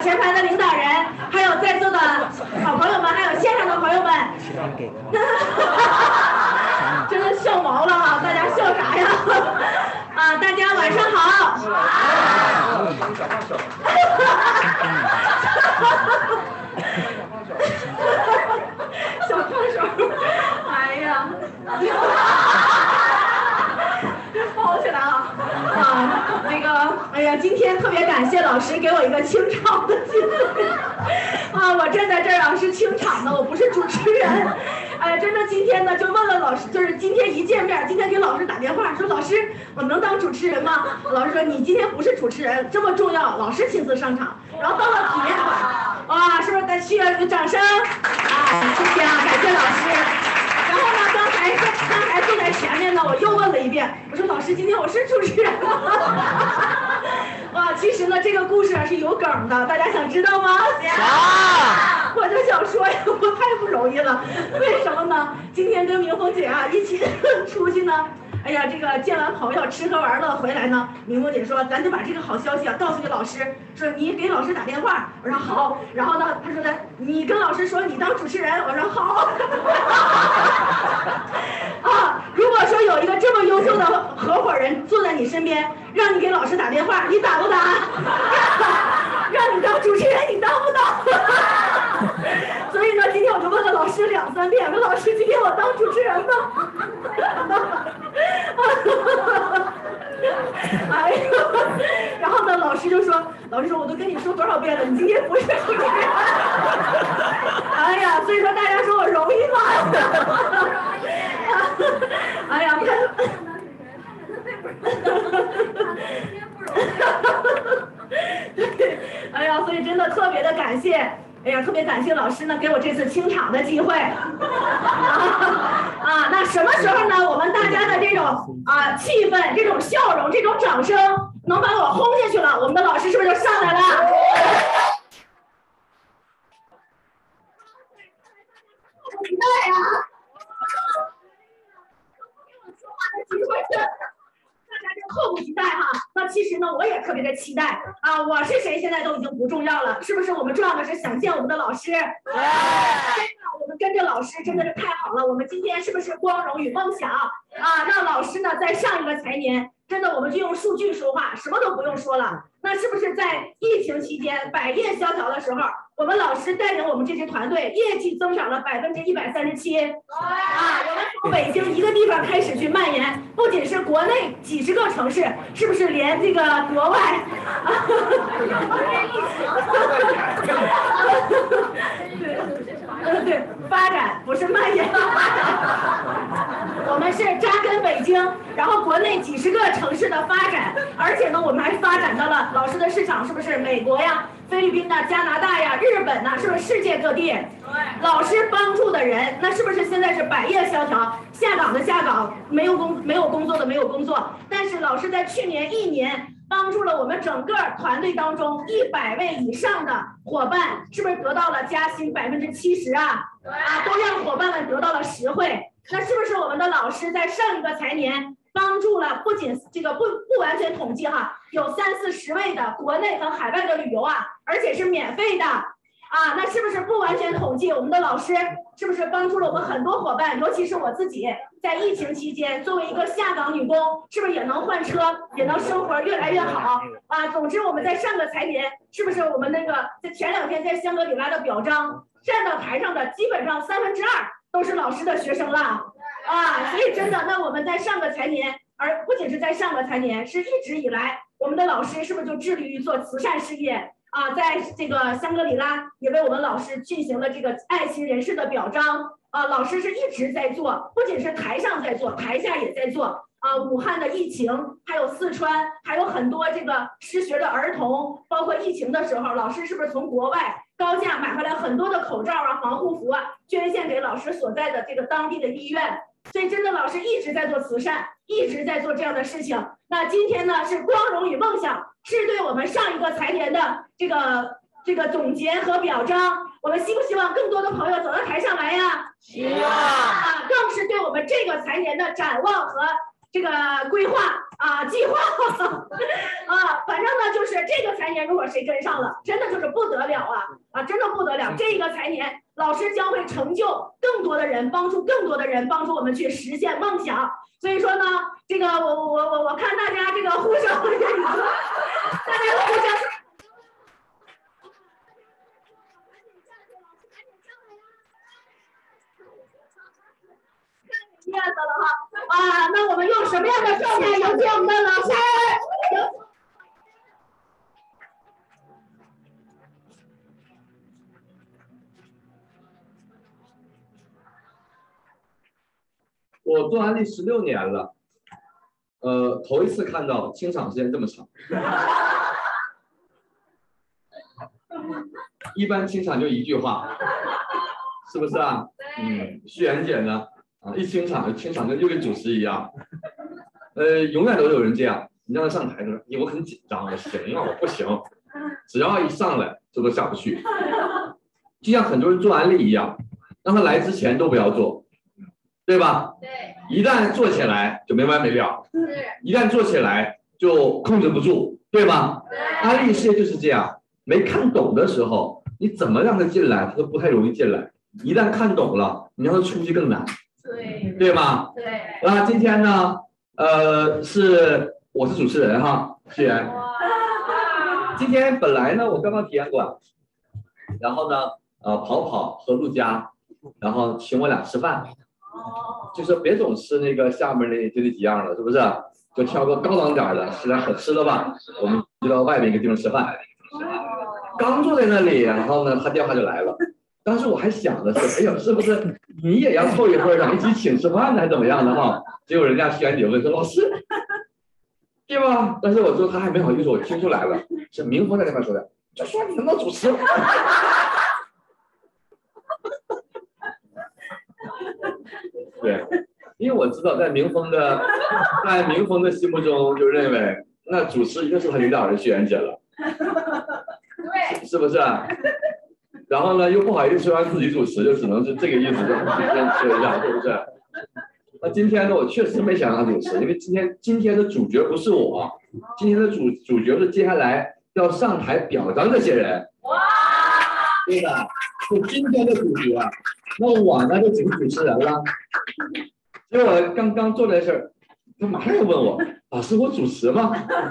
前排的领导人，还有在座的好朋友们，还有线上的朋友们，真的笑毛了哈！大家笑啥呀？啊，大家晚上好。小胖手，哎呀，包起来啊！那个，哎呀，今天特别感谢老师给我一个清场的机会啊！我站在这儿啊是清场的，我不是主持人。哎，真的，今天呢就问了老师，就是今天一见面，今天给老师打电话说，老师，我能当主持人吗？老师说你今天不是主持人，这么重要，老师亲自上场。然后到了体验馆，哇，是不是再需要一个掌声？啊，谢谢啊，感谢老师。然后呢，刚才坐在前面呢，我又问了一遍，我说老师，今天我是主持人吗？哇，其实呢，这个故事啊是有梗的，大家想知道吗？想。我就想说呀，我太不容易了，为什么呢？今天跟明峰姐啊一起出去呢。哎呀，这个见完朋友吃喝玩乐回来呢，明峰姐说咱就把这个好消息啊告诉给老师，说你给老师打电话，我说好，然后呢，他说你跟老师说你当主持人，我说好。啊，如果说有一个这么优秀的合伙人坐在你身边，让你给老师打电话，你打不打？让你当主持人，你当不当？所以呢，今天我就问了老师2、3遍，问老师今天我当主持人吗？哎呀，然后呢，老师说我都跟你说多少遍了，你今天不是主持人。哎呀，所以说大家说我容易吗？哎呀，对，哎呀，所以真的特别的感谢，哎呀，特别感谢老师呢给我这次清场的机会。啊，那什么时候呢？我们大家的这种气氛、这种笑容、这种掌声，能把我轰下去了，我们的老师是不是就上来了？期待呀！说话的机会是。大家就迫不及待哈，那其实呢，我也特别的期待啊！我是谁现在都已经不重要了，是不是？我们重要的是想见我们的老师。对，我们跟着老师真的是太好了。我们今天是不是光荣与梦想啊？让老师呢在上一个财年，真的我们就用数据说话，什么都不用说了。那是不是在疫情期间百业萧条的时候，我们老师带领我们这支团队业绩增长了137%？我们从北京一个地方开始去蔓延，不仅是国内几十个城市，是不是连这个国外？对，发展不是蔓延。我们是扎根北京，然后国内几十个城市的发展，而且呢，我们还发展到了老师的市场，是不是美国呀、菲律宾呐、加拿大呀、日本呐，是不是世界各地？老师帮助的人，那是不是现在是百业萧条，下岗的下岗，没有工作的没有工作？但是老师在去年1年帮助了我们整个团队当中100位以上的伙伴，是不是得到了加薪70%啊？都让伙伴们得到了实惠。那是不是我们的老师在上一个财年帮助了不仅这个不完全统计哈，有30、40位的国内和海外的旅游啊，而且是免费的那是不是不完全统计？我们的老师是不是帮助了我们很多伙伴，尤其是我自己，在疫情期间作为一个下岗女工，是不是也能换车，也能生活越来越好总之我们在上个财年，是不是我们那个在前2天在香格里拉的表彰站到台上的基本上2/3都是老师的学生了所以真的，那我们在上个财年，而不仅是在上个财年，是一直以来我们的老师是不是就致力于做慈善事业在这个香格里拉也为我们老师进行了这个爱心人士的表彰老师是一直在做，不仅是台上在做，台下也在做武汉的疫情，还有四川，还有很多这个失学的儿童，包括疫情的时候，老师是不是从国外高价买回来很多的口罩防护服捐献给老师所在的这个当地的医院？所以真的，老师一直在做慈善，一直在做这样的事情。那今天呢，是光荣与梦想，是对我们上一个财年的这个总结和表彰。我们希不希望更多的朋友走到台上来呀？希望更是对我们这个财年的展望和这个规划啊计划啊，反正呢就是这个财年如果谁跟上了，真的就是不得了啊，真的不得了。这个财年老师将会成就更多的人，帮助更多的人，帮助我们去实现梦想。所以说呢，这个我看大家这个呼声，大家的呼声。面子了哈啊！那我们用什么样的状态有请我们的老师？ 我做安利16年了，头一次看到清场时间这么长。一般清场就一句话，是不是啊？旭妍姐呢？一清场就跟主持一样，永远都有人这样。你让他上台的时候，我很紧张，我行啊，我不行。只要一上来，这都下不去。就像很多人做安利一样，让他来之前都不要做，对吧？ 对。 一旦做起来就没完没了，一旦做起来就控制不住，对吧？ 对。 安利事业就是这样，没看懂的时候，你怎么让他进来，他都不太容易进来。一旦看懂了，你让他出去更难。对吗？ 对。 那今天呢？我是主持人哈，旭妍。今天本来呢，我刚刚体验馆，然后呢，跑和陆佳，然后请我俩吃饭，就说别总吃那个下面就那几样了，是不是？就挑个高档点的，实在好吃的吧，我们就到外面一个地方吃饭。刚坐在那里，然后呢，他电话就来了。当时我还想的是，哎呀，是不是你也要凑一份儿，一起请吃饭呢，还怎么样的哈？结果人家旭妍姐问说：“老师，对吧？”但是我说他还没好意思，我听出来了，是明峰在那边说的，就说你能不能主持？对，因为我知道在明峰的心目中，就认为那主持一定是他领导人旭妍姐了， 对， 是不是？然后呢，又不好意思让自己主持，就只能是这个意思，就这样，是不是？那今天呢，我确实没想让他主持，因为今天的主角不是我，今天的主角是接下来要上台表彰这些人， 哇， 对吧？是今天的主角，那我呢就只是主持人了。结果刚刚做这事儿，他马上就问我：“老师，我主持吗？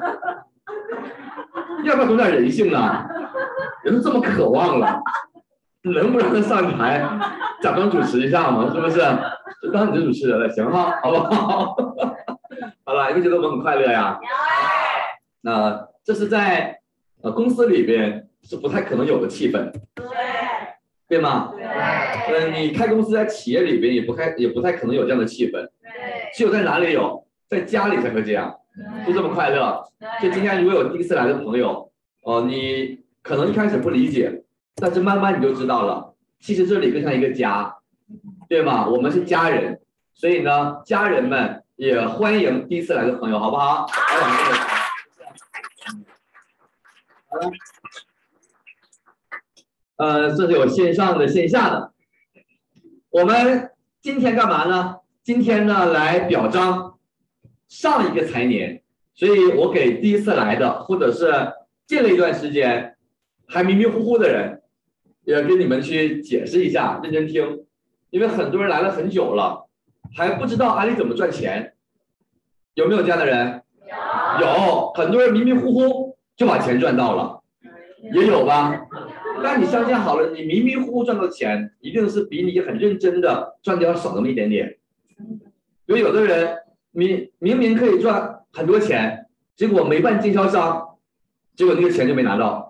要不要有点人性呢？人都这么渴望了。”能不让他上台假装主持一下吗？是不是？就当你是主持人了，行哈，好不好？好了，你们觉得我们很快乐呀？那这是在公司里边是不太可能有的气氛，对吗？ 对。 你开公司在企业里边也不太可能有这样的气氛，只有在哪里有，在家里才会这样，就这么快乐。所以今天如果有第一次来的朋友，你可能一开始不理解。但是慢慢你就知道了，其实这里更像一个家，对吗？我们是家人，所以呢，家人们也欢迎第一次来的朋友，好不好？好了，这是有线上的、线下的。我们今天干嘛呢？今天呢，来表彰上一个财年，所以我给第一次来的，或者是进了一段时间还迷迷糊糊的人。也跟你们去解释一下，认真听，因为很多人来了很久了，还不知道安利怎么赚钱，有没有这样的人？有，很多人迷迷糊糊就把钱赚到了，也有吧？但你相信好了，你迷迷糊糊赚到钱，一定是比你很认真的赚的要少那么一点点。因为有的人明明可以赚很多钱，结果没办经销商，结果那个钱就没拿到。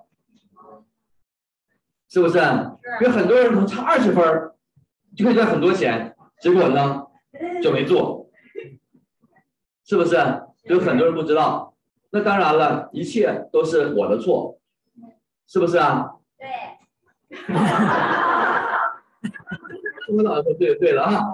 是不是？因为很多人可能差20分就可以赚很多钱，结果呢就没做，是不是？有很多人不知道。那当然了，一切都是我的错，是不是啊？ 对。 中国老师说对了啊。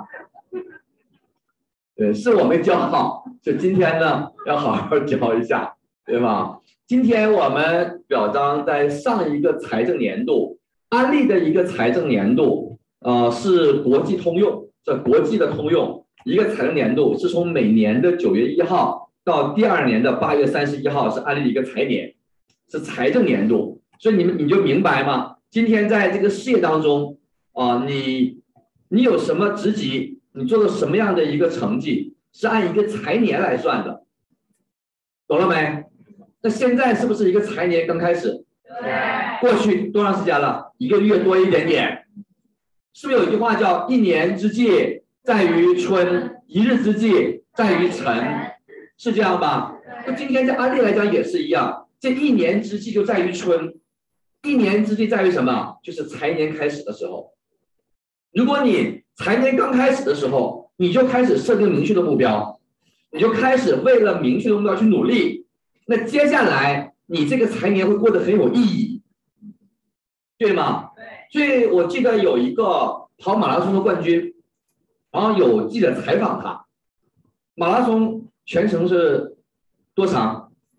对，是我没教好，就今天呢要好好教一下，对吧？今天我们表彰在上一个财政年度。安利的一个财政年度，是国际通用，这国际的通用， 一个财政年度是从每年的9月1号到第2年的8月31号是安利的一个财年，是财政年度。所以你就明白吗？今天在这个事业当中你有什么职级，你做了什么样的一个成绩，是按一个财年来算的，懂了没？那现在是不是一个财年刚开始？ 对。 过去多长时间了？1个月多一点点。是不是有一句话叫一年之计在于春，一日之计在于晨，是这样吧？那今天在安利来讲也是一样，这一年之计就在于春，一年之计在于什么？就是财年开始的时候。如果你财年刚开始的时候，你就开始设定明确的目标，你就开始为了明确的目标去努力，那接下来你这个财年会过得很有意义，对吗？所以我记得有一个跑马拉松的冠军，然后有记者采访他，马拉松全程是多长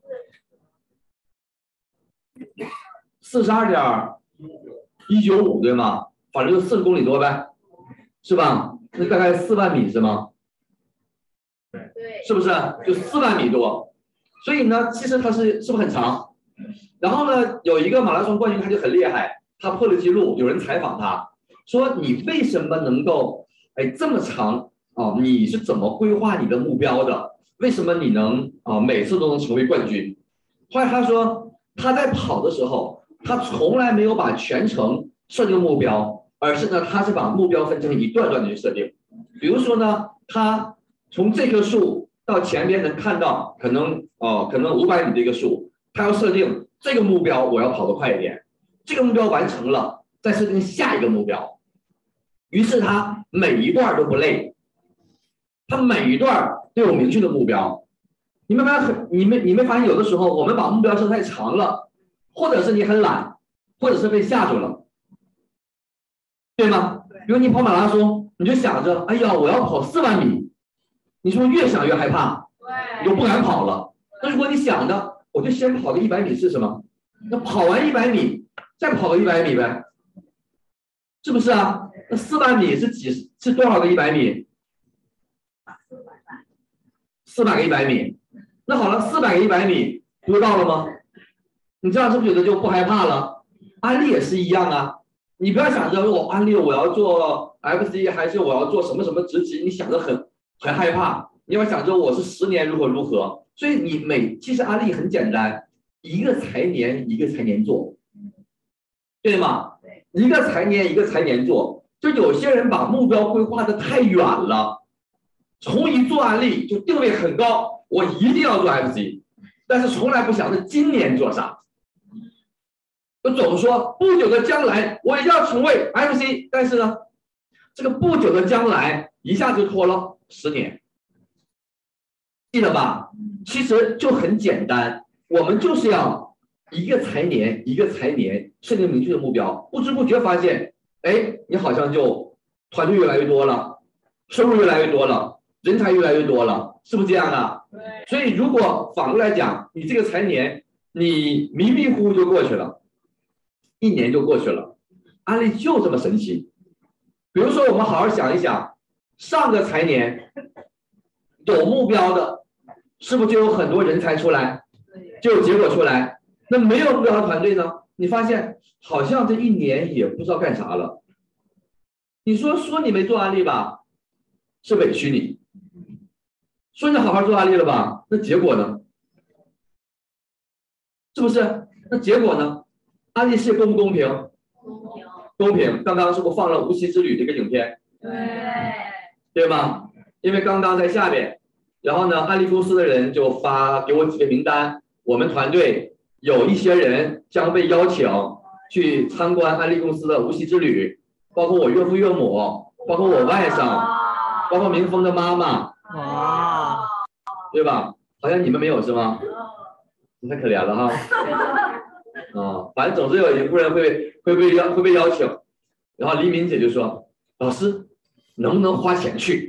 ？42.195对吗？反正就40公里多呗，是吧？那大概4万米是吗？ 对， 是不是？就4万米多。所以呢，其实它是不是很长？然后呢，有一个马拉松冠军他就很厉害，他破了记录。有人采访他说：“你为什么能够这么长啊？你是怎么规划你的目标的？为什么你能每次都能成为冠军？”后来他说他在跑的时候，他从来没有把全程设定目标，而是呢，他是把目标分成一段段的去设定。比如说呢，他从这棵树到前边能看到可能500米的一个树，他要设定这个目标我要跑得快一点，这个目标完成了，再设定下一个目标。于是他每一段都不累，他每一段都有明确的目标。你没发现有的时候我们把目标设太长了，或者是你很懒，或者是被吓住了，对吗？比如你跑马拉松，你就想着，哎呀，我要跑4万米，你是不是越想越害怕，你就不敢跑了？那如果你想着，我就先跑个100米试试吗？那跑完100米，再跑个100米呗，是不是啊？那4万米是多少个100米？400个100米。那好了，400个100米多到了吗？你这样是不是觉得就不害怕了？安利也是一样啊。你不要想着我安利我要做 FC 还是我要做什么什么职级，你想着很害怕。你要想着我是10年如何如何。所以其实安利很简单，一个财年一个财年做，对吗？一个财年一个财年做。就有些人把目标规划的太远了，从一做安利就定位很高，我一定要做 FC， 但是从来不想着今年做啥。就总说不久的将来我也要成为 FC， 但是呢，这个不久的将来一下就拖了10年，记得吧？其实就很简单，我们就是要一个财年一个财年设定明确的目标，不知不觉发现，你好像就团队越来越多了，收入越来越多了，人才越来越多了，是不是这样的？所以如果反过来讲，你这个财年你迷迷糊糊就过去了，1年就过去了，安利就这么神奇。比如说我们好好想一想，上个财年有目标的，是不是就有很多人才出来，就有结果出来？那没有目标的团队呢？你发现好像这1年也不知道干啥了。你说你没做安利吧，是委屈你；说你好好做安利了吧，那结果呢？是不是？那结果呢？安利是公不公平？公平。刚刚是不是放了无锡之旅这个影片？对吗？因为刚刚在下边，然后呢，安利公司的人就发给我几个名单，我们团队有一些人将被邀请去参观安利公司的无锡之旅，包括我岳父岳母，包括我外甥，包括明峰的妈妈，对吧？好像你们没有是吗？你太可怜了哈。反正总是有一部分人会被邀请，然后黎明姐就说：“老师，能不能花钱去？”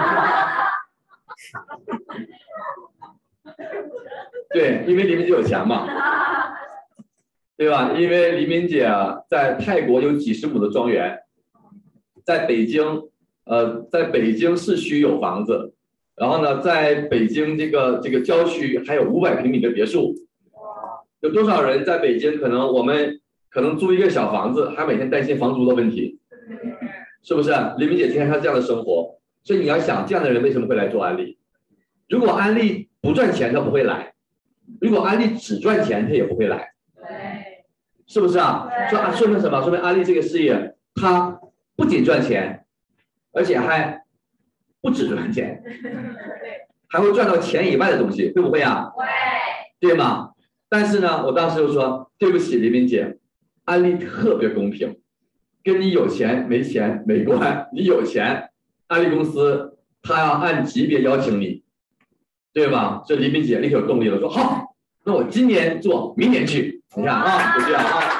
对，因为黎明姐有钱嘛，对吧？因为黎明姐在泰国有几十亩的庄园，在北京在北京市区有房子，然后呢，在北京这个郊区还有500平米的别墅。有多少人在北京？我们可能租一个小房子，还每天担心房租的问题，是不是？黎明姐天天她这样的生活，所以你要想，这样的人为什么会来做安利？如果安利不赚钱，他不会来；如果安利只赚钱，他也不会来，是不是啊？说明什么？说明安利这个事业，它不仅赚钱，而且还不只赚钱，还会赚到钱以外的东西，会不会啊？对吗？但是呢，我当时就说，对不起，黎明姐，安利特别公平，跟你有钱没钱没关，你有钱，安利公司他要按级别邀请你，对吧？所以黎明姐立刻有动力了，说好，那我今年做，明年去，你看啊，就这样啊。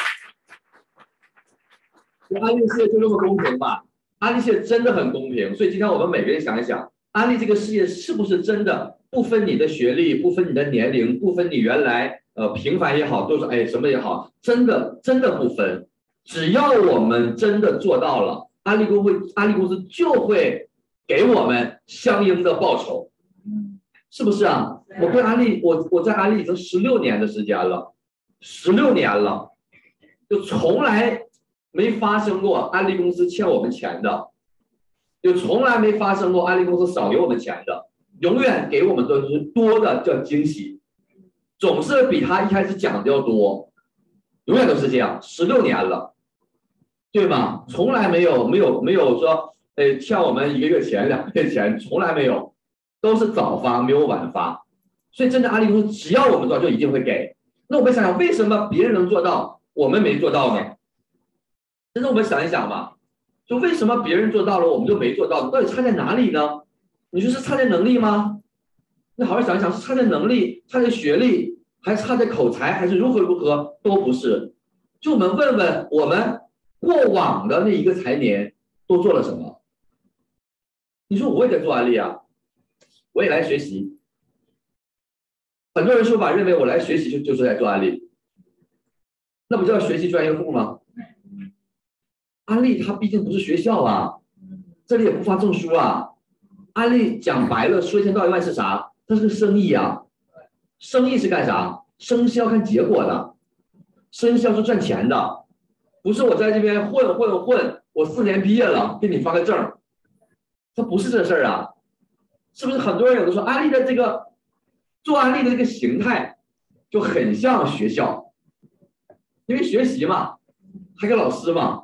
安利事业就这么公平吧？安利事业真的很公平，所以今天我们每个人想一想，安利这个事业是不是真的？不分你的学历，不分你的年龄，不分你原来平凡也好，都是什么也好，真的不分。只要我们真的做到了，安利公司就会给我们相应的报酬，是不是啊？我跟安利，我在安利已经16年的时间了，16年了，就从来没发生过安利公司欠我们钱的，就从来没发生过安利公司少给我们钱的。永远给我们的是多的叫惊喜，总是比他一开始讲的要多，永远都是这样，16年了，对吗？从来没有说，欠我们1个月钱、2个月钱，从来没有，都是早发没有晚发，所以真的安利公司只要我们做到就一定会给。那我们想想，为什么别人能做到，我们没做到呢？真的我们想一想吧，就为什么别人做到了，我们就没做到，到底差在哪里呢？你说是差在能力吗？那好好想一想，是差在能力，差在学历，还差在口才，还是如何？都不是。就我们问问我们过往的那一个财年都做了什么？你说我也在做安利啊，我也来学习。很多人说法认为我来学习就是在做安利，那不叫学习专业户吗？安利它毕竟不是学校啊，这里也不发证书啊。安利讲白了，说一千道一万是啥？它是个生意啊，生意是干啥？生意是要看结果的，生意是要是赚钱的，不是我在这边混，我4年毕业了，给你发个证，它不是这事儿啊，是不是？很多人有的说安利的这个做安利的这个形态就很像学校，因为学习嘛，还有老师嘛，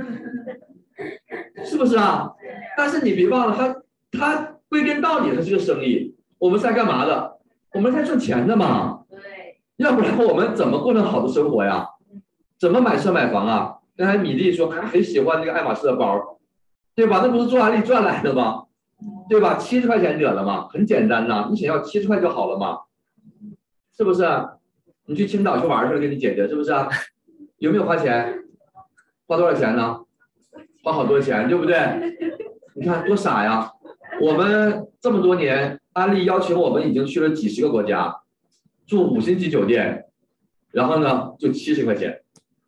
是不是啊？但是你别忘了，它归根到底它是个生意，我们是在干嘛的？我们在赚钱的嘛。对，要不然我们怎么过上好的生活呀？怎么买车买房啊？刚才米粒说还很喜欢那个爱马仕的包，对吧？那不是做安利赚来的吗？对吧？70块钱得了嘛，很简单呐，你想要70块就好了嘛，是不是？你去青岛去玩去了，跟你姐姐是不是啊？有没有花钱？花多少钱呢？花好多钱，对不对？你看多傻呀！我们这么多年，安利邀请我们已经去了几10个国家，住5星级酒店，然后呢就70块钱，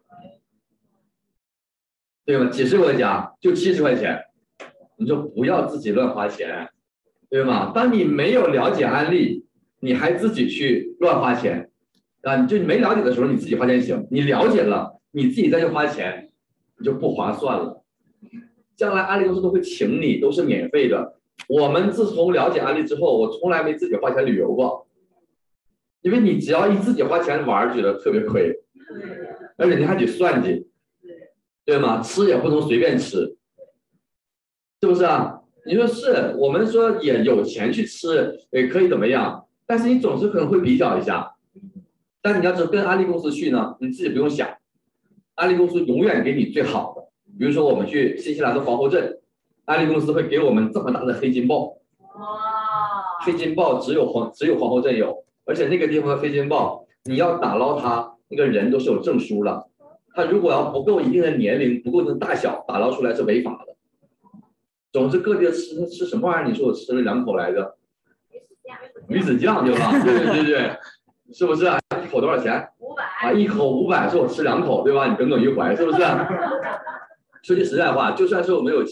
对吧？几10个国家就70块钱，你就不要自己乱花钱，对吗？当你没有了解安利，你还自己去乱花钱啊！你没了解的时候，你自己花钱行；你了解了，你自己再去花钱，你就不划算了。将来安利公司都会请你，都是免费的。我们自从了解安利之后，我从来没自己花钱旅游过，因为你只要一自己花钱玩，觉得特别亏，而且你还得算计，对吗？吃也不能随便吃，是不是啊？你说是，我们说也有钱去吃，也可以怎么样？但是你总是可能会比较一下。但你要是跟安利公司去呢，你自己不用想，安利公司永远给你最好的。比如说我们去新西兰的皇后镇，安利公司会给我们这么大的黑金豹，黑金豹只有皇后镇有，而且那个地方的黑金豹，你要打捞它，那个人都是有证书了，他如果要不够一定的年龄，不够的大小，打捞出来是违法的。总之各地吃什么玩意儿？你说我吃了2口来着，鱼子酱对吧？对，是不是啊？一口多少钱？500啊，一口500，说我吃2口对吧？你耿耿于怀是不是？说句实在话，就算是我们有钱，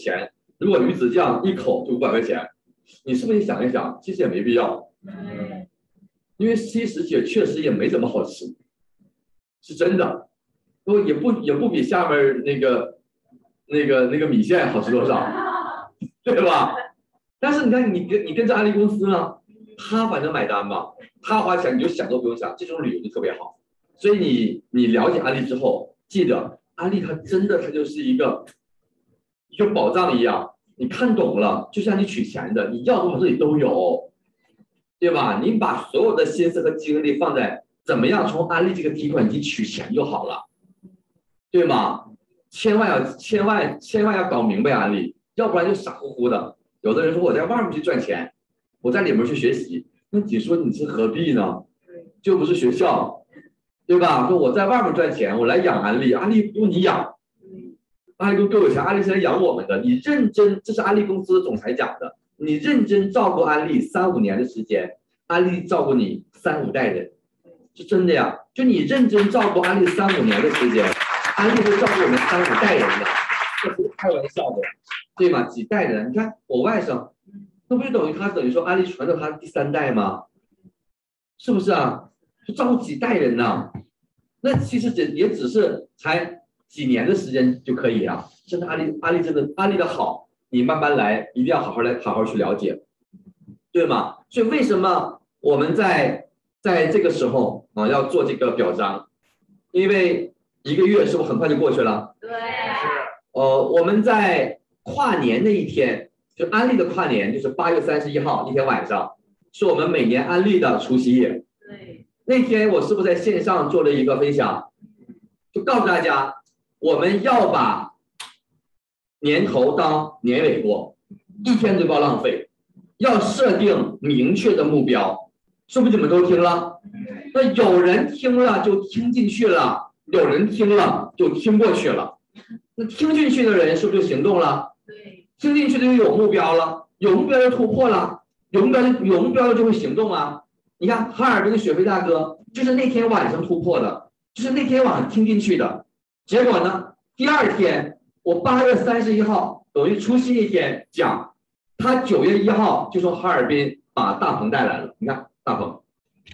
如果鱼子酱一口就500块钱，你是不是想一想，其实也没必要，因为其实确实也没怎么好吃，是真的，也不比下面那个米线好吃多少，对吧？但是你看你跟着安利公司呢，他反正买单嘛，他花钱你就想都不用想，这种旅游就特别好。所以你了解安利之后，记得安利它就是一个宝藏一样，你看懂了，就像你取钱的，你要多少这里都有，对吧？你把所有的心思和精力放在怎么样从安利这个提款机取钱就好了，对吗？千万要搞明白安利，要不然就傻乎乎的。有的人说我在外面去赚钱，我在里面去学习，那你说你是何必呢？就不是学校，对吧？说我在外面赚钱，我来养安利，安利不用你养，安利公司够有钱，安利是来养我们的。你认真，这是安利公司的总裁讲的，你认真照顾安利3、5年的时间，安利照顾你3、5代人，是真的呀。就你认真照顾安利3、5年的时间，安利会照顾我们3、5代人的，这不是开玩笑的，对吗？几代人？你看我外甥，那不就等于说安利传到他第3代吗？是不是啊？就照顾几代人呢？那其实也只是才几年的时间就可以啊！真的安利真的安利的好，你慢慢来，一定要好好去了解，对吗？所以为什么我们在这个时候啊要做这个表彰？因为1个月是不是很快就过去了？ 对。 我们在跨年那一天，就安利的跨年，就是8月31号那天晚上，是我们每年安利的除夕夜。 对。 那天我是不是在线上做了一个分享，就告诉大家，我们要把年头当年尾过，一天都不要浪费，要设定明确的目标，是不是你们都听了？那有人听了就听进去了，有人听了就听过去了。那听进去的人是不是就行动了？ 对。 听进去的就有目标了，有目标就突破了，有目标就会行动啊。你看哈尔滨的雪飞大哥就是那天晚上突破的，就是那天晚上听进去的，结果呢，第2天我8月31号等于除夕那天讲，他9月1号就从哈尔滨把大鹏带来了，你看大鹏，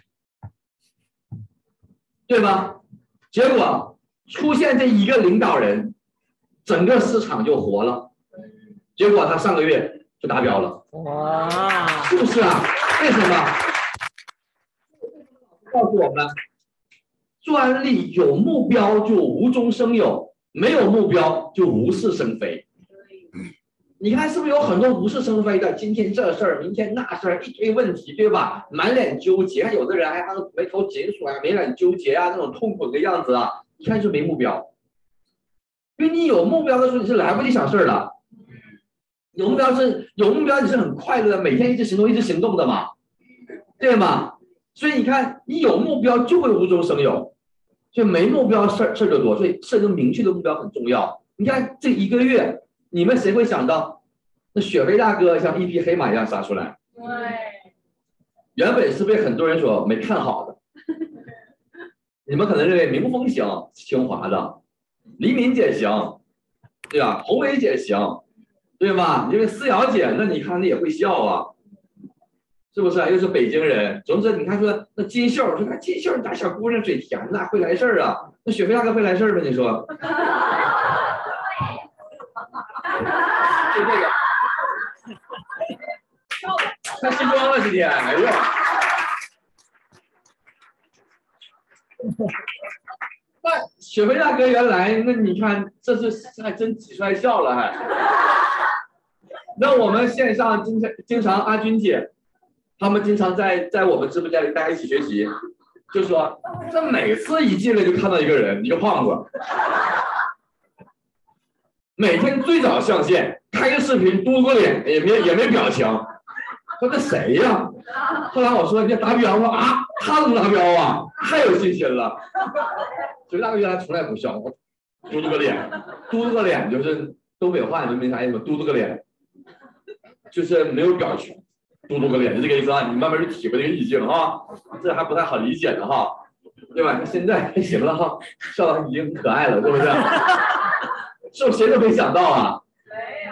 对吧？结果出现这一个领导人，整个市场就活了，结果他上个月就达标了，哇，是不是啊？为什么？告诉我们，做安利有目标就无中生有，没有目标就无事生非。你看是不是有很多无事生非的？今天这事儿，明天那事儿，一堆问题，对吧？满脸纠结，有的人还眉头紧锁呀，满脸纠结啊，那种痛苦的样子啊，一看就没目标。因为你有目标的时候，你是来不及想事儿的。有目标你是很快乐的，每天一直行动的嘛，对吗？所以你看，你有目标就会无中生有，所以没目标事儿就多，所以设定明确的目标很重要。你看这1个月，你们谁会想到，那雪飞大哥像一匹黑马一样杀出来？ 对。 原本是被很多人所没看好的，你们可能认为明峰行，清华的，黎敏姐行，对吧？红伟姐行，对吧？因为思瑶姐，那你看那也会笑啊。是不是啊？又是北京人，总之你看说那金秀，说那金秀大小姑娘嘴甜呐，会来事儿啊。那雪飞大哥会来事儿吗？你说？就这个，他失光了今天，哎呦！那雪飞大哥原来，那你看这是还真挤出来笑了还。那我们线上经常阿军姐。他们经常在我们直播间里大家一起学习，就说这每次一进来就看到一个人，一个胖子，每天最早上线，开个视频嘟个脸，也没表情，说这谁呀？后来我说你达标了啊，他怎么达标啊？太有信心了。所以大哥原来从来不笑，嘟个脸就是东北话，你们没啥意思，嘟个脸，就是没有表情。嘟个脸就这个意思啊，你慢慢去体会这个意境哈，这还不太好理解的哈，对吧？现在还行了哈，笑得已经很可爱了，是不是？是不是谁都没想到啊？ 没有。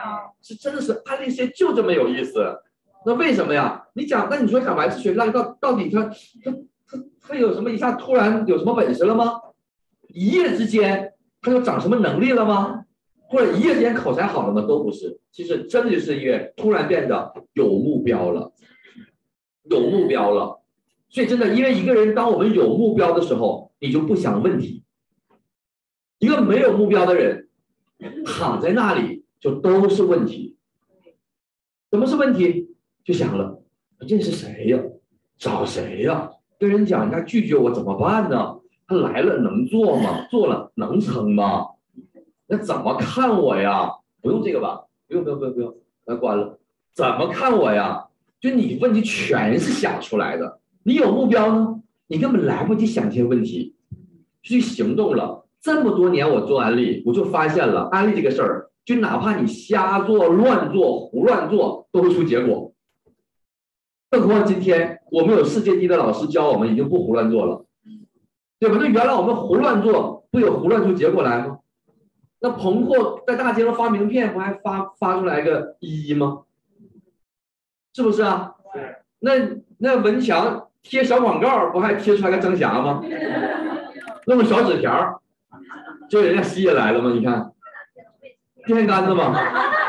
是真的是安利学就这么有意思。那为什么呀？你说讲白质学到底他有什么一下突然有什么本事了吗？一夜之间他就长什么能力了吗？或者一夜之间口才好了吗？都不是。其实真的是因为突然变得有目标了，有目标了。所以真的，因为一个人当我们有目标的时候，你就不想问题。一个没有目标的人躺在那里就都是问题。什么是问题？就想了，认识谁呀？找谁呀？跟人讲，他拒绝我怎么办呢？他来了能做吗？做了能成吗？那怎么看我呀？不用这个吧？不用，那关了。怎么看我呀？就你问题全是想出来的。你有目标呢，你根本来不及想这些问题，就去行动了。这么多年我做安利，我就发现了安利这个事儿，就哪怕你瞎做、乱做、胡乱做，都会出结果。更何况今天我们有世界第一的老师教我们，已经不胡乱做了，对吧？那原来我们胡乱做，不有胡乱出结果来吗？那彭阔在大街上发名片，不还发出来个1吗？是不是啊？那文强贴小广告，不还贴出来个张霞吗？弄个小纸条，就人家吸引来了吗？你看，电线杆子吗？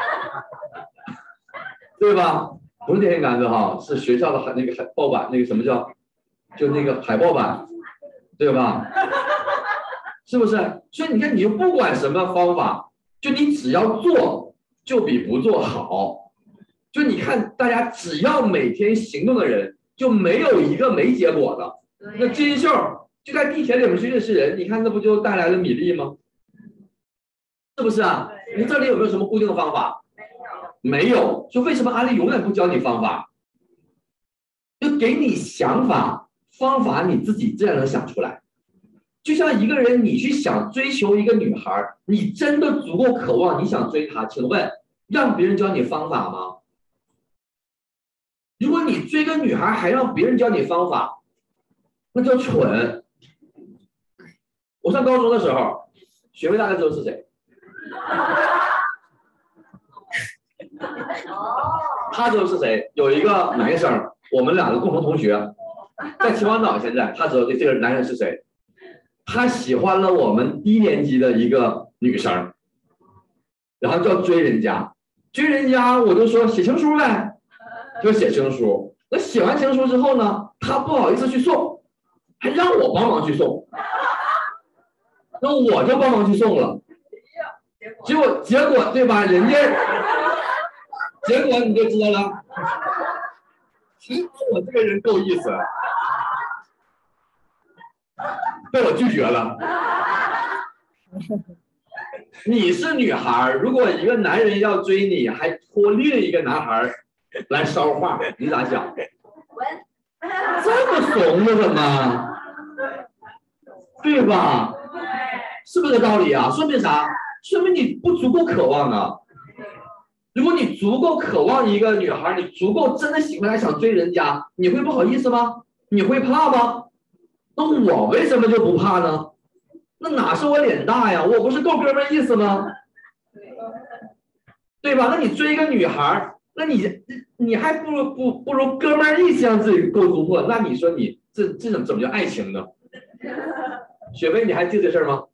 对吧？不是电线杆子哈，是学校的那个海报板，那个什么叫，就那个海报板，对吧？是不是？所以你看，你就不管什么方法，就你只要做，就比不做好。就你看，大家只要每天行动的人，就没有一个没结果的。那金秀就在地铁里面去认识人，你看那不就带来了米粒吗？是不是啊？你这里有没有什么固定的方法？没有。就为什么安利永远不教你方法？就给你想法，方法你自己自然能想出来。就像一个人，你去想追求一个女孩，你真的足够渴望你想追她，请问让别人教你方法吗？如果你追个女孩还让别人教你方法，那叫蠢。我上高中的时候，学妹大概知道是谁？他知道是谁？有一个男生，我们俩的共同同学，在秦皇岛。现在他知道这个男人是谁？他喜欢了我们1年级的一个女生，然后就要追人家，我就说写情书呗，就写情书。那写完情书之后呢，他不好意思去送，还让我帮忙去送，那我就帮忙去送了。结果对吧？人家结果你就知道了。我这个人够意思，被我拒绝了。你是女孩，如果一个男人要追你，还托另一个男孩来捎话，你咋想？这么怂的怎么？对吧？是不是这个道理啊？说明啥？说明你不足够渴望啊。如果你足够渴望一个女孩，你足够真的喜欢她，想追人家，你会不好意思吗？你会怕吗？那我为什么就不怕呢？那哪是我脸大呀？我不是够哥们意思吗？对吧？那你追一个女孩，那你还不如哥们意思让自己够突破。那你说你这怎么叫爱情呢？雪薇，你还记得这事儿吗？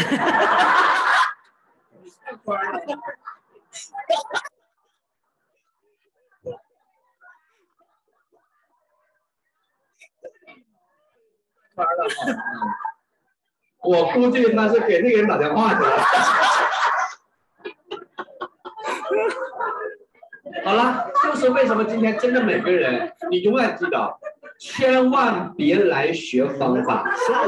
我估计他是给那个人打电话去了。好了，就是为什么今天真的每个人，你永远记得，千万别来学方法。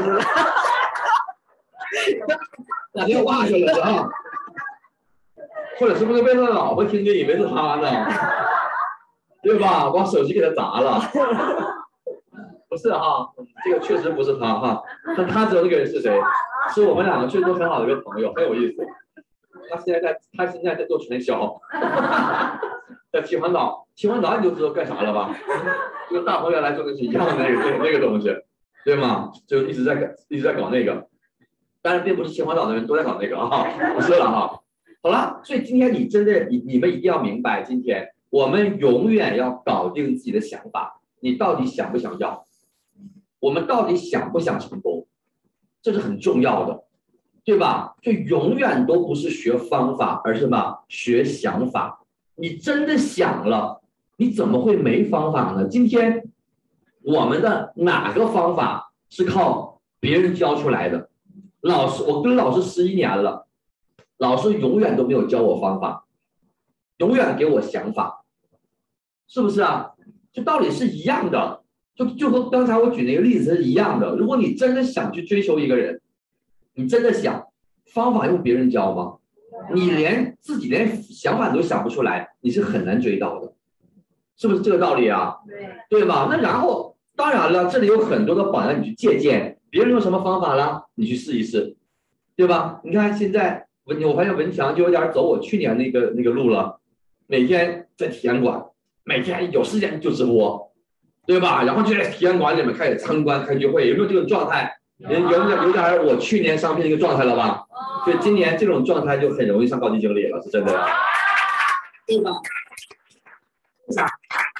打电话去了啊！或者是不是为了老婆听见以为是他呢？对吧？把手机给他砸了。不是哈，这个确实不是他哈，但他知道这个人是谁，是我们两个确实都很好的一个朋友，很有意思。他现在在做传销，在秦皇岛你就知道干啥了吧？这个大朋友来做的是一样的那个东西，对吗？就一直在搞那个，当然并不是秦皇岛的人都在搞那个啊，不是了哈。 好了，所以今天你们一定要明白，今天我们永远要搞定自己的想法，你到底想不想要？我们到底想不想成功？这是很重要的，对吧？就永远都不是学方法，而是什么？学想法。你真的想了，你怎么会没方法呢？今天我们的哪个方法是靠别人教出来的？我跟老师11年了，老师永远都没有教我方法，永远给我想法，是不是啊？就道理是一样的，就和刚才我举那个例子是一样的。如果你真的想去追求一个人，你真的想，方法用别人教吗？你自己连想法都想不出来，你是很难追到的，是不是这个道理啊？对吧？那然后当然了，这里有很多的榜样你去借鉴，别人用什么方法了，你去试一试，对吧？你看现在我发现文强就有点走我去年那个路了，每天在体验馆，每天有时间就直播，对吧？然后就在体验馆里面开始参观开聚会，有没有这种状态？有点我去年上片那个状态了吧？所以今年这种状态就很容易上高级经理了，是真的，对吧？为啥？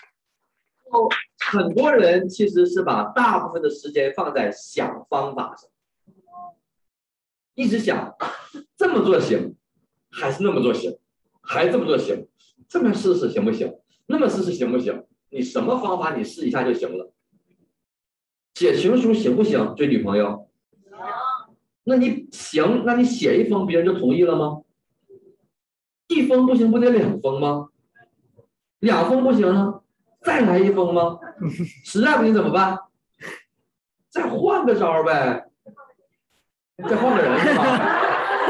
很多人其实是把大部分的时间放在想方法上，一直想这么做行，还是那么做行，还是这么做行，这么试试行不行？那么试试行不行？你什么方法你试一下就行了。写情书行不行？追女朋友？那你行，那你写一封别人就同意了吗？一封不行，不得2封吗？2封不行呢，再来1封吗？实在不行怎么办？再换个招呗，再换个人是吧？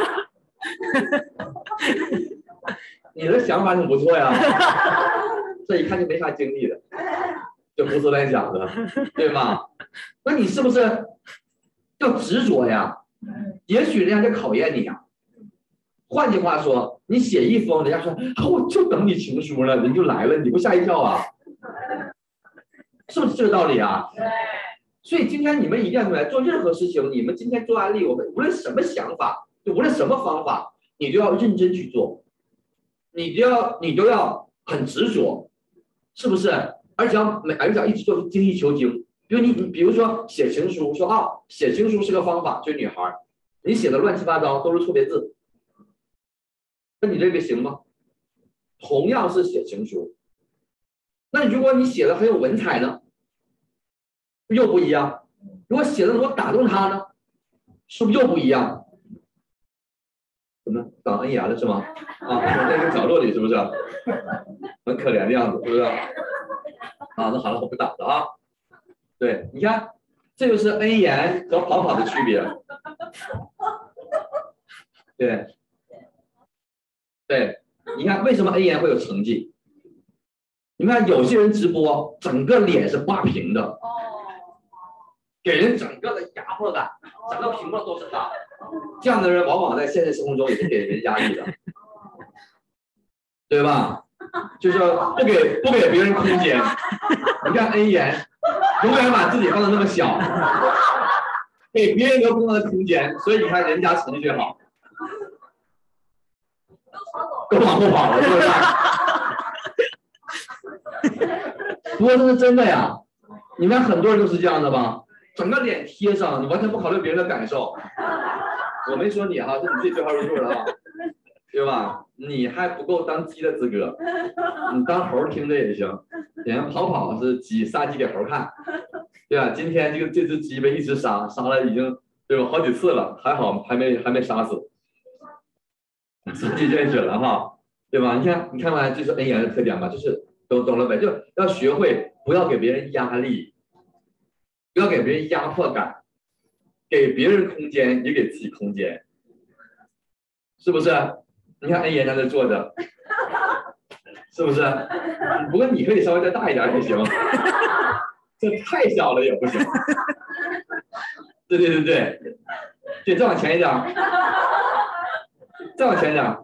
你的想法挺不错呀，这一看就没啥经历的，就胡思乱想的，对吧？那你是不是要执着呀？也许人家在考验你呀。换句话说，你写1封，人家说我就等你情书了，人就来了，你不吓一跳啊？是不是这个道理啊？所以今天你们一定要明白，做任何事情，你们今天做案例，我们无论什么想法，就无论什么方法，你都要认真去做，你都要很执着，是不是？而且要一直做，精益求精。比如说写情书，说写情书是个方法，追女孩，你写的乱七八糟都是错别字，那你这个行吗？同样是写情书，那如果你写的很有文采呢，又不一样。如果写的能够打动他呢，是不是又不一样？怎么挡恩言了是吗？在一个角落里是不是？很可怜的样子，是不是？那好了，我不打了啊。对，你看，这就是恩言和跑跑的区别。对，你看为什么恩言会有成绩？你看有些人直播，整个脸是挂屏的，给人整个的压迫感，整个屏幕都是他。这样的人往往在现实生活中也是给人压力的，对吧？就是不给别人空间。你看恩言，永远把自己放得那么小，给别人一个更大的空间，所以你看人家成绩最好。都往后跑了，是不是？不过这是真的呀，你们很多人都是这样的吧？整个脸贴上，你完全不考虑别人的感受。我没说你哈，是你自己对号入座的啊，对吧？你还不够当鸡的资格，你当猴听着也行。人家跑是鸡，杀鸡给猴看，对吧？今天这只鸡被一直杀了，已经对吧好几次了，还好还没杀死，自己认准了哈，对吧？你看完这是恩言的特点吧？就是懂了呗，就要学会不要给别人压力，不要给别人压迫感，给别人空间也给自己空间，是不是？你看恩言在这坐着，是不是？不过你可以稍微再大一点也行，这太小了也不行。对，再往前一点，再往前点。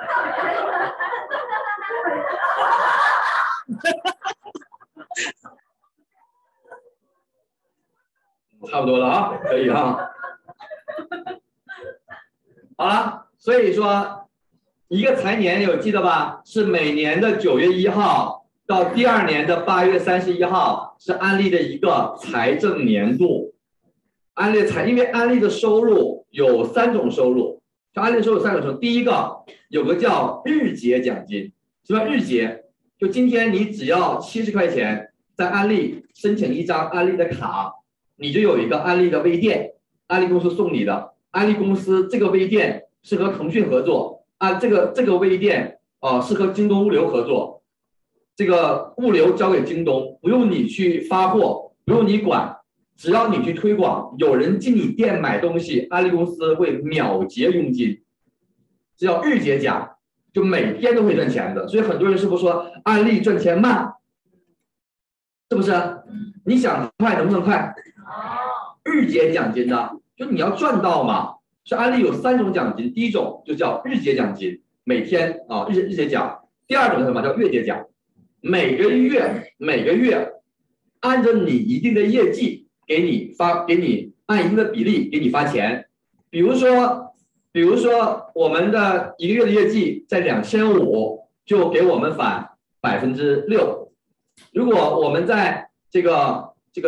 差不多了啊，可以啊。好了，所以说一个财年有记得吧？是每年的9月1号到第2年的8月31号，是安利的一个财政年度。因为安利的收入有3种收入，就安利收入有3种收入。第一个有个叫日结奖金，什么日结？就今天你只要70块钱，在安利申请一张安利的卡，你就有一个安利的微店，安利公司送你的。安利公司这个微店是和腾讯合作啊，这个微店是和京东物流合作，这个物流交给京东，不用你去发货，不用你管。只要你去推广，有人进你店买东西，安利公司会秒结佣金，这叫日结奖，就每天都会赚钱的。所以很多人是不是说安利赚钱慢？是不是？你想快能不能快？日结奖金呢，就你要赚到嘛。所以安利有3种奖金，第一种就叫日结奖金，每天日结奖；第二种叫什么？叫月结奖，每个月按照你一定的业绩。给你按一定的比例给你发钱，比如说我们的1个月的业绩在2500，就给我们返6%。如果我们在这个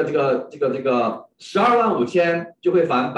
125000，就会返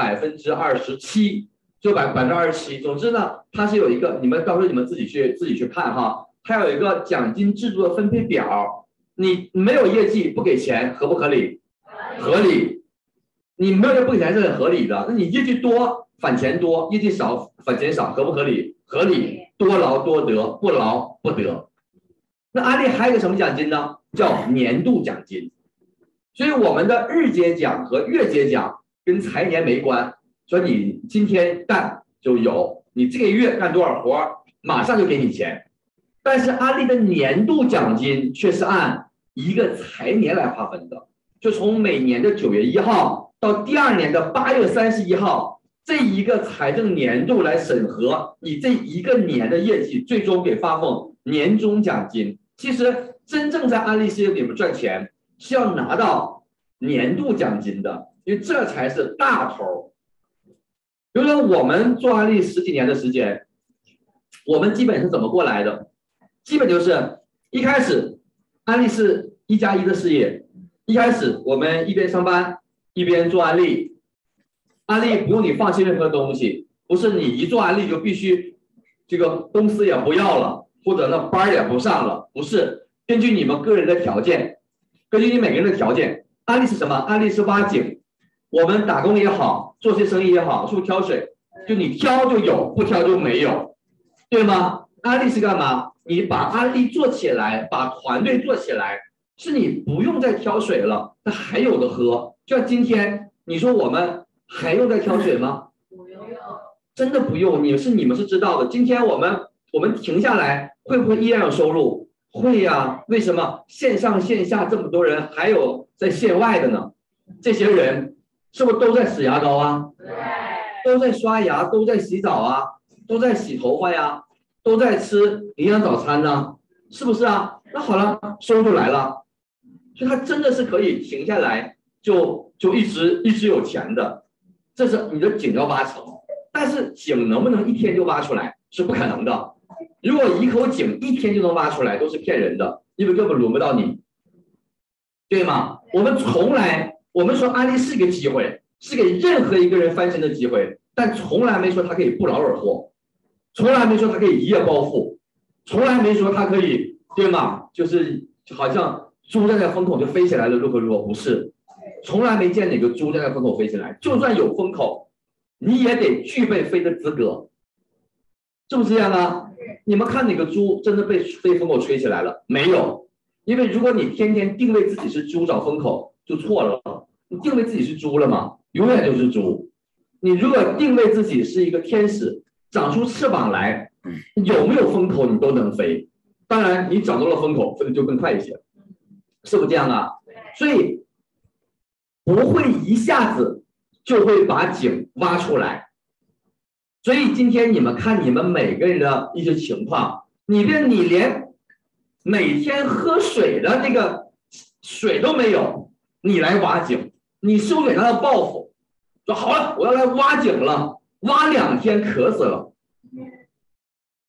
27%，就27%。总之呢，它是有一个，你们到时候你们自己去看哈，它有一个奖金制度的分配表。你没有业绩不给钱，合不合理？合理，你没有不给钱是很合理的。那你业绩多返钱多，业绩少返钱少，合不合理？合理，多劳多得，不劳不得。那安利还有一个什么奖金呢？叫年度奖金。所以我们的日结奖和月结奖跟财年没关，说你今天干就有，你这个月干多少活，马上就给你钱。但是安利的年度奖金却是按一个财年来划分的。就从每年的9月1号到第2年的8月31号，这一个财政年度来审核你这一个年的业绩，最终给发放年终奖金。其实真正在安利事业里面赚钱是要拿到年度奖金的，因为这才是大头。比如说我们做安利10几年的时间，我们基本是怎么过来的？基本就是一开始安利是1+1的事业。一开始我们一边上班一边做安利，安利不用你放弃任何东西，不是你一做安利就必须这个公司也不要了，或者那班也不上了，不是，根据你们个人的条件，根据你每个人的条件，安利是什么？安利是挖井，我们打工也好，做些生意也好，是不是挑水？就你挑就有，不挑就没有，对吗？安利是干嘛？你把安利做起来，把团队做起来。是你不用再挑水了，那还有的喝。就像今天，你说我们还用再挑水吗？不用，真的不用。你们是知道的。今天我们停下来，会不会依然有收入？会呀。为什么？线上线下这么多人，还有在线外的呢？这些人是不是都在使牙膏啊？对，都在刷牙，都在洗澡啊，都在洗头发呀，都在吃营养早餐呢，是不是啊？那好了，收入就来了。所以它真的是可以停下来就一直有钱的，这是你的井要挖成，但是井能不能1天就挖出来是不可能的。如果一口井1天就能挖出来，都是骗人的，因为根本轮不到你，对吗？我们说安利是个机会，是给任何一个人翻身的机会，但从来没说它可以不劳而获，从来没说它可以一夜暴富，从来没说它可以，对吗？就是好像猪站在风口就飞起来了，如何如何，不是，从来没见哪个猪站在风口飞起来。就算有风口，你也得具备飞的资格，是不是这样啊？你们看哪个猪真的被风口吹起来了？没有，因为如果你天天定位自己是猪找风口，就错了。你定位自己是猪了吗？永远就是猪。你如果定位自己是一个天使，长出翅膀来，有没有风口你都能飞。当然，你找到了风口，飞得就更快一些。是不是这样啊？所以不会一下子就会把井挖出来。所以今天你们看你们每个人的一些情况，你连每天喝水的这个水都没有，你来挖井，你是不是给他的报复？说好了，我要来挖井了，挖2天渴死了，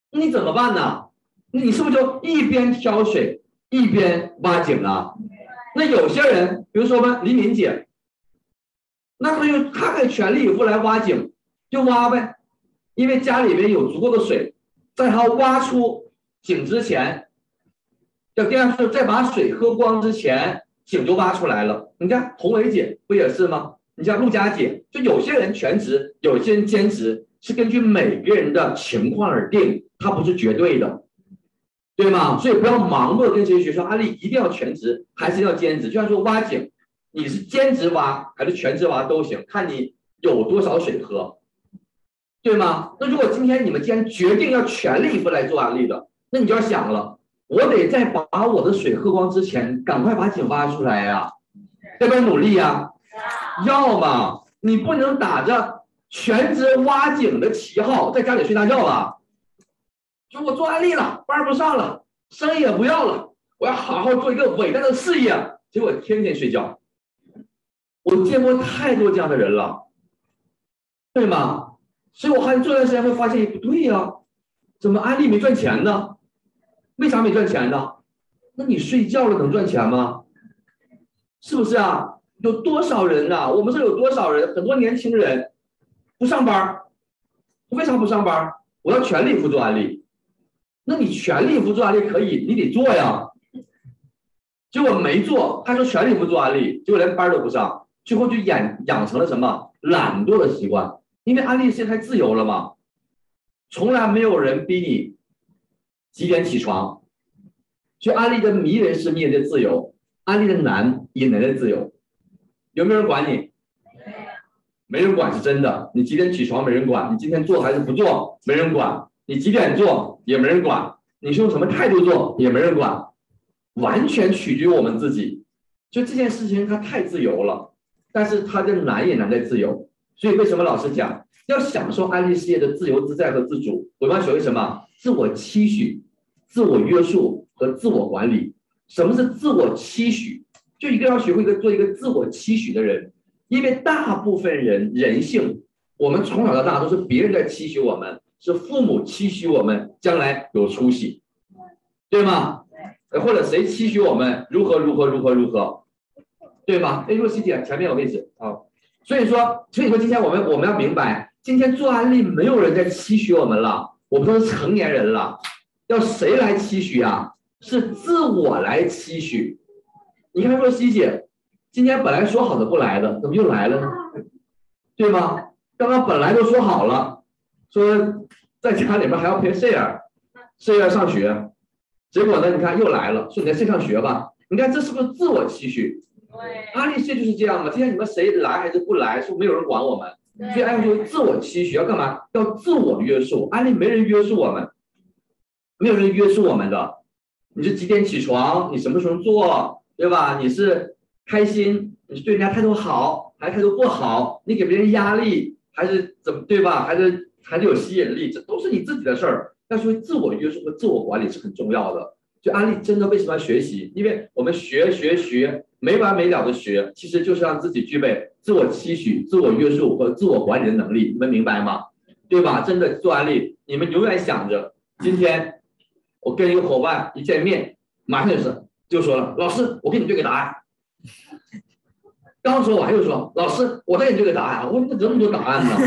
那你怎么办呢？那你是不是就一边挑水一边挖井啊？那有些人，比如说吧，李敏姐，那她可以全力以赴来挖井，就挖呗，因为家里面有足够的水，在她挖出井之前，要第二次再把水喝光之前，井就挖出来了。你看红伟姐不也是吗？你像陆佳姐，就有些人全职，有些人兼职，是根据每个人的情况而定，它不是绝对的，对吗？所以不要盲目的跟谁学说安利一定要全职还是要兼职。就像说挖井，你是兼职挖还是全职挖都行，看你有多少水喝，对吗？那如果今天你们既然决定要全力以赴来做安利的，那你就要想了，我得在把我的水喝光之前，赶快把井挖出来呀，要不要努力呀？要嘛，你不能打着全职挖井的旗号在家里睡大觉吧？说我做安利了，班不上了，生意也不要了，我要好好做一个伟大的事业，结果天天睡觉。我见过太多这样的人了，对吗？所以我还做段时间会发现不对呀，怎么安利没赚钱呢？为啥没赚钱呢？那你睡觉了能赚钱吗？是不是啊？有多少人呐？我们这有多少人？很多年轻人不上班，为啥不上班？我要全力以赴做安利。那你全力以赴做安利可以，你得做呀。结果没做，他说全力以赴做安利，结果连班都不上，最后就养成了什么懒惰的习惯。因为安利现在太自由了嘛，从来没有人逼你几点起床，所以安利的迷人是迷人的自由，安利的难也难的自由。有没有人管你？没人管是真的。你几点起床没人管，你今天做还是不做没人管，你几点做也没人管，你是用什么态度做也没人管，完全取决于我们自己。就这件事情它太自由了，但是它的难也难在自由。所以为什么老师讲要享受安利事业的自由自在和自主？我们要学会什么？自我期许、自我约束和自我管理。什么是自我期许？就一个要学会做一个自我期许的人，因为大部分人性，我们从小到大都是别人在期许我们，是父母期许我们将来有出息，对吗？或者谁期许我们如何，对吗？哎，若曦姐前面有位置啊。所以说今天我们要明白，今天做安利没有人在期许我们了，我们都是成年人了，要谁来期许啊？是自我来期许。你看若曦姐今天本来说好的不来的，怎么又来了呢？对吗？刚刚本来都说好了，说在家里面还要陪谢尔上学，结果呢，你看又来了，说你在线上学吧。你看这是不是自我期许？安利事业就是这样嘛。今天你们谁来还是不来，是没有人管我们，所以安利就自我期许要干嘛？要自我约束。安利没人约束我们，没有人约束我们的。你是几点起床？你什么时候做？对吧？你是开心，你是对人家态度好，还是态度不好？你给别人压力，还是怎么？对吧？还是有吸引力？这都是你自己的事儿。要学会自我约束和自我管理是很重要的。就安利真的为什么要学习？因为我们学没完没了的学，其实就是让自己具备自我期许、自我约束和自我管理的能力。你们明白吗？对吧？真的做安利，你们永远想着今天我跟一个伙伴一见面，马上就说了，老师，我给你这个答案。刚说完又说，老师，我再给你这个答案。我说这么多答案呢？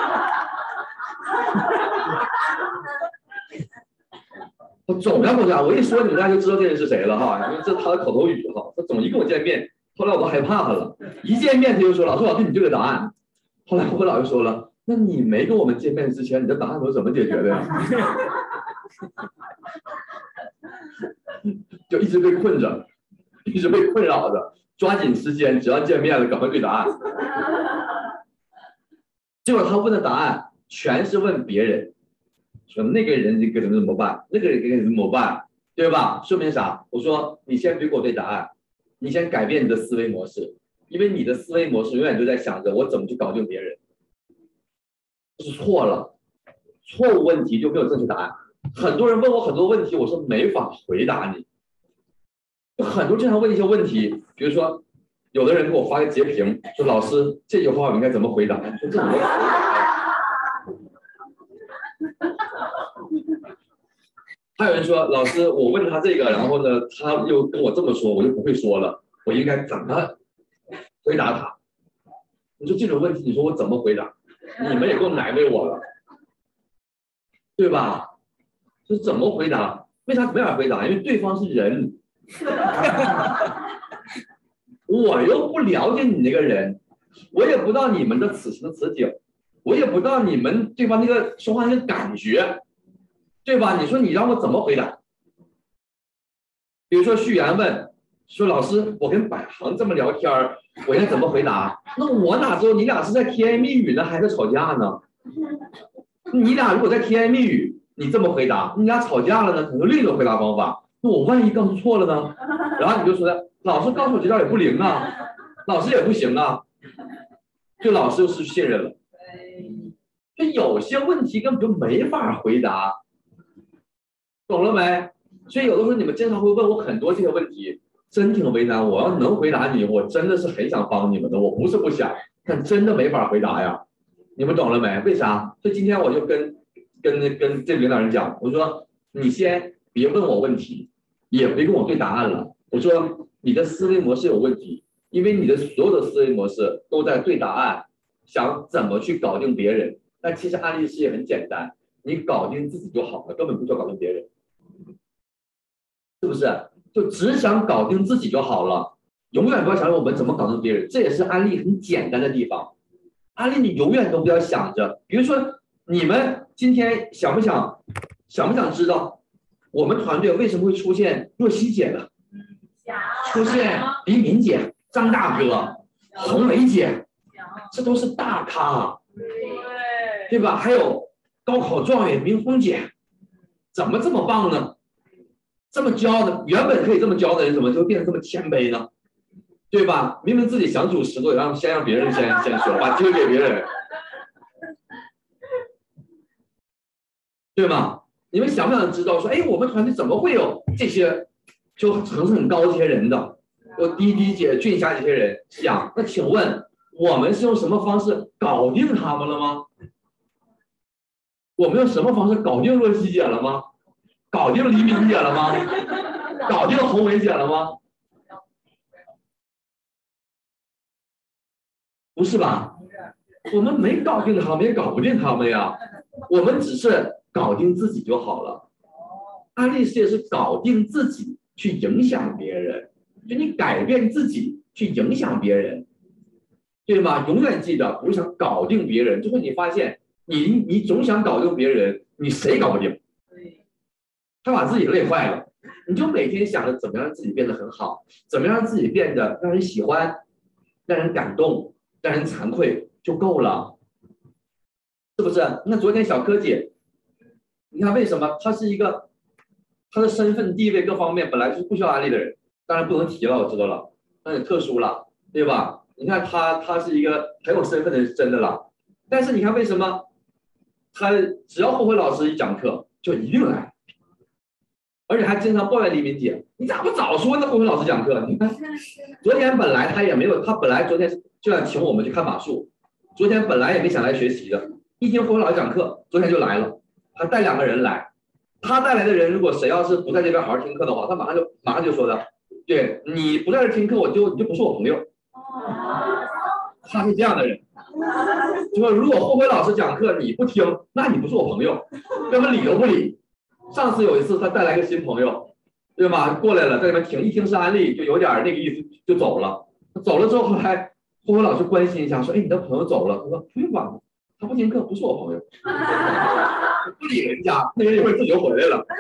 我总要跟我讲，我一说你们大家就知道这人是谁了哈，因为这是他的口头语哈。他总一跟我见面，后来我都害怕他了。一见面他就说，老师，我给你这个答案。后来我老师说了，那你没跟我们见面之前，你的答案都是怎么解决的呀？就一直被困着，一直被困扰着，抓紧时间，只要见面了，赶快对答案。结果他问的答案全是问别人。说那个人该怎么办？那个人该怎么办？对吧？说明啥？我说你先别给我对答案，你先改变你的思维模式，因为你的思维模式永远都在想着我怎么去搞定别人，这是错了。错误问题就没有正确答案。很多人问我很多问题，我是没法回答你。很多经常问一些问题，比如说有的人给我发个截屏，说老师这句话我应该怎么回答？说这怎么？ 还有人说，老师，我问他这个，然后呢，他又跟我这么说，我就不会说了，我应该怎么回答他？你说这种问题，你说我怎么回答？你们也够难为我了，对吧？这怎么回答？为啥没法回答？因为对方是人，我又不了解你那个人，我也不知道你们的此情此景，我也不知道你们对方那个说话那个感觉，对吧？你说你让我怎么回答？比如说旭元问说：“老师，我跟百航这么聊天，我应该怎么回答？”那我哪知道你俩是在甜言蜜语呢，还是吵架呢？你俩如果在甜言蜜语，你这么回答，你俩吵架了呢，可能另一种回答方法。那我万一告诉错了呢？然后你就说：“老师告诉我这招也不灵啊，老师也不行啊。”对老师就失去信任了。就有些问题根本就没法回答，懂了没？所以有的时候你们经常会问我很多这些问题，真挺为难。我要能回答你，我真的是很想帮你们的，我不是不想，但真的没法回答呀。你们懂了没？为啥？所以今天我就跟这领导人讲，我说你先别问我问题，也别跟我对答案了。我说你的思维模式有问题，因为你的所有的思维模式都在对答案，想怎么去搞定别人。但其实案例事业很简单，你搞定自己就好了，根本不需要搞定别人，是不是？就只想搞定自己就好了，永远不要想着我们怎么搞定别人，这也是案例很简单的地方。案例你永远都不要想着，比如说你们今天想不想知道我们团队为什么会出现若曦姐呢？出现黎明姐、张大哥、红梅姐，这都是大咖，对吧？还有高考状元明峰姐，怎么这么棒呢？这么骄傲的，原本可以这么骄傲的人，怎么就变得这么谦卑呢？对吧？明明自己想煮石头，先让别人先说，把机会给别人，对吗？你们想不想知道说，哎，我们团队怎么会有这些就层次很高这些人的？有滴滴姐、俊霞这些人想，那请问我们是用什么方式搞定他们了吗？我们用什么方式搞定若曦姐了吗？搞定黎明姐了吗？搞定红梅姐了吗？不是吧？我们没搞定他们，也搞不定他们呀。我们只是搞定自己就好了。案例事业是搞定自己去影响别人，就你改变自己去影响别人，对吗？永远记得，不是想搞定别人，就会你发现你总想搞定别人，你谁搞不定？他把自己累坏了。你就每天想着怎么样让自己变得很好，怎么样让自己变得让人喜欢、让人感动、让人惭愧就够了，是不是？那昨天小柯姐，你看为什么她是一个，她的身份地位各方面本来就是不需要安利的人，当然不能提了，我知道了，那很特殊了，对吧？你看她是一个很有身份的人，真的了。但是你看为什么她只要后悔老师一讲课就一定来，而且还经常抱怨黎明姐，你咋不早说呢？后悔老师讲课，你看昨天本来她也没有，她本来昨天就想请我们去看马术，昨天本来也没想来学习的，一听后悔老师讲课，昨天就来了，还带2个人来。他带来的人，如果谁要是不在这边好好听课的话，他马上就说的，对，你不在这听课，你就不是我朋友。他是这样的人，就说如果后悔老师讲课你不听，那你不是我朋友，根本理都不理。上次有一次他带来一个新朋友，对吧？过来了，在那边听，一听是安利，就有点那个意思，就走了。走了之后，后来后悔老师关心一下，说：“哎，你的朋友走了。”他说：“不用管他，他不听课，不是我朋友。”不理人家，那人一会儿自己就回来了，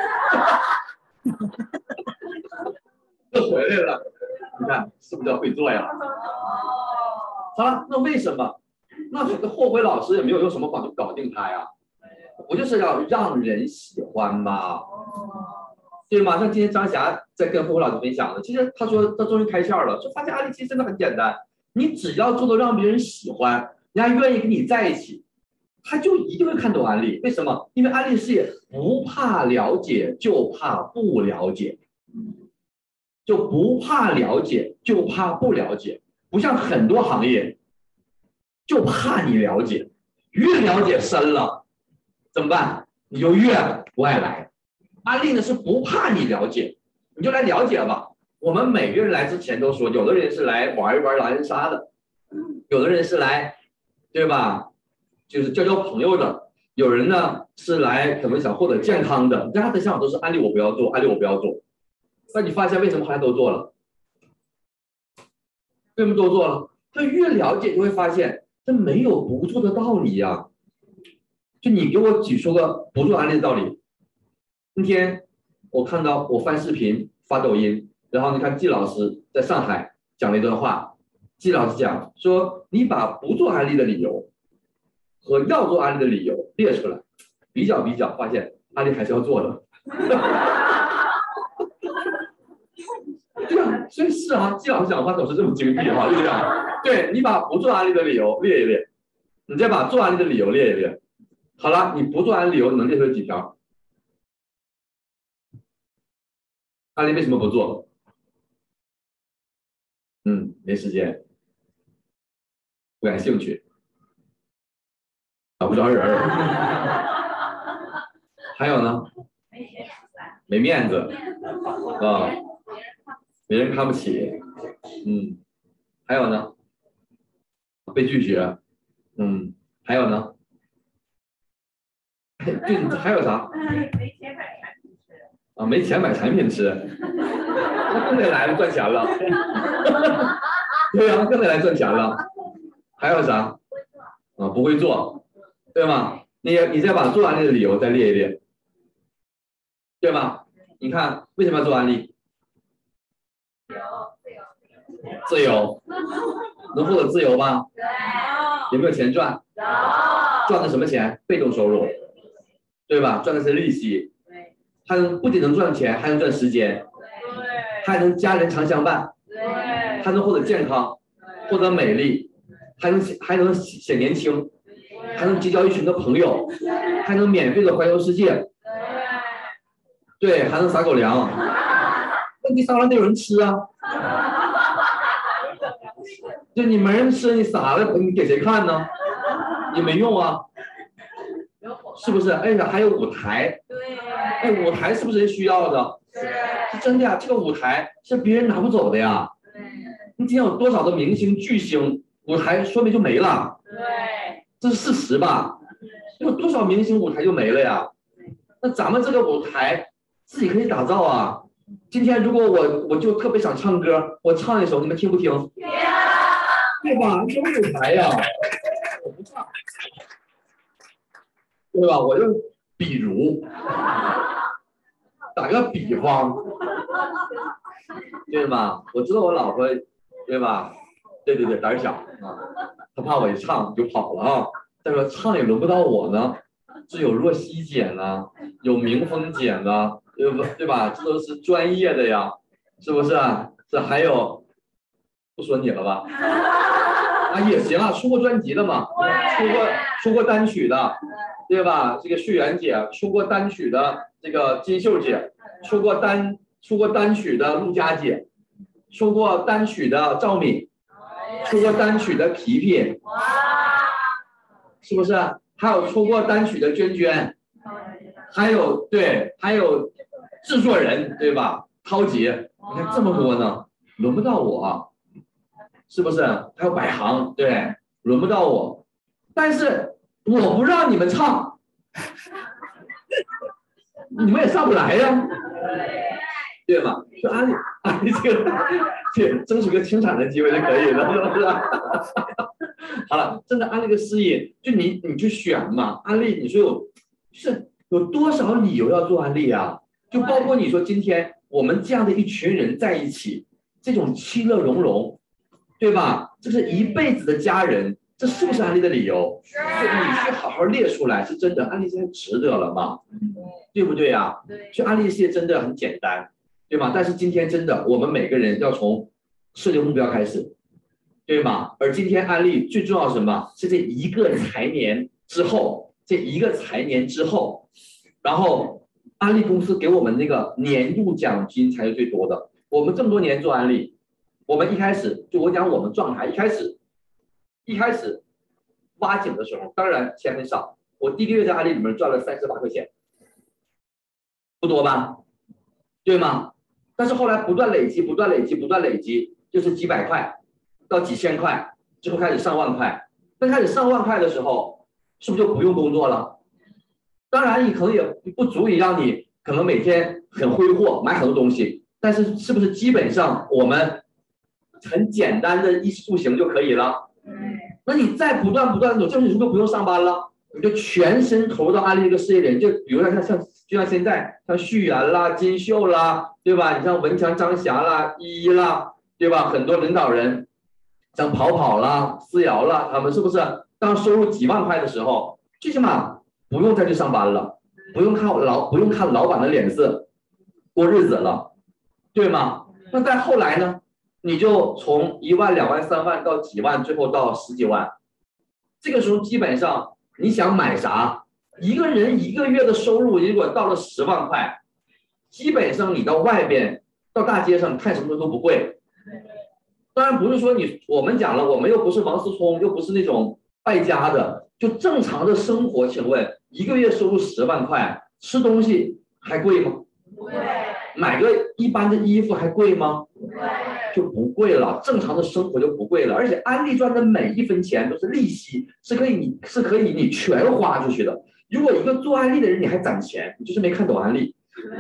就回来了。你看是不是会做呀？好了，那为什么？那后悔老师也没有用什么方法搞定他呀？不就是要让人喜欢吗？对吗？像今天张霞在跟后悔老师分享的，其实他说他终于开窍了，就发现案例其实真的很简单，你只要做到让别人喜欢，人家愿意跟你在一起。他就一定会看懂安利，为什么？因为安利事业不怕了解，就怕不了解，就不怕了解，就怕不了解。不像很多行业，就怕你了解，越了解深了，怎么办？你就越不爱来， 安利呢是不怕你了解，你就来了解吧。我们每个人来之前都说，有的人是来玩一玩狼人杀的，有的人是来，对吧？就是交朋友的，有人呢是来可能想获得健康的，大家的想法都是安利我不要做，安利我不要做。那你发现为什么后来都做了？为什么都做了？他越了解就会发现，这没有不做的道理呀。就你给我举出个不做安利的道理。今天我看到我翻视频发抖音，然后你看季老师在上海讲了一段话，季老师讲说，你把不做安利的理由和要做安利的理由列出来，比较，发现安利还是要做的。对啊，所以是啊，季老师讲话总是这么精辟哈，就这样。对，你把不做安利的理由列一列，你再把做安利的理由列一列。好了，你不做安利理由能列出几条？安利为什么不做？没时间，不感兴趣，找不着人儿。还有呢？没面子啊，没人看不起。还有呢？被拒绝。还有呢？对，还有啥？没钱买产品吃。那更得来赚钱了。对呀，更得来赚钱了。还有啥？不会做，对吗？你再把做安利的理由再列一列，对吧？你看为什么要做安利？自由，能获得自由吗？有没有钱赚？赚的什么钱？被动收入，对吧？赚的是利息，还能不仅能赚钱，还能赚时间，还能家人常相伴，还能获得健康，获得美丽，还能显年轻，还能结交一群的朋友，还能免费的环游世界，对，还能撒狗粮。问题撒了得有人吃啊，就你没人吃，你撒了你给谁看呢？也没用啊，是不是？还有舞台，舞台是不是人需要的？是真的呀，这个舞台是别人拿不走的呀。你今天有多少的明星巨星，舞台说没就没了，这是事实吧？有多少明星舞台就没了呀？那咱们这个舞台自己可以打造啊。今天如果我就特别想唱歌，我唱一首，你们听不听？对吧？有舞台呀，我不唱，对吧？我就比如打个比方，对吧？我知道我老婆，对吧？对，胆小啊，她怕我一唱就跑了啊。再说唱也轮不到我呢，这有若曦姐呢，有明峰姐呢，对吧？这都是专业的呀，是不是啊？这还有，不说你了吧？也行啊，出过专辑的嘛，出过单曲的，对吧？这个旭媛姐出过单曲的，这个金秀姐出过单曲的陆佳姐，出过单曲的赵敏，出过单曲的皮皮，是不是？还有出过单曲的娟娟，还有制作人，对吧？涛杰，你看这么多呢，轮不到我。是不是？还有百行，对，轮不到我，但是我不让你们唱，你们也上不来呀，对吗？就安利这个争取个清场的机会就可以了，是不是？好了，真的安利个事业，就你去选嘛，安利你说有多少理由要做安利啊？就包括你说今天我们这样的一群人在一起，这种其乐融融。对吧？这是一辈子的家人，这是不是安利的理由？是。你去好好列出来，是真的，安利现在值得了吗？对不对呀？去安利事业真的很简单，对吗？但是今天真的，我们每个人要从设定目标开始，对吗？而今天安利最重要是什么？是这一个财年之后，然后安利公司给我们那个年度奖金才是最多的。我们这么多年做安利。我们一开始就我讲我们状态，一开始挖井的时候，当然钱很少，我第一个月在安利里面赚了38块钱， 不多吧？对吗？但是后来不断累积，不断累积，不断累积，就是几百块到几千块，之后开始上万块。那开始上万块的时候，是不是就不用工作了？当然，你可能也不足以让你可能每天很挥霍，买很多东西，但是是不是基本上我们很简单的衣食住行就可以了？那你再不断的走，这你是不是不用上班了？你就全身投入到安利这个事业里，就比如说就像现在像旭源啦、金秀啦，对吧？你像文强、张霞啦、依依啦，对吧？很多领导人像跑跑啦、思瑶啦，他们是不是当收入几万块的时候，最起码不用再去上班了，不用看老板的脸色过日子了，对吗？那再后来呢？你就从1万、2万、3万到几万，最后到10几万，这个时候基本上你想买啥，一个人一个月的收入如果到了10万块，基本上你到外边到大街上看什么都不贵。当然不是说我们讲了，我们又不是王思聪，又不是那种败家的，就正常的生活，请问一个月收入10万块，吃东西还贵吗？ 不贵。 买个一般的衣服还贵吗？ 不贵。 就不贵了，正常的生活就不贵了。而且安利赚的每一分钱都是利息，是可以你全花出去的。如果一个做安利的人你还攒钱，你就是没看懂安利。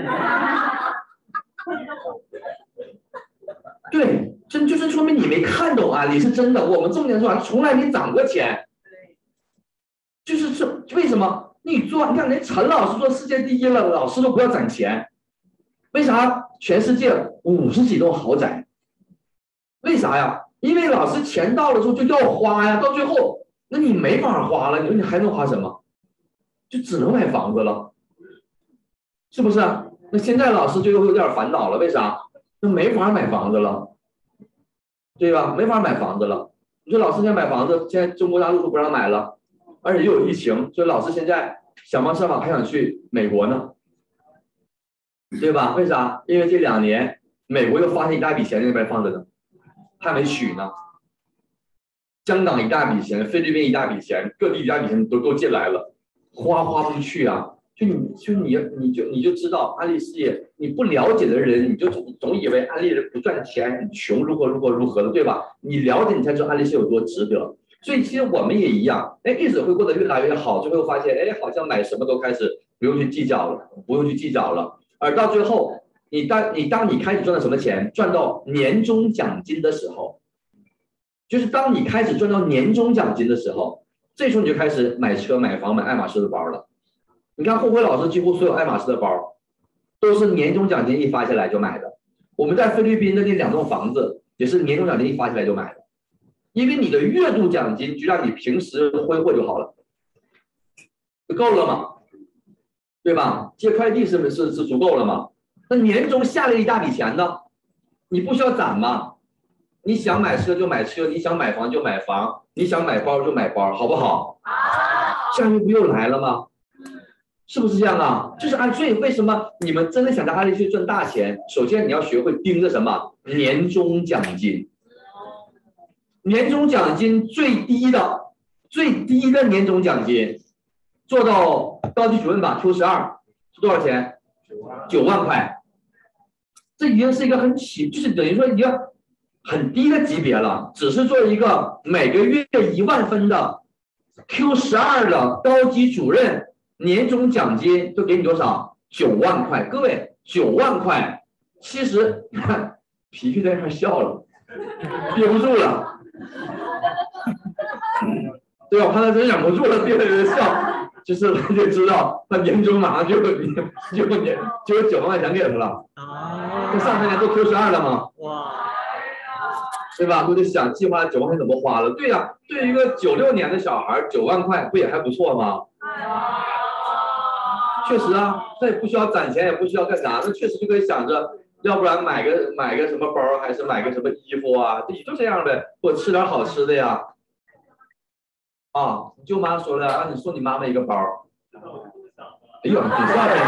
对，就是说明你没看懂安利，是真的。我们重点说从来没攒过钱，就是为什么你看连陈老师做世界第一了，老师都不要攒钱，为啥？全世界50几栋豪宅，为啥呀？因为老师钱到了之后就要花呀，到最后那你没法花了，你说你还能花什么？就只能买房子了，是不是？那现在老师就有点烦恼了，为啥？那没法买房子了，对吧？没法买房子了。你说老师现在买房子，现在中国大陆都不让买了，而且又有疫情，所以老师现在想方设法还想去美国呢，对吧？为啥？因为这2年美国又发现一大笔钱在那边放着呢，还没取呢。香港一大笔钱，菲律宾一大笔钱，各地一大笔钱都进来了，花不出去啊！你就知道安利事业，你不了解的人，你就总以为安利人不赚钱，穷如何的，对吧？你了解你才知道安利事业有多值得。所以其实我们也一样，日子会过得越来越好，最后发现，好像买什么都开始不用去计较了，而到最后，当你开始赚到什么钱，赚到年终奖金的时候，就是当你开始赚到年终奖金的时候，这时候你就开始买车、买房、买爱马仕的包了。你看霍辉老师几乎所有爱马仕的包都是年终奖金一发下来就买的。我们在菲律宾的那2栋房子也是年终奖金一发下来就买的，因为你的月度奖金就让你平时挥霍就好了，就够了嘛，对吧？接快递是足够了嘛？那年终下来一大笔钱呢，你不需要攒吗？你想买车就买车，你想买房就买房，你想买包就买包，好不好？这样不又来了吗？是不是这样啊？就是所以为什么你们真的想在安利去赚大钱？首先你要学会盯着什么？年终奖金。年终奖金最低的年终奖金，做到高级主任吧 Q12是多少钱？9万块。这已经是一个就是等于说一个很低的级别了，只是做一个每个月1万分的 Q12的高级主任。年终奖金都给你多少？9万块，各位，9万块，其实你看皮皮在那笑了，憋不住了，对吧？我看他真忍不住了，憋在那笑，就是他就知道他年终马上就有9万块钱给他了，他上半年都 Q12了吗？哇，对吧？都得想计划9万块怎么花了。对呀，对于一个96年的小孩，9万块不也还不错吗？确实啊，这也不需要攒钱，也不需要干啥，那确实就可以想着，要不然买个什么包，还是买个什么衣服啊，也就这样呗，或者吃点好吃的呀。啊，你舅妈说了，让你送你妈妈一个包。哎呦，挺孝顺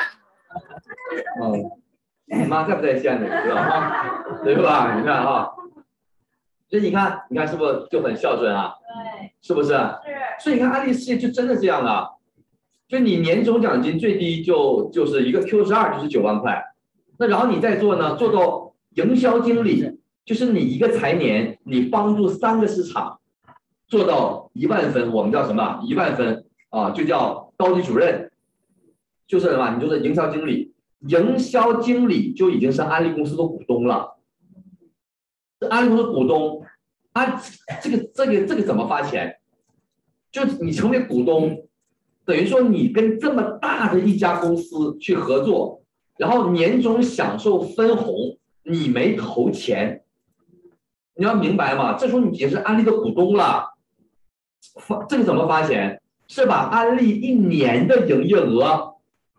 的。你妈在不在线呢？你知道吗？对吧？你看啊，所以你看是不是就很孝顺啊？对，是不是？是。所以你看安利事业就真的这样啊。 就你年终奖金最低就是一个 Q12就是9万块，那然后你再做呢，做到营销经理，就是你一个财年，你帮助3个市场做到1万分，我们叫什么？1万分啊，就叫高级主任，就是什么？你就是营销经理，营销经理就已经是安利公司的股东了，安利公司股东，这个怎么发钱？就你成为股东，等于说你跟这么大的一家公司去合作，然后年终享受分红，你没投钱，你要明白嘛？这时候你已经是安利的股东了。这个怎么发钱？是把安利1年的营业额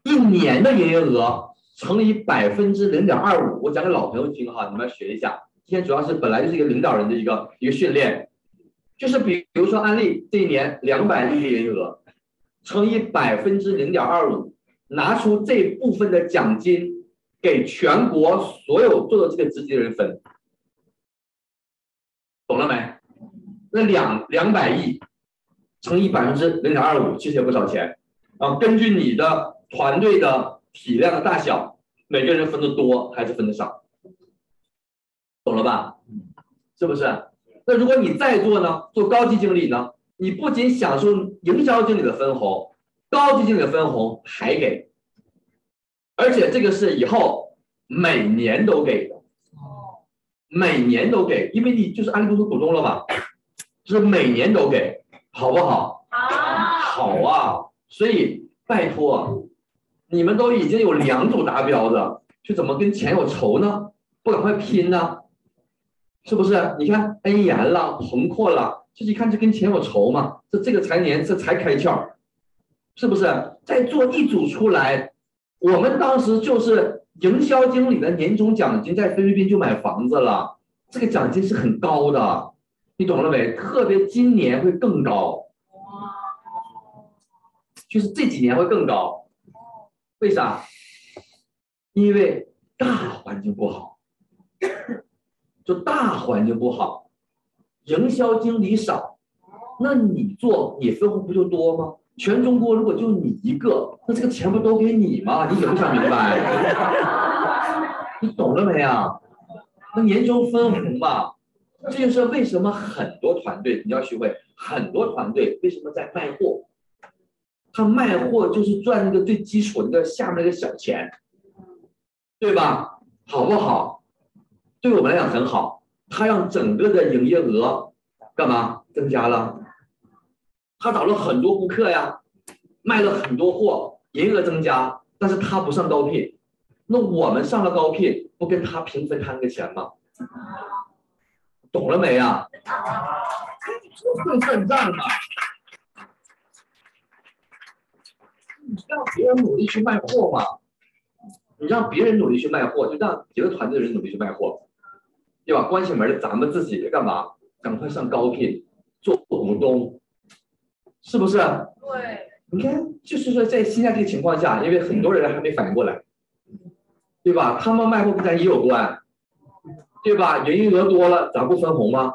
乘以0.25%。我讲给老朋友听哈，你们要学一下。今天主要是本来就是一个领导人的一个训练，就是比如说安利这一年200亿的营业额，乘以0.25%，拿出这部分的奖金给全国所有做的这个职级的人分，懂了没？那200亿乘以0.25%，其实也不少钱啊。根据你的团队的体量的大小，每个人分的多还是分的少，懂了吧？是不是？那如果你再做呢，做高级经理呢，你不仅享受营销经理的分红，高级经理的分红还给，而且这个是以后每年都给的，每年都给，因为你就是安利公司股东了嘛，就是每年都给，好不好？好啊！所以拜托，你们都已经有2组达标的，就怎么跟钱有仇呢？不赶快拼呢？是不是？你看恩言了，鹏阔了，这一看就跟钱有仇嘛。这个财年这才开窍，是不是？再做1组出来，我们当时就是营销经理的年终奖金，在菲律宾就买房子了，这个奖金是很高的，你懂了没？特别今年会更高，就是这几年会更高。为啥？因为大环境不好。就大环境不好，营销经理少，那你做你分红不就多吗？全中国如果就你一个，那这个钱不都给你吗？你想不想明白？你懂了没啊？那年终分红嘛，这就是为什么很多团队你要学会，很多团队为什么在卖货？他卖货就是赚那个最基础的下面那个小钱，对吧？好不好？对我们来讲很好，他让整个的营业额干嘛增加了？他找了很多顾客呀，卖了很多货，营业额增加，但是他不上高聘，那我们上了高聘，不跟他平分他那个钱吗？懂了没啊？会算账嘛？你让别人努力去卖货嘛？你让别人努力去卖货，就让别的团队的人努力去卖货。对吧？关起门来，咱们自己干嘛？赶快上高聘，做股东，是不是？ 对。 你看，就是说在现在这个情况下，因为很多人还没反应过来，对吧？他们卖货跟咱也有关，对吧？营业额多了，咱不分红吗？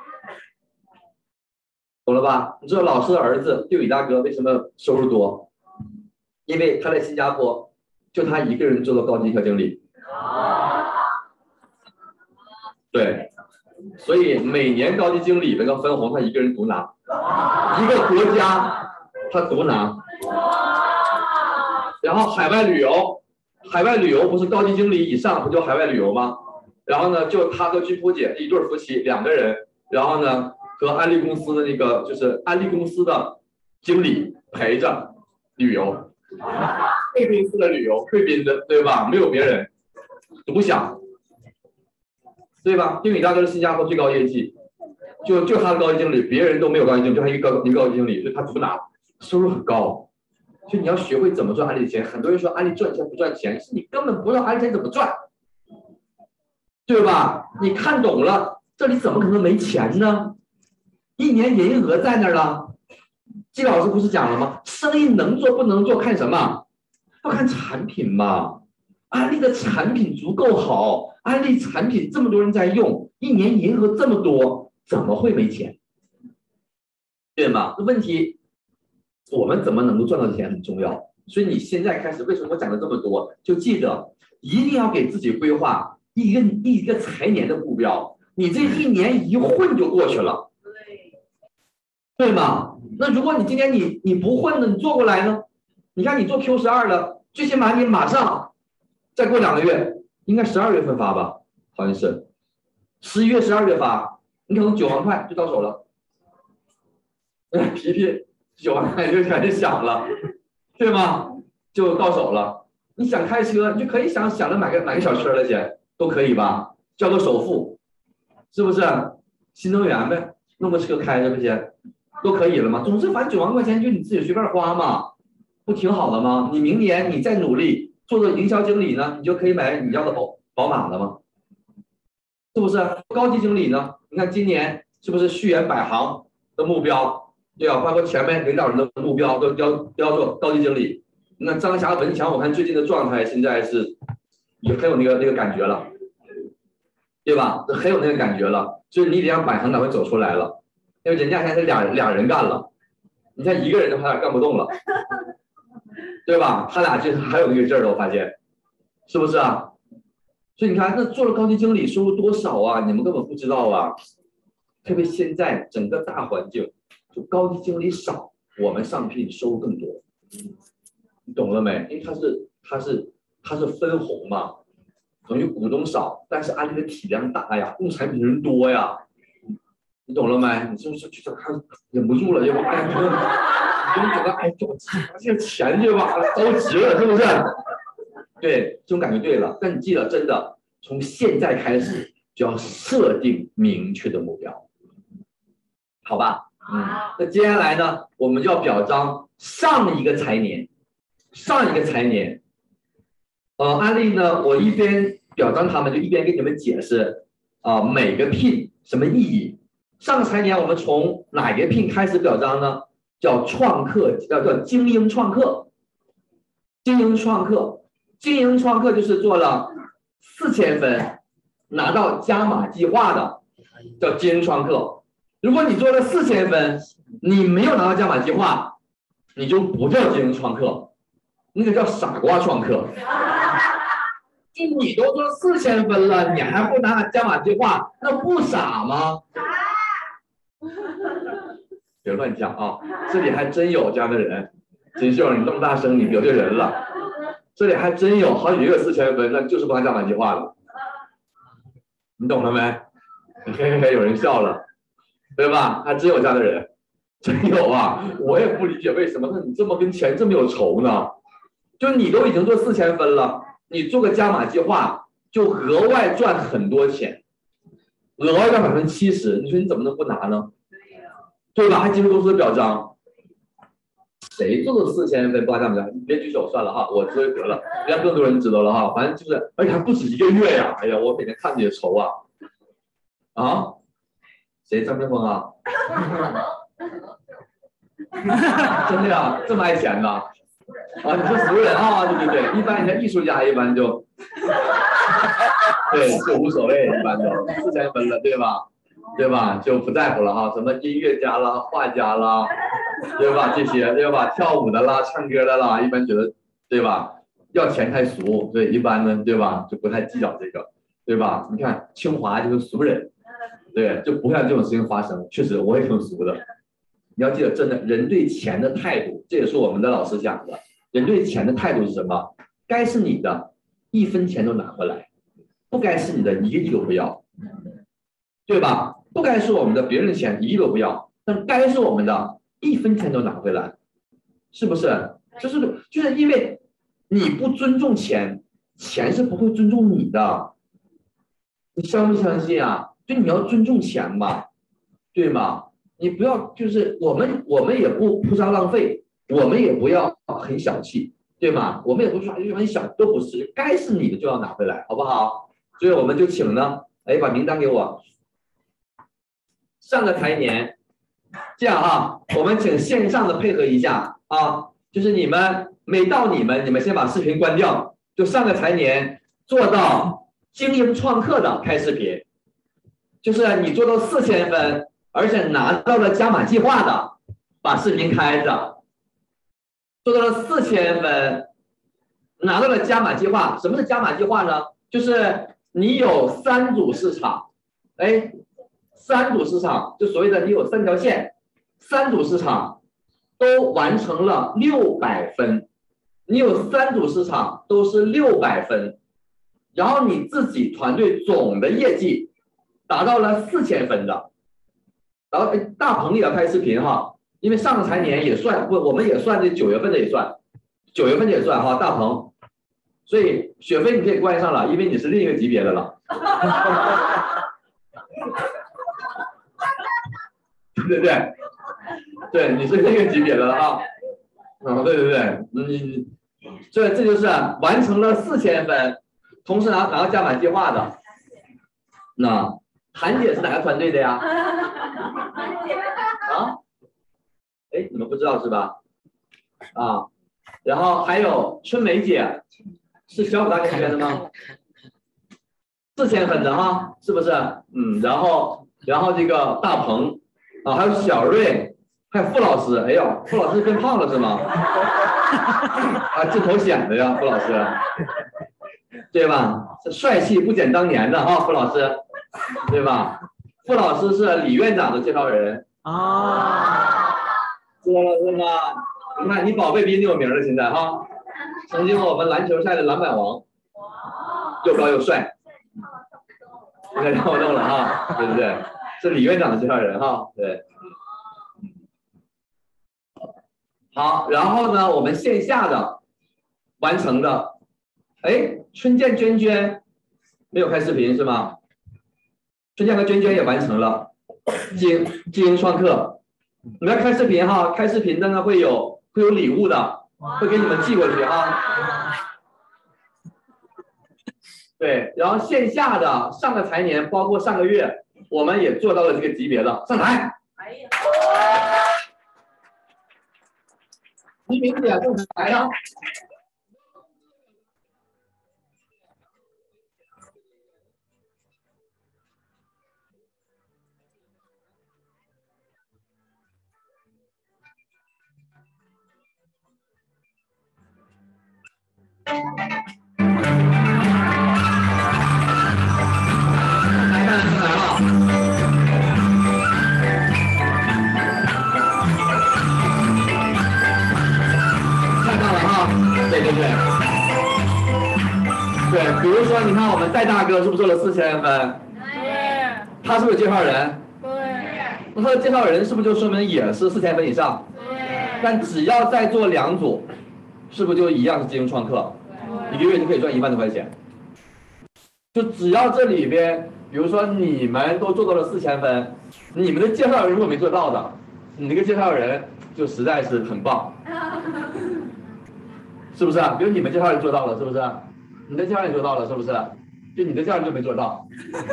懂了吧？你知道老师的儿子对伟大哥为什么收入多？因为他在新加坡，就他一个人做了高级营销经理。对，所以每年高级经理那个分红他一个人独拿，一个国家他独拿。然后海外旅游不是高级经理以上不就海外旅游吗？然后呢，就他和君普姐一对夫妻2个人，然后呢和安利公司的那个就是安利公司的经理陪着旅游，贵宾式的旅游，贵宾的对吧？没有别人，独享。对吧？因为你大哥是新加坡最高业绩，就他的高级经理，别人都没有高级经理，就他一个高级经理，所以他独拿，收入很高。所以你要学会怎么赚安利的钱。很多人说安利赚钱不赚钱，是你根本不知道安利钱怎么赚，对吧？你看懂了，这里怎么可能没钱呢？1年营业额在那儿了。季老师不是讲了吗？生意能做不能做看什么？要看产品嘛。安利的产品足够好，安利产品这么多人在用，1年营业额这么多，怎么会没钱？对吗？问题我们怎么能够赚到钱很重要。所以你现在开始，为什么我讲了这么多？就记得一定要给自己规划一个财年的目标。你这一年一混就过去了，对吗？那如果你今天你不混的，你做过来呢？你看你做 Q12了，最起码你马上再过2个月，应该12月份发吧？好像是11月、12月发，你可能9万块就到手了。皮皮9万块就开始想了，对吗？就到手了。你想开车，你就可以想着买个小车的钱都可以吧？交个首付，是不是？新能源呗，弄个车开着不行，都可以了嘛。总之，反正9万块钱就你自己随便花嘛，不挺好的吗？你明年你再努力做个营销经理呢，你就可以买你要的宝马了吗？是不是？高级经理呢？你看今年是不是续员百行的目标？对啊，包括前面领导人的目标都要做高级经理。那张霞、文强，我看最近的状态现在是也很有那个感觉了，对吧？很有那个感觉了，所以你得让百行赶快走出来了，因为人家现在是俩人干了，你看一个人的话干不动了，对吧？他俩就是还有那个劲儿的，我发现，是不是啊？所以你看，那做了高级经理收入多少啊？你们根本不知道啊！特别现在整个大环境，就高级经理少，我们上聘收入更多，你懂了没？因为他是分红嘛，等于股东少，但是安利的体量大呀，用产品人多呀，你懂了没？你是不是就看忍不住了，就哎呀，你觉得哎，给我这个钱去吧，着急了，是不是？对，这种感觉对了。但你记得，真的从现在开始就要设定明确的目标，好吧？那接下来呢，我们就要表彰上一个财年。安利呢，我一边表彰他们，就一边给你们解释每个聘什么意义。上个财年我们从哪个聘开始表彰呢？叫创客，叫精英创客。精英创客就是做了4000分，拿到加码计划的，叫精英创客。如果你做了4000分，你没有拿到加码计划，你就不叫精英创客，那个叫傻瓜创客。就你都做4000分了，你还不拿加码计划，那不傻吗？别乱讲啊！这里还真有这样的人，金秀，你这么大声，你得罪人了。这里还真有好几个4000分，那就是不拿加码计划了，你懂了没？嘿嘿嘿，有人笑了，对吧？还真有这样的人，真有啊！我也不理解为什么，那你这么跟钱这么有仇呢？就你都已经做4000分了，你做个加码计划就额外赚很多钱，额外赚70%，你说你怎么能不拿呢？对吧？还进入公司的表彰，谁做的4000分不拿加码计划？你别举手算了哈，我说得了，让更多人知道了哈。反正就是，而且还不止1个月呀！哎呀，我每天看着也愁啊。啊？谁？张冰峰啊？真的呀？这么爱钱呢？啊，你是俗人啊？对对对，一般你像艺术家，一般就，对，就无所谓，一般都4000分了，对吧？对吧？就不在乎了哈，什么音乐家啦、画家啦，对吧？这些对吧？跳舞的啦、唱歌的啦，一般觉得对吧？要钱太俗，所以一般呢，对吧？就不太计较这个，对吧？你看清华就是俗人，对，就不会让这种事情发生。确实，我也挺俗的。你要记得，真的，人对钱的态度，这也是我们的老师讲的。人对钱的态度是什么？该是你的1分钱都拿回来，不该是你的1个亿都不要，对吧？不该是我们的别人的钱1亿都不要，但该是我们的1分钱都拿回来，是不是？就是因为你不尊重钱，钱是不会尊重你的，你相不相信啊？就你要尊重钱嘛，对吗？你不要就是我们也不铺张浪费，我们也不要很小气，对吗？我们也不是说很小，都不是，该是你的就要拿回来，好不好？所以我们就请呢，把名单给我。上个财年，这样啊，我们请线上的配合一下啊，就是你们每到你们先把视频关掉，就上个财年做到精英创客的开视频，就是你做到4000分，而且拿到了加码计划的，把视频开着， 做到了4000分，拿到了加码计划。什么是加码计划呢？就是你有3组市场，哎，3组市场就所谓的你有3条线，3组市场都完成了600分，你有3组市场都是600分，然后你自己团队总的业绩达到了4000分的。然后大鹏也要拍视频哈，因为上个财年也算不，我们也算这9月份的也算，9月份的也算哈，大鹏。所以雪飞你可以关上了，因为你是另一个级别的了。对不对？对，你是另一个级别的了啊。对对对，这就是完成了4000分，同时拿到加码计划的。那韩姐是哪个团队的呀？啊？哎，你们不知道是吧？啊，然后还有春梅姐，是小虎大学的吗？4000分的哈，是不是？然后这个大鹏啊，还有小瑞，还有傅老师。哎呦，傅老师变胖了是吗？啊，镜头显的呀，傅老师，对吧？这帅气不减当年的哈，傅老师，对吧？傅老师是李院长的介绍人啊，知道了是吗？你看你宝贝比你有名了，现在哈，曾经我们篮球赛的篮板王，又高又帅。应该让我弄了哈，对不对？是李院长的介绍人哈，对。好，然后呢，我们线下的完成的，哎，春见娟娟没有开视频是吗？春见和娟娟也完成了精英创客，你们要开视频哈，开视频的呢会有礼物的，会给你们寄过去哈。对，然后线下的上个财年，包括上个月，我们也做到了这个级别的。上台。哎呀！提名点上台呀！对，比如说，你看我们戴大哥是不是做了4000分？对。他是不是介绍人？对。那他的介绍人是不是就说明也是4000分以上？对。但只要再做2组，是不是就一样是精英创客？对。1个月就可以赚1万多块钱。就只要这里边，比如说你们都做到了4000分，你们的介绍人如果没做到的，你这个介绍人就实在是很棒，是不是啊？比如你们介绍人做到了，是不是？你的介绍人做到了，是不是？就你的介绍人就没做到，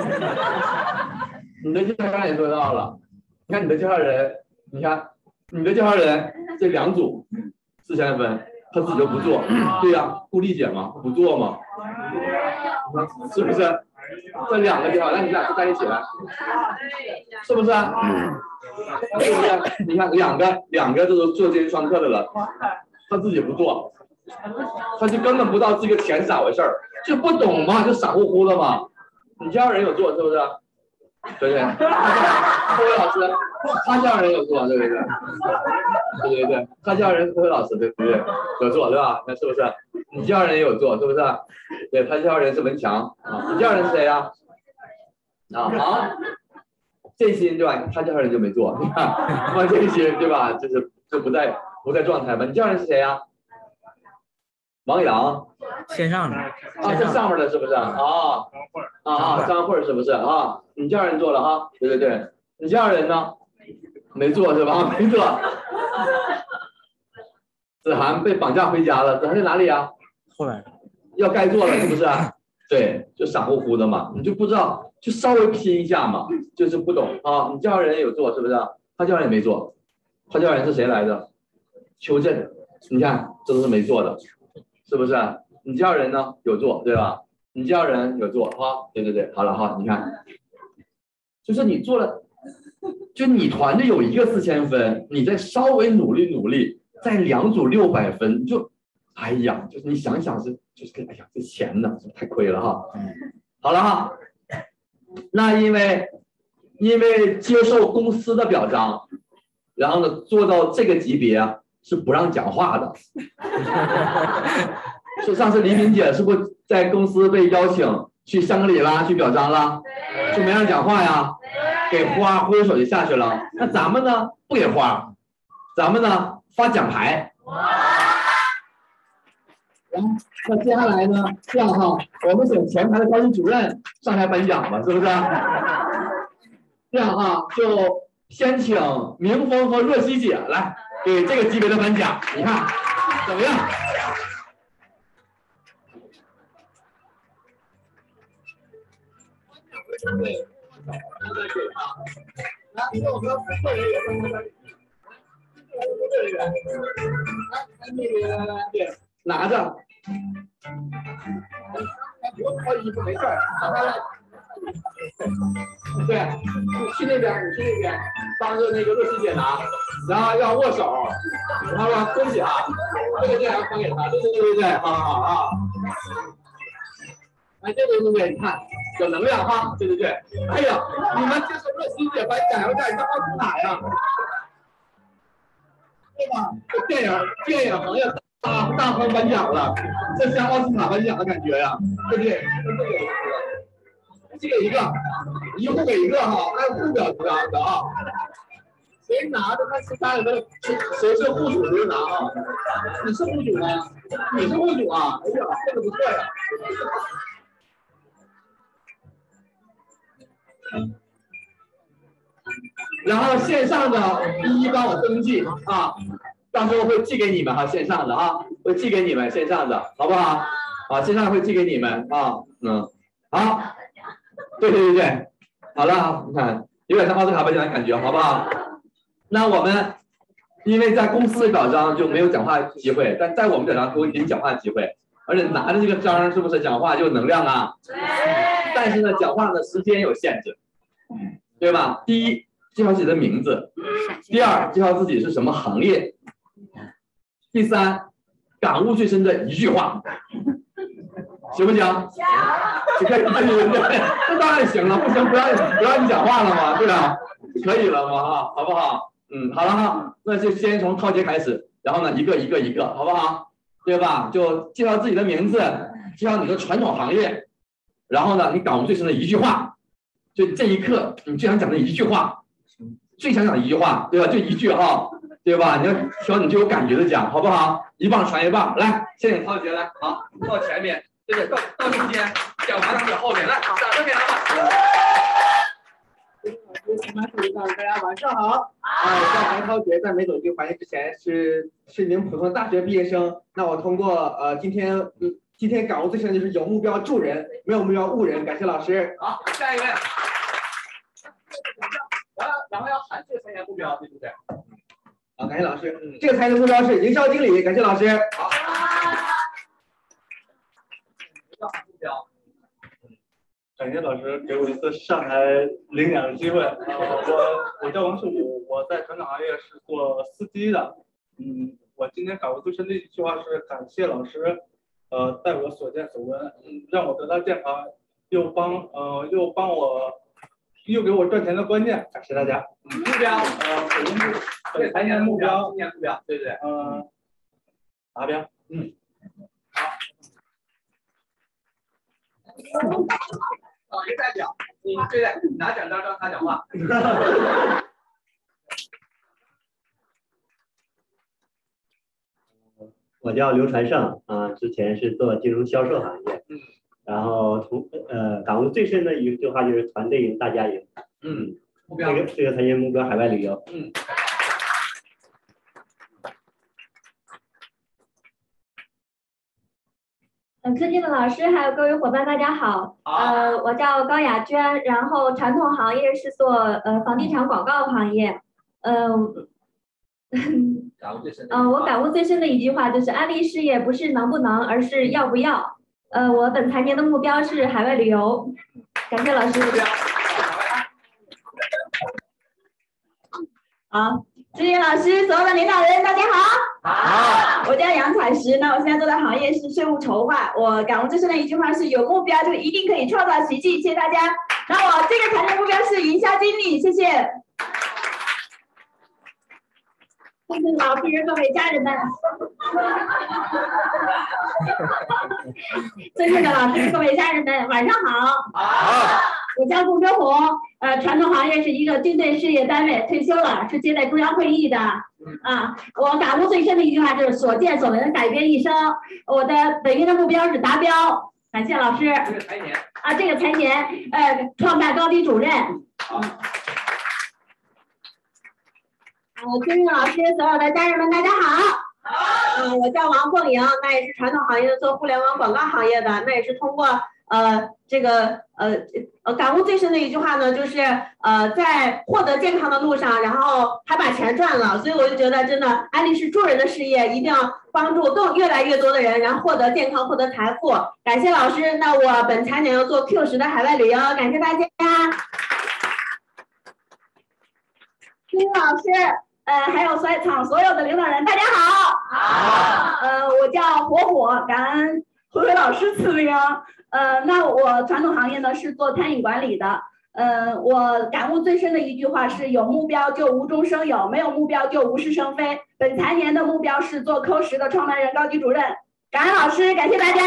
你的介绍人也做到了。你看你的介绍人，你看你的介绍人这2组4000分，他自己就不做，对呀，不理解吗？不做吗？是不是？这2个介绍，那你俩就在一起了，是不是？是不是？你看两个都是做这些创客的了，他自己不做。他就根本不知道这个钱是咋回事儿，就不懂嘛，就傻乎乎的嘛。你介绍人有做是不是？对不对？郭辉老师，他介绍人有做，对不对？对对对，他介绍人郭辉老师对不对？有做对吧？那是不是？你介绍人也有做是不是？对，他介绍人是文强啊，你介绍人是谁呀？好，振兴对吧？他介绍人就没做，你看，关振兴对吧？就不在状态嘛。你介绍人是谁呀？王阳， 线上的啊，这上面的是不是啊？张慧是不是啊？你介绍人做了哈？对对对，你介绍人呢？没做是吧？没做。子涵被绑架回家了，子涵在哪里啊？ 后来要该做了是不是？对，就傻乎乎的嘛，你就不知道，就稍微拼一下嘛，就是不懂啊。你介绍人有做是不是？他介绍人也没做，他介绍人是谁来的？邱震，你看这都是没做的。是不是？你介绍人呢有做对吧？你介绍人有做哈，对对对，好了哈，你看，就是你做了，就你团队有一个4000分，你再稍微努力， 在2组600分，就哎呀，就是你想想就是哎呀，这钱呢太亏了哈。好了哈，那因为接受公司的表彰，然后呢做到这个级别是不让讲话的。是上次黎明姐是不是在公司被邀请去香格里拉去表彰了？就没让讲话呀，给花挥手就下去了。那咱们呢不给花，咱们呢发奖牌。然后那接下来呢，这样哈，我们请前台的高级主任上台颁奖吧，是不是？这样哈，就先请明峰和若曦姐来给这个级别的颁奖，你看怎么样？拿着，不用脱衣服，没事儿，拿下来。对，你去那边，帮着那个若曦姐拿，然后要握手，然后恭喜啊，这个要分给他，对，好啊。哎，对，你看有能量哈，对。哎呀，你们接受若曦姐颁奖，有点像奥斯卡呀，对吧？这电影行业大亨颁奖了，这像奥斯卡颁奖的感觉呀，对不对？这个一户给一个哈，按户表彰的啊。谁拿的看家里的谁是户主就拿啊。你是户主吗？你是户主啊？哎呀，这个不错呀。然后线上的一帮我登记啊，到时候会寄给你们哈，线上的啊，会寄给你们线上的，好不好？啊，线上会寄给你们啊，好，对，好了，你看有点像奥斯卡颁奖的感觉，好不好？那我们因为在公司的表彰就没有讲话机会，但在我们表彰给你讲话机会，而且拿着这个章是不是讲话就有能量啊？对。但是呢，讲话的时间有限制，对吧？第一，介绍自己的名字；第二，介绍自己是什么行业；第三，感悟最深的一句话，行不行？行。这当然行了，不行不让你讲话了吗？对吧？可以了吗？好不好？好了哈，那就先从涛姐开始，然后呢一个，好不好？对吧？就介绍自己的名字，介绍你的传统行业，然后呢你感悟最深的一句话，就这一刻你最想讲的一句话，最想讲的一句话，对吧？就一句哈，对吧？你要挑你最有感觉的讲，好不好？一棒传一棒，来，先请涛姐来，好，到前面，对，到中间，讲完了在后面，来，掌声给他们。大家晚上好。叫白涛杰，在没走进环境之前是一名普通大学毕业生。那我通过今天感悟最深的就是有目标助人，没有目标误人。感谢老师。好，下一位。然后要喊这个3年目标，对不对？好，感谢老师。这个3年目标是营销经理，感谢老师。好。目标。 感谢老师给我一次上台领奖的机会。我叫王世武，我在传统行业是做司机的。我今天感悟最深的一句话是感谢老师，带我所见所闻，让我得到健康，又给我赚钱的观念。感谢大家。目标，对，3年目标，对不对？达标。好。一个代表，你对拿奖章让他讲话。 我叫刘传胜之前是做金融销售行业，然后感悟最深的一句话就是团队赢，大家赢。目标这个3年目标海外旅游。 尊敬的老师还有各位伙伴，大家好。我叫高雅娟，然后传统行业是做房地产广告行业。我感悟最深的一句话就是安利事业不是能不能，而是要不要。我本财年的目标是海外旅游。感谢老师。好，尊敬老师，所有的领导人，大家好。 好，我叫杨彩石，那我现在做的行业是税务筹划。我感悟最深的一句话是：有目标就一定可以创造奇迹。谢谢大家。那我这个财年目标是营销经理，谢谢。谢谢老师，各位家人们。尊敬的老师，各位家人们，晚上好。好。我叫顾春红，传统行业是一个军队事业单位，退休了，是接待中央会议的。我感悟最深的一句话就是所见所闻改变一生。我的本月的目标是达标，感谢老师。这个财年这个财年，创办高级主任。尊敬老师，所有的家人们，大家好。我叫王凤莹，那也是传统行业的，做互联网广告行业的，那也是通过感悟最深的一句话呢，就是在获得健康的路上，然后还把钱赚了，所以我就觉得真的安利是助人的事业，一定要帮助越来越多的人，然后获得健康，获得财富。感谢老师，那我本财年要做 Q10的海外旅游，感谢大家。金老师。还有在场所有的领导人，大家好。好。我叫火，感恩辉老师赐名。那我传统行业呢是做餐饮管理的。我感悟最深的一句话是：有目标就无中生有，没有目标就无事生非。本财年的目标是做Q10的创办人、高级主任。感恩老师，感谢大家。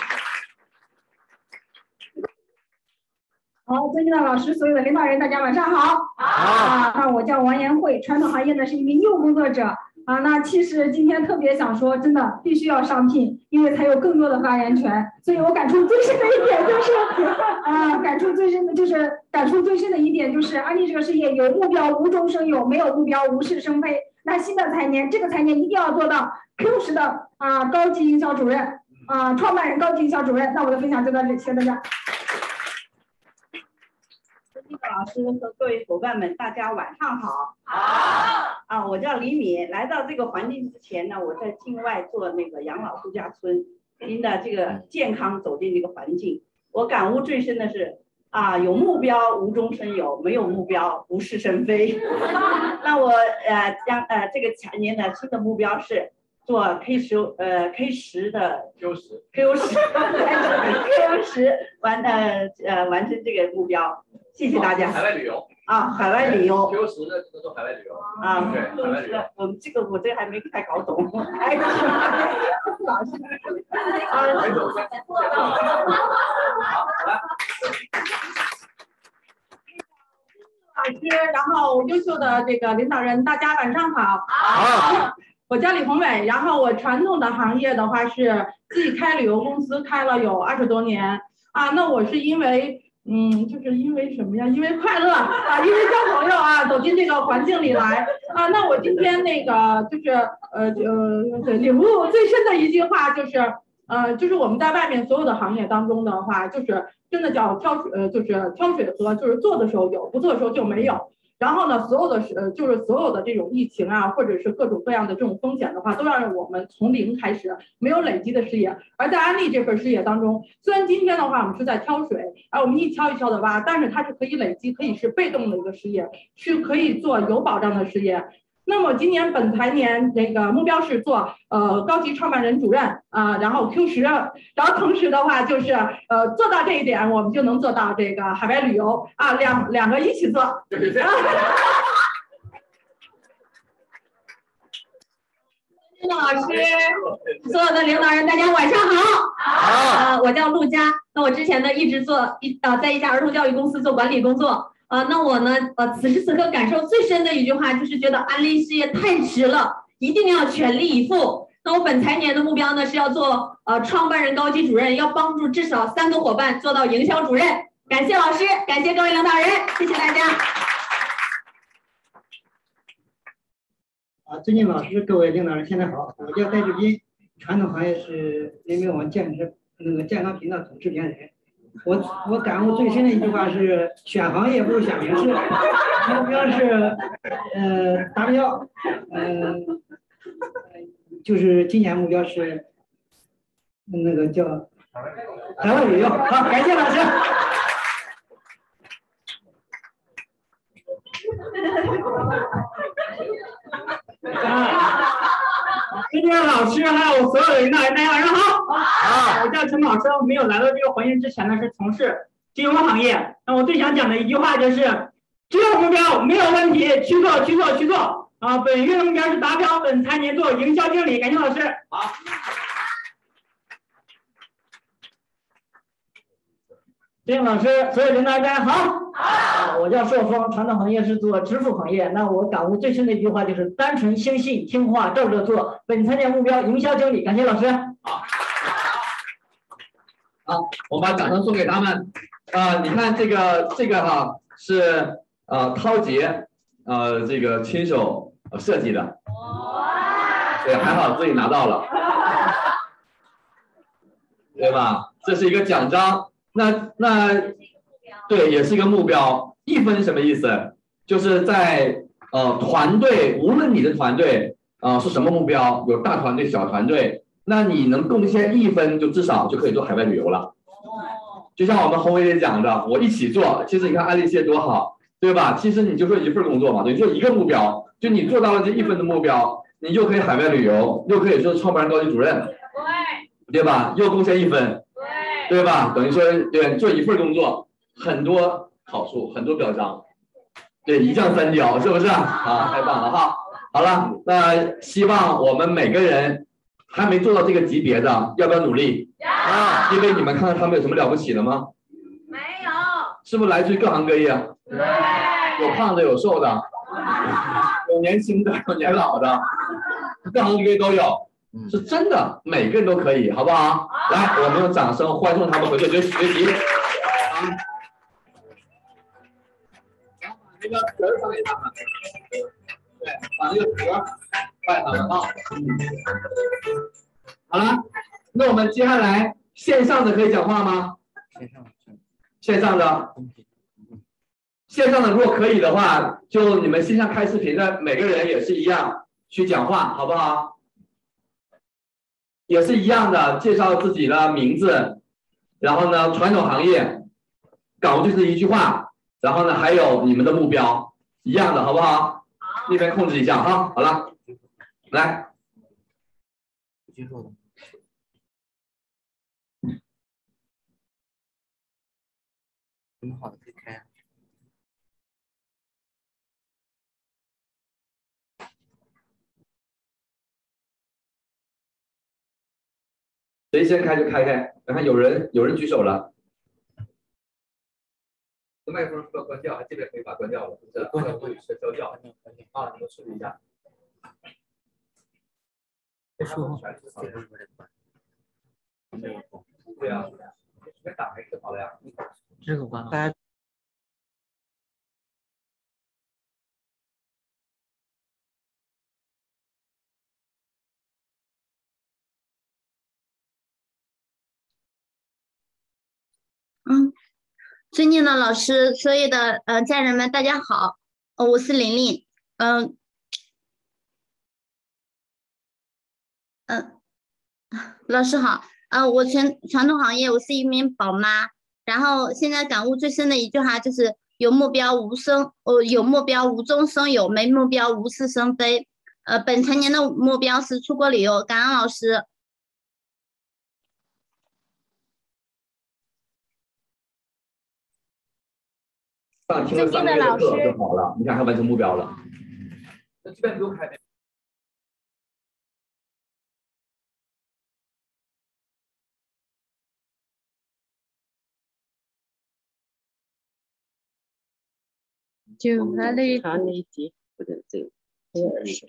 好，尊敬的老师，所有的领导人，大家晚上好。好。那我叫王延慧，传统行业呢是一名业务工作者。那其实今天特别想说，真的必须要上聘，因为才有更多的发言权。所以我感触最深的一点就是，感触最深的一点就是，安利这个事业有目标无中生有，没有目标无事生非。那新的财年，这个财年一定要做到 Q10的高级营销主任，创办人、高级营销主任。那我的分享就到这里，谢谢大家。 老师和各位伙伴们，大家晚上好。好。我叫李敏，来到这个环境之前呢，我在境外做那个养老度假村，您的这个健康走进这个环境，我感悟最深的是有目标无中生有，没有目标无事生非。那我这个财年的新的目标是做 K10的 Q10 完成这个目标。谢谢大家。 海外旅游海外旅游 Q10的这个做海外旅游对，海外旅游。 我这个还没太搞懂。老师老师，然后优秀的这个领导人，大家晚上好。好。我叫李宏伟，然后我传统的行业的话是自己开旅游公司，开了有20多年。那我是因为就是因为什么呀？因为快乐因为交朋友走进这个环境里来那我今天那个就是领悟最深的一句话就是我们在外面所有的行业当中的话，就是真的叫就是挑水喝，就是做的时候有，不做的时候就没有。然后呢，所有的这种疫情或者是各种各样的这种风险的话，都让我们从零开始，没有累积的事业。而在安利这份事业当中，虽然今天的话我们是在挑水，我们一挑一挑的挖，但是它是可以累积，可以是被动的一个事业，是可以做有保障的事业。那么今年本财年这个目标是做高级创办人主任然后 Q10，然后同时的话就是做到这一点，我们就能做到这个海外旅游两个一起做。老师，所有的领导人，大家晚上好。我叫陆佳，那我之前呢一直在一家儿童教育公司做管理工作。那我呢，此时此刻感受最深的一句话就是觉得安利事业太值了，一定要全力以赴。那我本财年的目标呢是要做创办人、高级主任，要帮助至少3个伙伴做到营销主任。感谢老师，感谢各位领导人，谢谢大家。 尊敬老师，各位领导人，现在好，我叫戴志斌，传统行业是人民网健康频道总制片人。我感悟最深的一句话是：选行业不如选名师。目标是达标，就是今年目标是那个叫海外旅游。好，感谢老师。尊尊敬的老师，还有所有的领导人，大家晚上好。我叫陈宝生，没有来到这个环境之前呢，是从事金融行业。那我最想讲的一句话就是，只有目标，没有问题，去做，去做，去做。本月的目标是达标本财年做营销经理。感谢老师。 好。 尊敬老师，所有领导人大家好。我叫硕峰，传统行业是做支付行业。那我感悟最深的一句话就是单纯相信听话照着做，本财年目标营销经理。感谢老师。 好，我把掌声送给他们。你看这个哈是涛杰这个亲手设计的，对，还好自己拿到了，对吧？这是一个奖章。那对，也是一个目标。1分什么意思？就是在团队，无论你的团队是什么目标，有大团队、小团队，那你能贡献1分，就至少就可以做海外旅游了。就像我们宏伟也讲的，我一起做，其实你看爱丽丝多好，对吧？其实你就说1份工作嘛，等于说1个目标，就你做到了这1分的目标，你又可以海外旅游，又可以做创办人高级主任，对吧？又贡献1分。对吧？等于说，对，做1份工作，很多好处，很多表彰，对，1降3雕，是不是啊？太棒了哈！好了，那希望我们每个人还没做到这个级别的，要不要努力？因为你们看看他们有什么了不起的吗？ 没有。 是不是来自于各行各业？ 对。 有胖的，有瘦的，有年轻的，有年老的，各行各业都有。是真的，每个人都可以，好不好？来，我们用掌声欢送他们回去学习。把那个壳发给他们，对，把那个壳发给他们啊。好了，那我们接下来线上的可以讲话吗？线上的，如果可以的话，就你们线上开视频的每个人也是一样去讲话，好不好？也是一样的，介绍自己的名字，然后呢，传统行业，感悟就是1句话，然后呢，还有你们的目标，一样的，好不好？那边控制一下哈。好了，来。 挺好的，可以开。 谁先开就开开，看看有人举手了。麦克风是不是要关掉？这边可以把它关掉了，是不是？关掉会消掉啊，你们处理一下。 这说对呀，随便打开就好了呀。 这个关了。大家。 尊敬的老师，所有的家人们，大家好，我是玲玲，老师好，我传统行业，我是一名宝妈，然后现在感悟最深的一句话就是有目标无中生有，没目标无事生非。本财年的目标是出国旅游，感恩老师。 听了3个月的课就好了，你看他完成目标了。那这边不用开。 就哪里？ 查那一集，不对，这个是。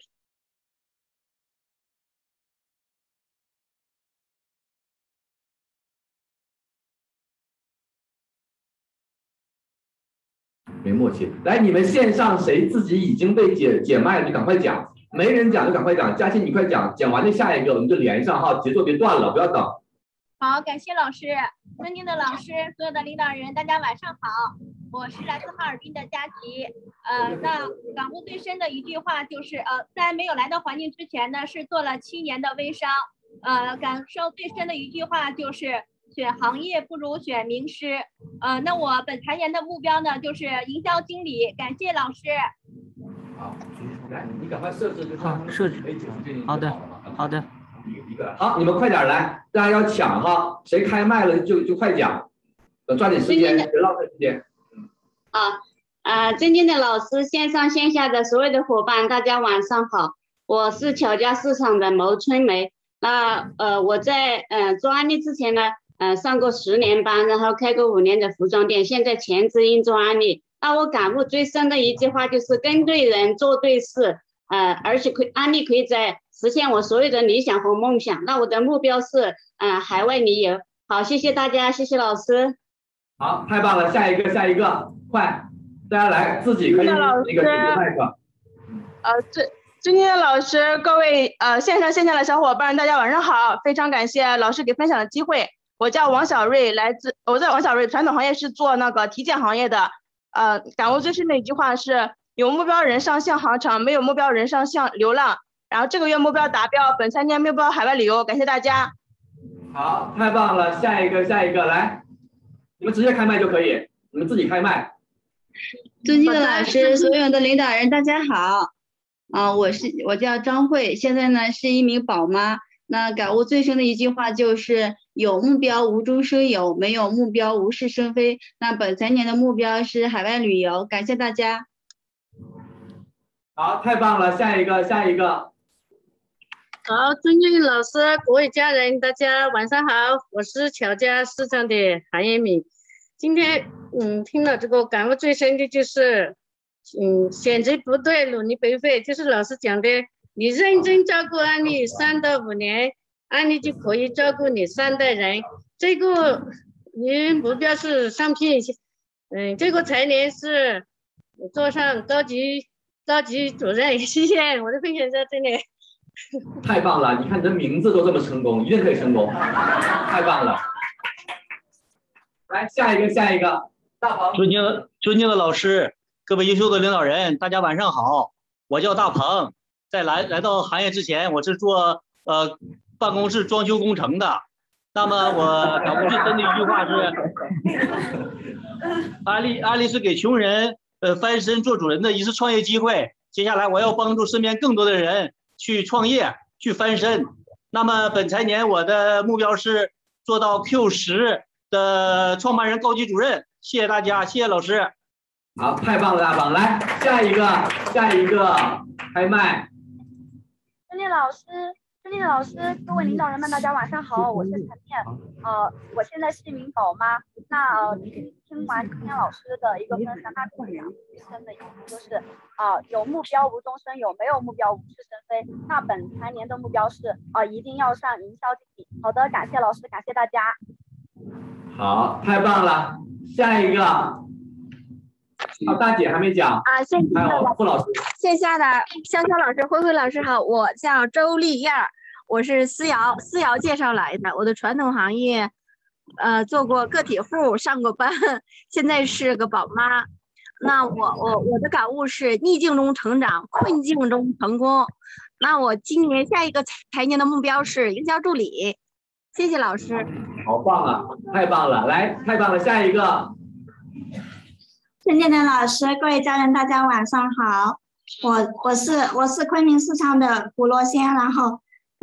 没默契，来，你们线上谁自己已经被解麦了就赶快讲，没人讲就赶快讲，佳琪你快讲，讲完就下一个，我们就连上哈，节奏别断了，不要等。 好，感谢老师，尊敬的老师，所有的领导人，大家晚上好，我是来自哈尔滨的佳琪。那感悟最深的一句话就是，在没有来到环境之前呢，是做了7年的微商。感受最深的一句话就是。选行业不如选名师，那我本财年的目标呢就是营销经理，感谢老师。 好，来，你赶快设置，就设置。好的。 好的。 好，你们快点来，大家要抢哈，谁开麦了就快讲，抓紧时间，别浪费时间。 尊敬的老师，线上线下的所有的伙伴，大家晚上好，我是巧家市场的牟春梅。我在做安利之前呢，上过10年班，然后开过5年的服装店，现在全职运作安利。那我感悟最深的一句话就是跟对人做对事，而且安利可以在实现我所有的理想和梦想。那我的目标是海外旅游。好，谢谢大家，谢谢老师。 好，太棒了，下一个，快，大家来自己可以那个举个麦克。 尊敬的老师，各位线上线下的小伙伴，大家晚上好！非常感谢老师给分享的机会。我叫王小瑞，我在王小瑞传统行业是做那个体检行业的。感悟最深的一句话是：有目标人上向航程，没有目标人上向流浪。然后这个月目标达标，本3年目标海外旅游。感谢大家。 好，太棒了，下一个，来，你们直接开麦就可以，你们自己开麦。 尊敬的老师，所有的领导人，大家好。我叫张慧，现在呢是一名宝妈。那感悟最深的一句话就是有目标无中生有，没有目标无事生非。那本3年的目标是海外旅游，感谢大家。 好，太棒了，下一个。 好，尊敬的老师，各位家人，大家晚上好，我是巧家市场的韩艳敏。今天听了这个感悟最深的就是选择不对，努力不废，就是老师讲的，你认真照顾安利3到5年，安利就可以照顾你3代人。这个你目标是上聘，这个财年是做上高级主任。谢谢，我的分享在这里。 太棒了，你看你的名字都这么成功，一定可以成功，太棒了。来，下一个，大鹏。 尊敬的老师，各位优秀的领导人，大家晚上好，我叫大鹏。在来到行业之前，我是做办公室装修工程的。那么我感悟最深的一句话是，安利是给穷人翻身做主人的一次创业机会。接下来我要帮助身边更多的人去创业，去翻身。那么本财年我的目标是做到 Q10的创办人高级主任。谢谢大家，谢谢老师。 好，太棒了，大鹏。来，下一个，开麦。 尊敬的老师，各位领导人们，大家晚上好，我是陈念。我现在是一名宝妈。那听完今天老师的一个分享，他跟我讲最深的意思就是，有目标无中生有，没有目标无事生非。那本财年的目标是一定要上营销经理。好的，感谢老师，感谢大家。 好，太棒了，下一个。大姐还没讲还有傅老师。 线下的潇潇老师、慧慧老师好，我叫周丽燕，我是思瑶介绍来的。我的传统行业，做过个体户，上过班，现在是个宝妈。那我的感悟是逆境中成长，困境中成功。那我今年下一个财年的目标是营销助理。谢谢老师。 好棒啊，太棒了，来，太棒了，下一个。 尊敬的老师，各位家人，大家晚上好。我是昆明市场的胡罗仙，然后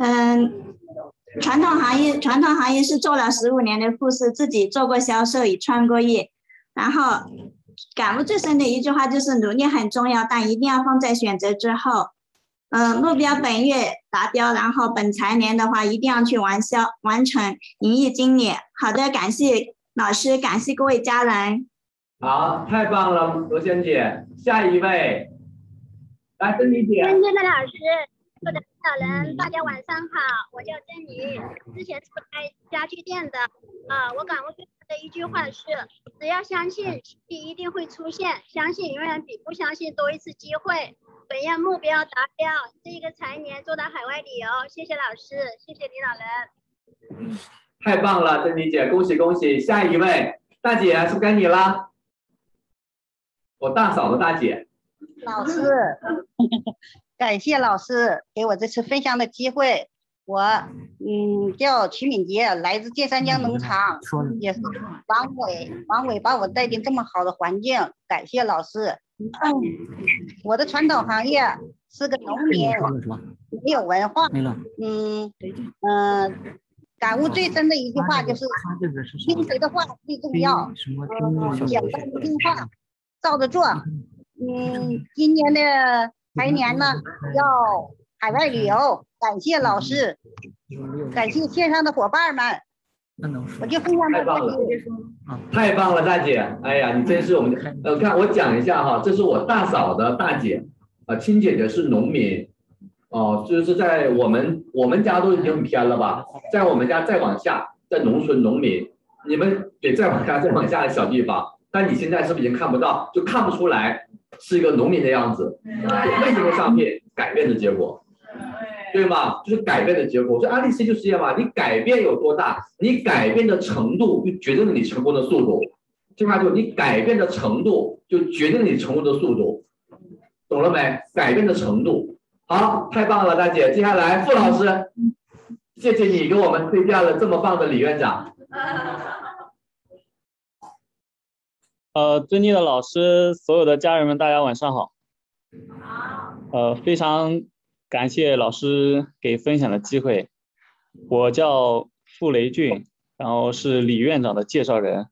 传统行业是做了15年的护士，自己做过销售，也创过业。然后感悟最深的一句话就是努力很重要，但一定要放在选择之后。目标本月达标，然后本财年的话一定要去完成营业经理。好的，感谢老师，感谢各位家人。 好，太棒了，罗仙姐。下一位，来，珍妮姐。 尊敬的老师，我的领导人，大家晚上好，我叫珍妮，之前是开家具店的。我感悟最深的一句话是：只要相信，奇迹一定会出现，相信永远比不相信多一次机会。本月目标达标，这个财年做到海外旅游。谢谢老师，谢谢领导人。 太棒了，珍妮姐，恭喜恭喜！下一位，大姐，是不是该你了？我大嫂的大姐。 老师，感谢老师给我这次分享的机会。我叫曲敏杰，来自金三江农场，也是王伟把我带进这么好的环境，感谢老师。我的传统行业是个农民，没有文化。感悟最深的一句话就是听谁的话最重要，讲到一定话，照着做。今年的财年呢要海外旅游，感谢老师，感谢线上的伙伴们。我就分享到这里。 太棒了，大姐！哎呀，你真是我们看我讲一下哈，这是我大嫂的大姐亲姐姐是农民哦，就是在我们家都已经很偏了吧，在我们家再往下，在农村农民，你们得再往下再往下的小地方，但你现在是不是已经看不到，就看不出来是一个农民的样子？为什么上面改变的结果？对吗？就是改变的结果。所以安利 C 就是这样嘛，你改变有多大，你改变的程度就决定了你成功的速度。这句话就你改变的程度就决定了你成功的速度，懂了没？改变的程度。好，太棒了，大姐。接下来傅老师，谢谢你给我们推荐了这么棒的李院长。 尊敬的老师，所有的家人们，大家晚上好。非常感谢老师给分享的机会。我叫傅雷俊，然后是李院长的介绍人。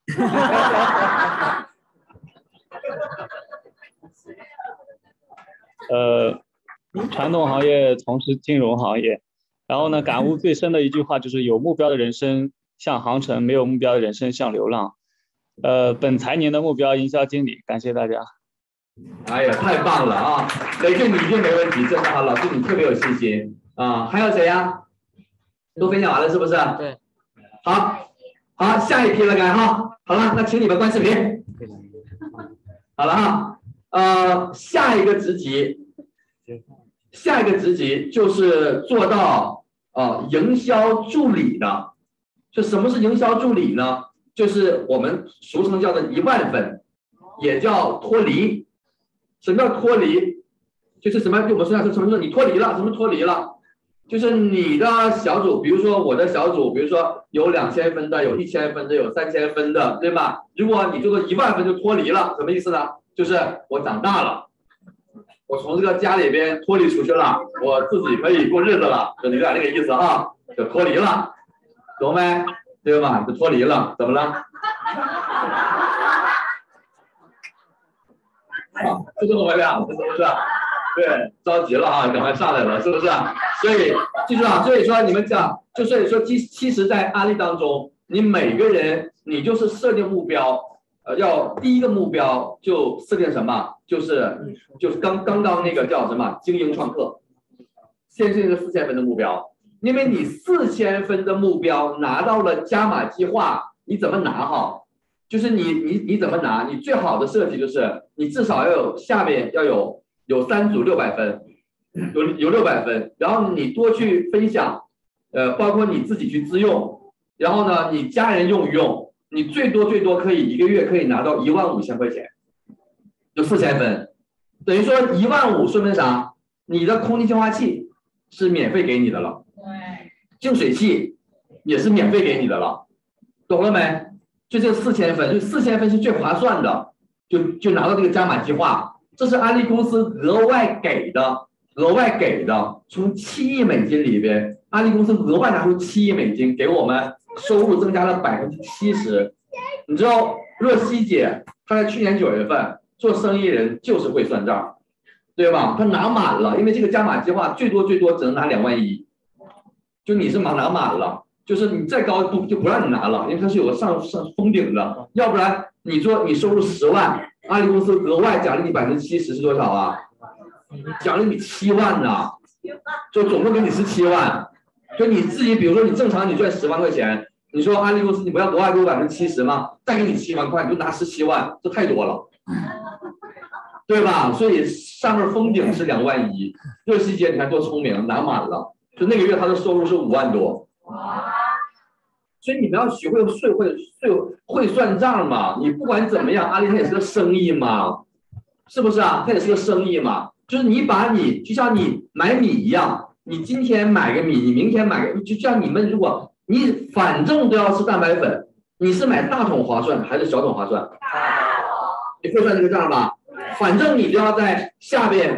传统行业从事金融行业，然后呢，感悟最深的一句话就是有目标的人生像航程，没有目标的人生像流浪。本财年的目标营销经理，感谢大家。 哎呀，太棒了啊！雷俊，你一定没问题，真的好，老师你特别有信心啊！还有谁呀？都分享完了是不是？ 对。 好，下一批了该哈。好了，那请你们关视频。好了哈，下一个职级就是做到营销助理的。就什么是营销助理呢？就是我们俗称叫做1万分，也叫脱离。什么叫脱离？就是什么？就我们说什么？你脱离了？什么脱离了？就是你的小组，比如说我的小组，比如说有2000分的，有1000分的，有3000分的，对吧？如果你做到1万分就脱离了，什么意思呢？就是我长大了，我从这个家里边脱离出去了，我自己可以过日子了，就有点那个意思啊，就脱离了，懂没？对吧？就脱离了，怎么了？就这么回事，是不是？对，着急了啊，赶快上来了，是不是？所以记住啊，所以说你们讲，就所以说其实，在案例当中，你每个人你就是设定目标，要第一个目标就设定什么？就是刚刚那个叫什么精英创客，先设定个4000分的目标，因为你4000分的目标拿到了加码计划，你怎么拿好？就是你怎么拿？你最好的设计就是你至少要有下面要有3组600分，有600分，然后你多去分享，包括你自己去自用，然后呢你家人用一用，你最多可以一个月可以拿到15000块钱，就4000分，等于说15000说明啥？你的空气净化器是免费给你的了，净水器也是免费给你的了，懂了没？就这4000分，就4000分是最划算的，就拿到这个加码计划，这是安利公司额外给的，从7亿美金里边，安利公司额外拿出7亿美金给我们，收入增加了70%。你知道若曦姐她在去年9月份做生意人就是会算账，对吧？她拿满了，因为这个加码计划最多只能拿2万1，就你是拿满了。就是你再高就不让你拿了，因为它是有个上封顶的，要不然你说你收入10万，安利公司额外奖励你70%是多少啊？奖励你7万呢，就总共给你17万。就你自己，比如说你正常你赚10万块钱，你说安利公司你不要额外给我70%吗？再给你7万块，你就拿17万，这太多了，对吧？所以上面封顶是2万1，若曦姐你看多聪明，拿满了，就那个月他的收入是5万多。所以你们要学会算账嘛，你不管怎么样，阿里它也是个生意嘛，是不是啊？它也是个生意嘛，就是就像你买米一样，你今天买个米，你明天买个，就像你们如果你反正都要吃蛋白粉，你是买大桶划算还是小桶划算？你会算这个账吧？反正你都要在下边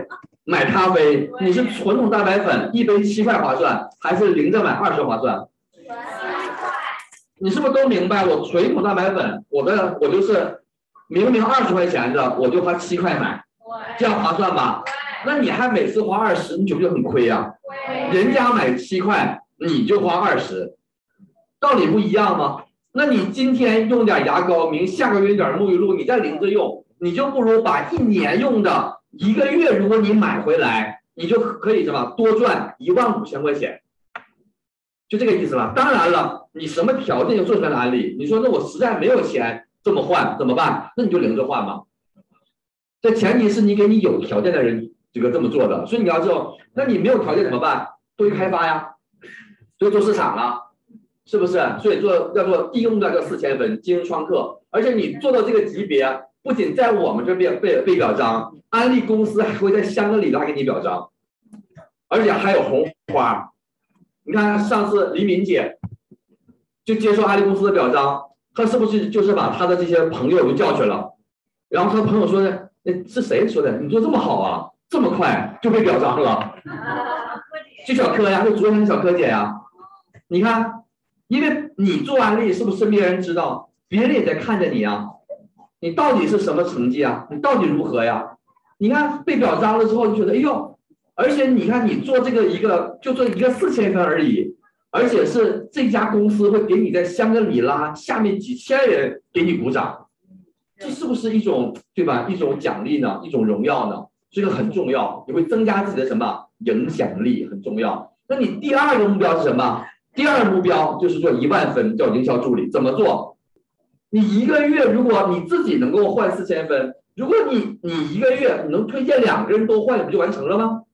买咖啡，你是传统大白粉一杯7块划算，还是零着买20划算？你是不是都明白？我传统大白粉，我就是明明20块钱的，我就花7块买，这样划算吧？那你还每次花20，你觉不觉得很亏呀？人家买7块，你就花20，道理不一样吗？那你今天用点牙膏，下个月用点沐浴露，你再零着用，你就不如把1年用的1个月，如果你买回来，你就可以什么多赚15000块钱，就这个意思了。当然了，你什么条件就做出来的案例，你说那我实在没有钱这么换怎么办？那你就零着换嘛。这前提是你给你有条件的人这个这么做的，所以你要知道，那你没有条件怎么办？多去开发呀，多做市场啊。是不是？所以要做低目标叫4000分精英创客，而且你做到这个级别，不仅在我们这边被表彰，安利公司还会在香格里拉给你表彰，而且还有红花。你看上次黎敏姐就接受安利公司的表彰，她是不是就是把她的这些朋友都叫去了？然后她朋友说的，是谁说的？你做这么好啊，这么快就被表彰了？就小柯呀，就昨天的小柯姐呀，你看。因为你做安利，是不是身边人知道，别人也在看着你啊？你到底是什么成绩啊？你到底如何呀？你看被表彰了之后，你觉得哎呦，而且你看你做这个就做一个4000分而已，而且是这家公司会给你在香格里拉下面几千人给你鼓掌，这是不是一种对吧？一种奖励呢？一种荣耀呢？这个很重要，也会增加自己的什么影响力，很重要。那你第2个目标是什么？第2个目标就是做1万分，叫营销助理。怎么做？你1个月，如果你自己能够换4000分，如果你1个月你能推荐2个人都换，你不就完成了吗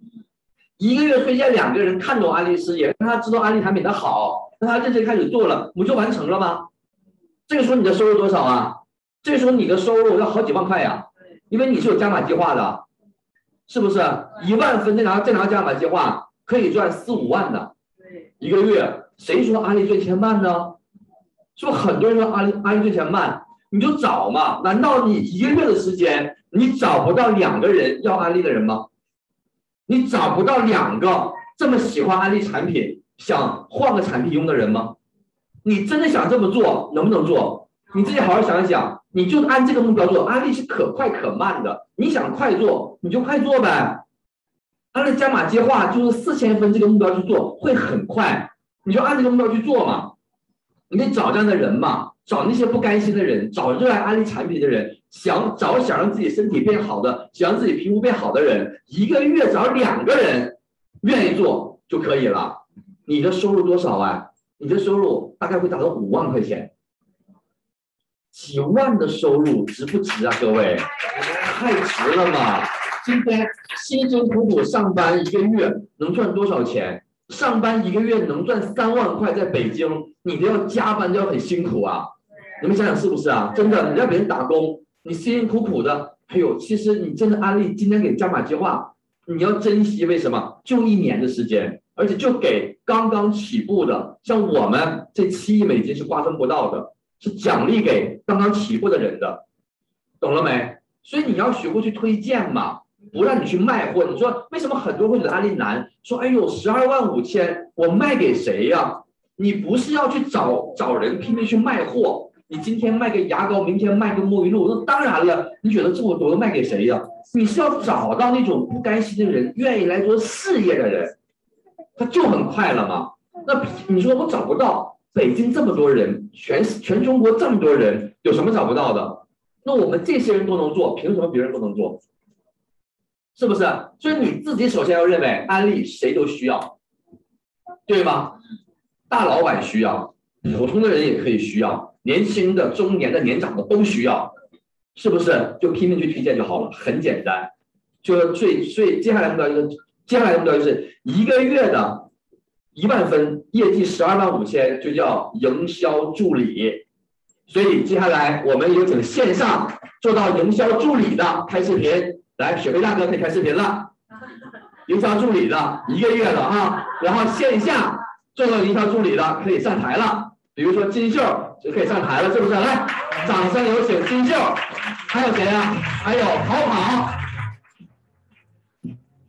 ？1个月推荐2个人看懂安利事业，让他知道安利产品的好，让他认真开始做了，不就完成了吗？这个时候你的收入多少啊？这个时候你的收入要好几万块呀，因为你是有加码计划的，是不是？1万分这拿加码计划可以赚4、5万的。1个月，谁说安利赚钱慢呢？是不是很多人说安利赚钱慢？你就找嘛，难道你1个月的时间，你找不到2个人要安利的人吗？你找不到2个这么喜欢安利产品，想换个产品用的人吗？你真的想这么做，能不能做？你自己好好想一想，你就按这个目标做。安利是可快可慢的，你想快做，你就快做呗。按照加码计划就是4000分这个目标去做，会很快，你就按这个目标去做嘛。你得找这样的人嘛，找那些不甘心的人，找热爱安利产品的人，想让自己身体变好的，想让自己皮肤变好的人，1个月找2个人愿意做就可以了。你的收入多少啊？你的收入大概会达到5万块钱，几万的收入值不值啊？各位，太值了嘛！今天辛辛苦苦上班1个月能赚多少钱？上班1个月能赚3万块，在北京你都要加班，都要很辛苦啊！你们想想是不是啊？真的，你在别人打工，你辛辛苦苦的，还有其实你真的安利今天给加码计划，你要珍惜，为什么？就1年的时间，而且就给刚刚起步的，像我们这7亿美金是瓜分不到的，是奖励给刚刚起步的人的，懂了没？所以你要学会去推荐嘛。不让你去卖货，你说为什么很多人会觉得安利难？说哎呦，12万5千，我卖给谁呀？你不是要去找人拼命去卖货，你今天卖个牙膏，明天卖个沐浴露，那当然了，你觉得这么多卖给谁呀？你是要找到那种不甘心的人，愿意来做事业的人，他就很快了嘛。那你说我找不到，北京这么多人，全中国这么多人，有什么找不到的？那我们这些人都能做，凭什么别人不能做？是不是？所以你自己首先要认为安利谁都需要，对吗？大老板需要，普通的人也可以需要，年轻的、中年的、年长的都需要，是不是？就拼命去推荐就好了，很简单。就所以接下来的目标就是1个月的1万分，业绩12万5千，就叫营销助理。所以接下来我们有请线上做到营销助理的开视频。来，雪飞大哥可以开视频了，营销助理的1个月的啊，然后线下做到营销助理的可以上台了，比如说金秀就可以上台了，是不是？来，掌声有请金秀，还有谁啊？还有跑跑，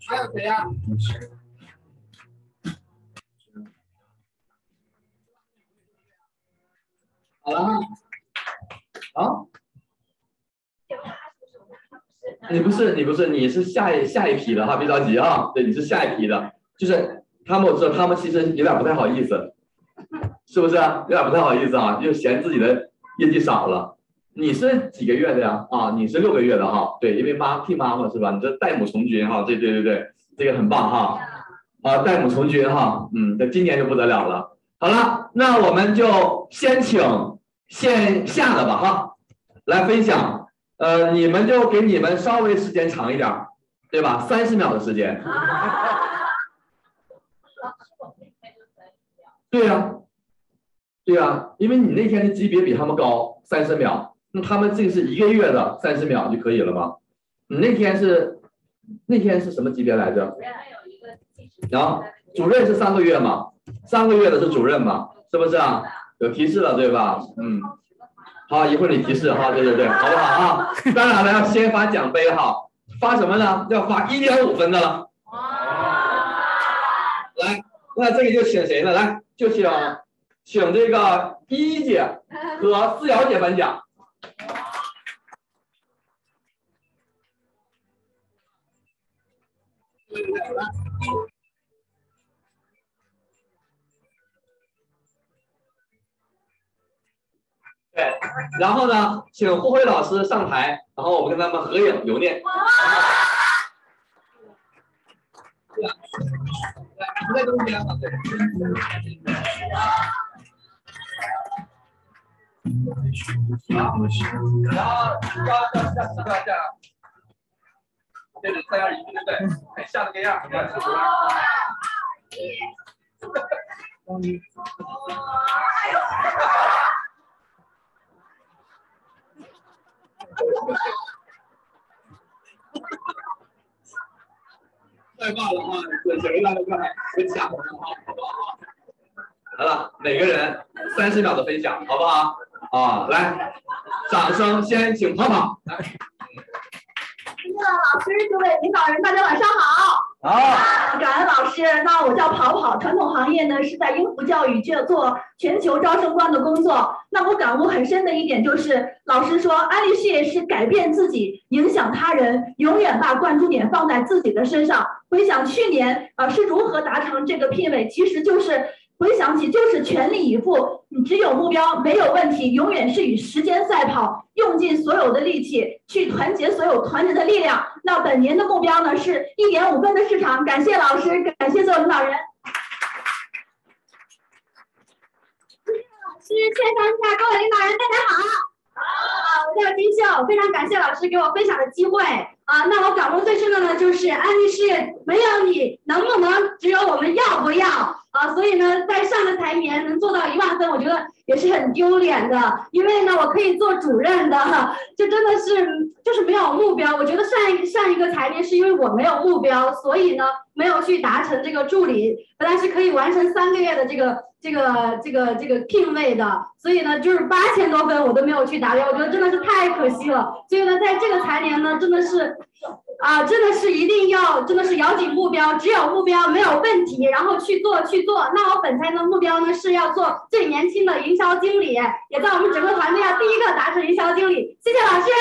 还有谁呀？好了哈。啊？你不是，你是下一批的哈，别着急啊。对，你是下一批的，就是他们，我知道他们其实有点不太好意思，是不是？有点不太好意思啊，就嫌自己的业绩少了。你是几个月的呀？啊，你是6个月的哈。对，因为替妈妈是吧？你这代母从军哈，对，这个很棒哈。啊，代母从军哈，这今年就不得了了。好了，那我们就先请线下的吧哈，来分享。你们就给你们稍微时间长一点，对吧？30秒的时间。对呀，因为你那天的级别比他们高30秒，那他们这个是1个月的30秒就可以了吗？你那天是什么级别来着？啊，主任是3个月嘛，3个月的是主任嘛，是不是啊？有提示了对吧？好，一会儿你提示哈，对，好不好啊？当然了，要先发奖杯哈，发什么呢？要发1.5分的了。来，那这个就请谁呢？来，就请这个依姐和思瑶姐颁奖。对，然后呢，请霍辉老师上台，然后我们跟他们合影留念。在中间嘛，对。然后下，这里3样1对，很像那个样。太棒了啊！谁来的快，分享好不好？好了，每个人30秒的分享，好不好？啊，来，掌声先请跑跑来。 尊敬的老师，各位领导人，大家晚上好。好，感恩老师。那我叫跑跑，传统行业呢是在英孚教育做全球招生官的工作。那我感悟很深的一点就是，老师说安利事业是改变自己，影响他人，永远把关注点放在自己的身上。回想去年是如何达成这个聘位，其实就是回想起就是全力以赴，你只有目标没有问题，永远是与时间赛跑，用尽所有的力气去团结所有团人的力量。那本年的目标呢是1.5分的市场。感谢老师，感谢所有领导人。老师，线上下各位领导人，大家好。我叫金秀，非常感谢老师给我分享的机会那我感悟最深的呢，就是安利事业没有你能不能，只有我们要不要所以呢，在上个财年能做到1万分，我觉得也是很丢脸的，因为呢，我可以做主任的，就真的是就是没有目标。我觉得上一个财年是因为我没有目标，所以呢，没有去达成这个助理，本来是可以完成3个月的这个聘位的，所以呢，就是8000多分我都没有去达标，我觉得真的是太可惜了。所以呢，在这个财年呢，真的是一定要真的是咬紧目标，只有目标没有问题，然后去做。那我本财的目标呢是要做最年轻的营销经理，也在我们整个团队第一个达成营销经理。谢谢老师。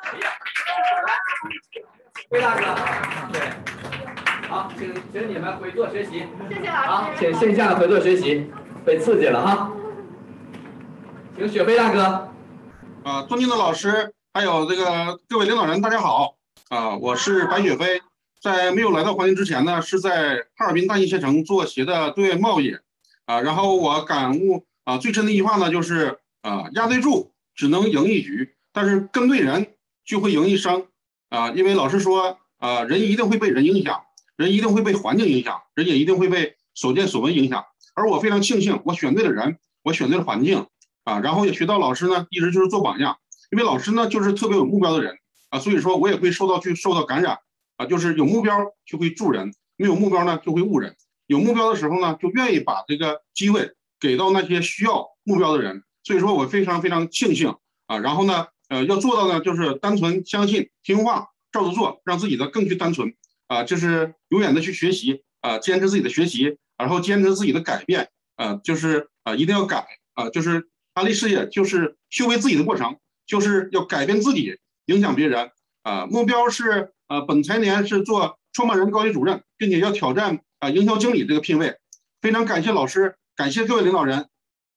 魏大哥，对，好，请你们回座学习。 谢谢老师。 好，请线下的回座学习，被刺激了哈。请雪飞大哥。 尊敬的老师，还有这个各位领导人，大家好。我是白雪飞。在没有来到环境之前呢，是在哈尔滨大信携程做企业的对外贸易然后我感悟最深的一句话呢，就是押对注只能赢一局，但是跟对人就会赢一生因为老师说人一定会被人影响，人一定会被环境影响，人也一定会被所见所闻影响。而我非常庆幸我选对了人，我选对了环境然后也学到老师呢一直就是做榜样，因为老师呢就是特别有目标的人所以说我也会受到感染就是有目标就会助人，没有目标呢就会误人。有目标的时候呢，就愿意把这个机会给到那些需要目标的人。所以说我非常非常庆幸然后呢要做到呢就是单纯相信听话照着做，让自己的更去单纯就是永远的去学习坚持自己的学习，然后坚持自己的改变就是一定要改就是安利事业就是修为自己的过程，就是要改变自己，影响别人目标是本财年是做创办人高级主任，并且要挑战营销经理这个聘位。非常感谢老师，感谢各位领导人。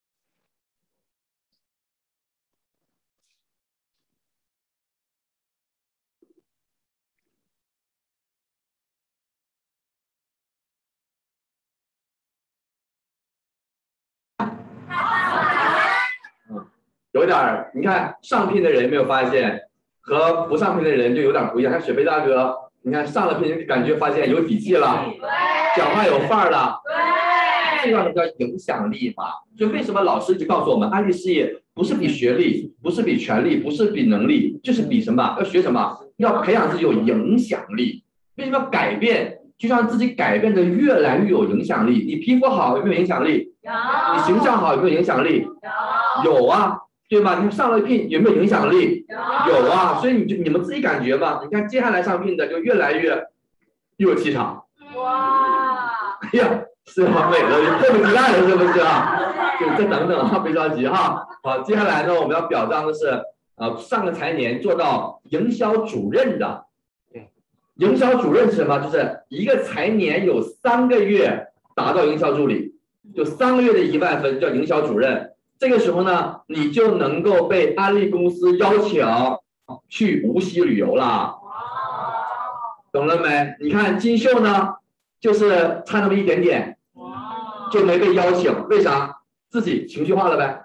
有点儿，你看上聘的人没有发现，和不上聘的人就有点不一样。像雪飞大哥，你看上了聘，感觉发现有底气了，讲话有范儿了，这叫什么叫影响力嘛？所以为什么老师就告诉我们，安利事业不是比学历，不是比权力，不是比能力，就是比什么？要学什么？要培养自己有影响力。为什么要改变？就让自己改变的越来越有影响力。你皮肤好有没有影响力？有。你形象好有没有影响力？有。有啊。对吧？你看上了聘有没有影响力？有啊，所以你们自己感觉吧。你看接下来上聘的就越来越有气场。哇！哎呀，是完美了，迫不及待了，是不是啊？就再等等啊，别着急哈。好，接下来呢，我们要表彰的是上个财年做到营销主任的。营销主任是什么？就是一个财年有3个月达到营销助理，就3个月的1万分叫营销主任。这个时候呢，你就能够被安利公司邀请去无锡旅游了，懂了没？你看金秀呢，就是差那么一点点，就没被邀请，为啥？自己情绪化了呗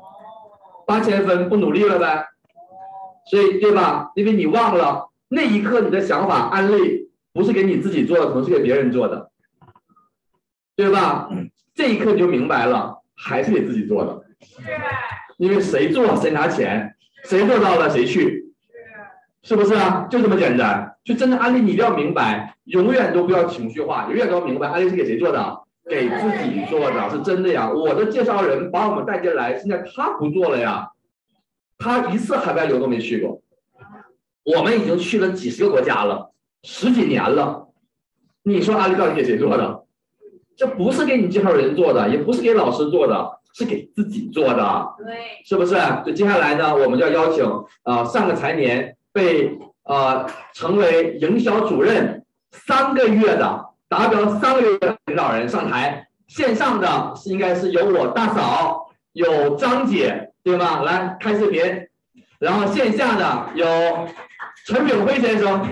，8000分不努力了呗，所以对吧？因为你忘了那一刻你的想法，安利不是给你自己做的，可能是给别人做的，对吧？这一刻你就明白了，还是给自己做的。因为谁做谁拿钱，谁做到了谁去，是不是啊？就这么简单。就真的安利你一定要明白，永远都不要情绪化，永远都要明白安利是给谁做的，给自己做的，是真的呀。我的介绍人把我们带进来，现在他不做了呀，他一次海外游都没去过，我们已经去了几十个国家了，10几年了。你说安利到底给谁做的？这不是给你介绍人做的，也不是给老师做的，是给自己做的，对，是不是？就接下来呢，我们就要邀请上个财年被成为营销主任3个月的达标3个月的领导人上台。线上的应该是有我大嫂，有张姐，对吗？来开视频。然后线下的有陈炳辉先生。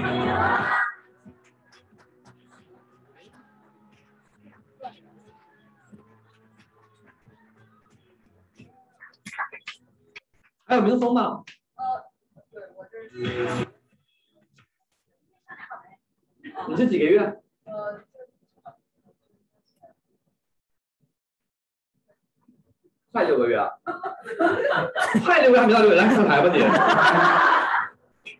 还有明松吗？对，我这是。你是几个月？快6个月啊！快6个月还没到6个月，来上台吧你。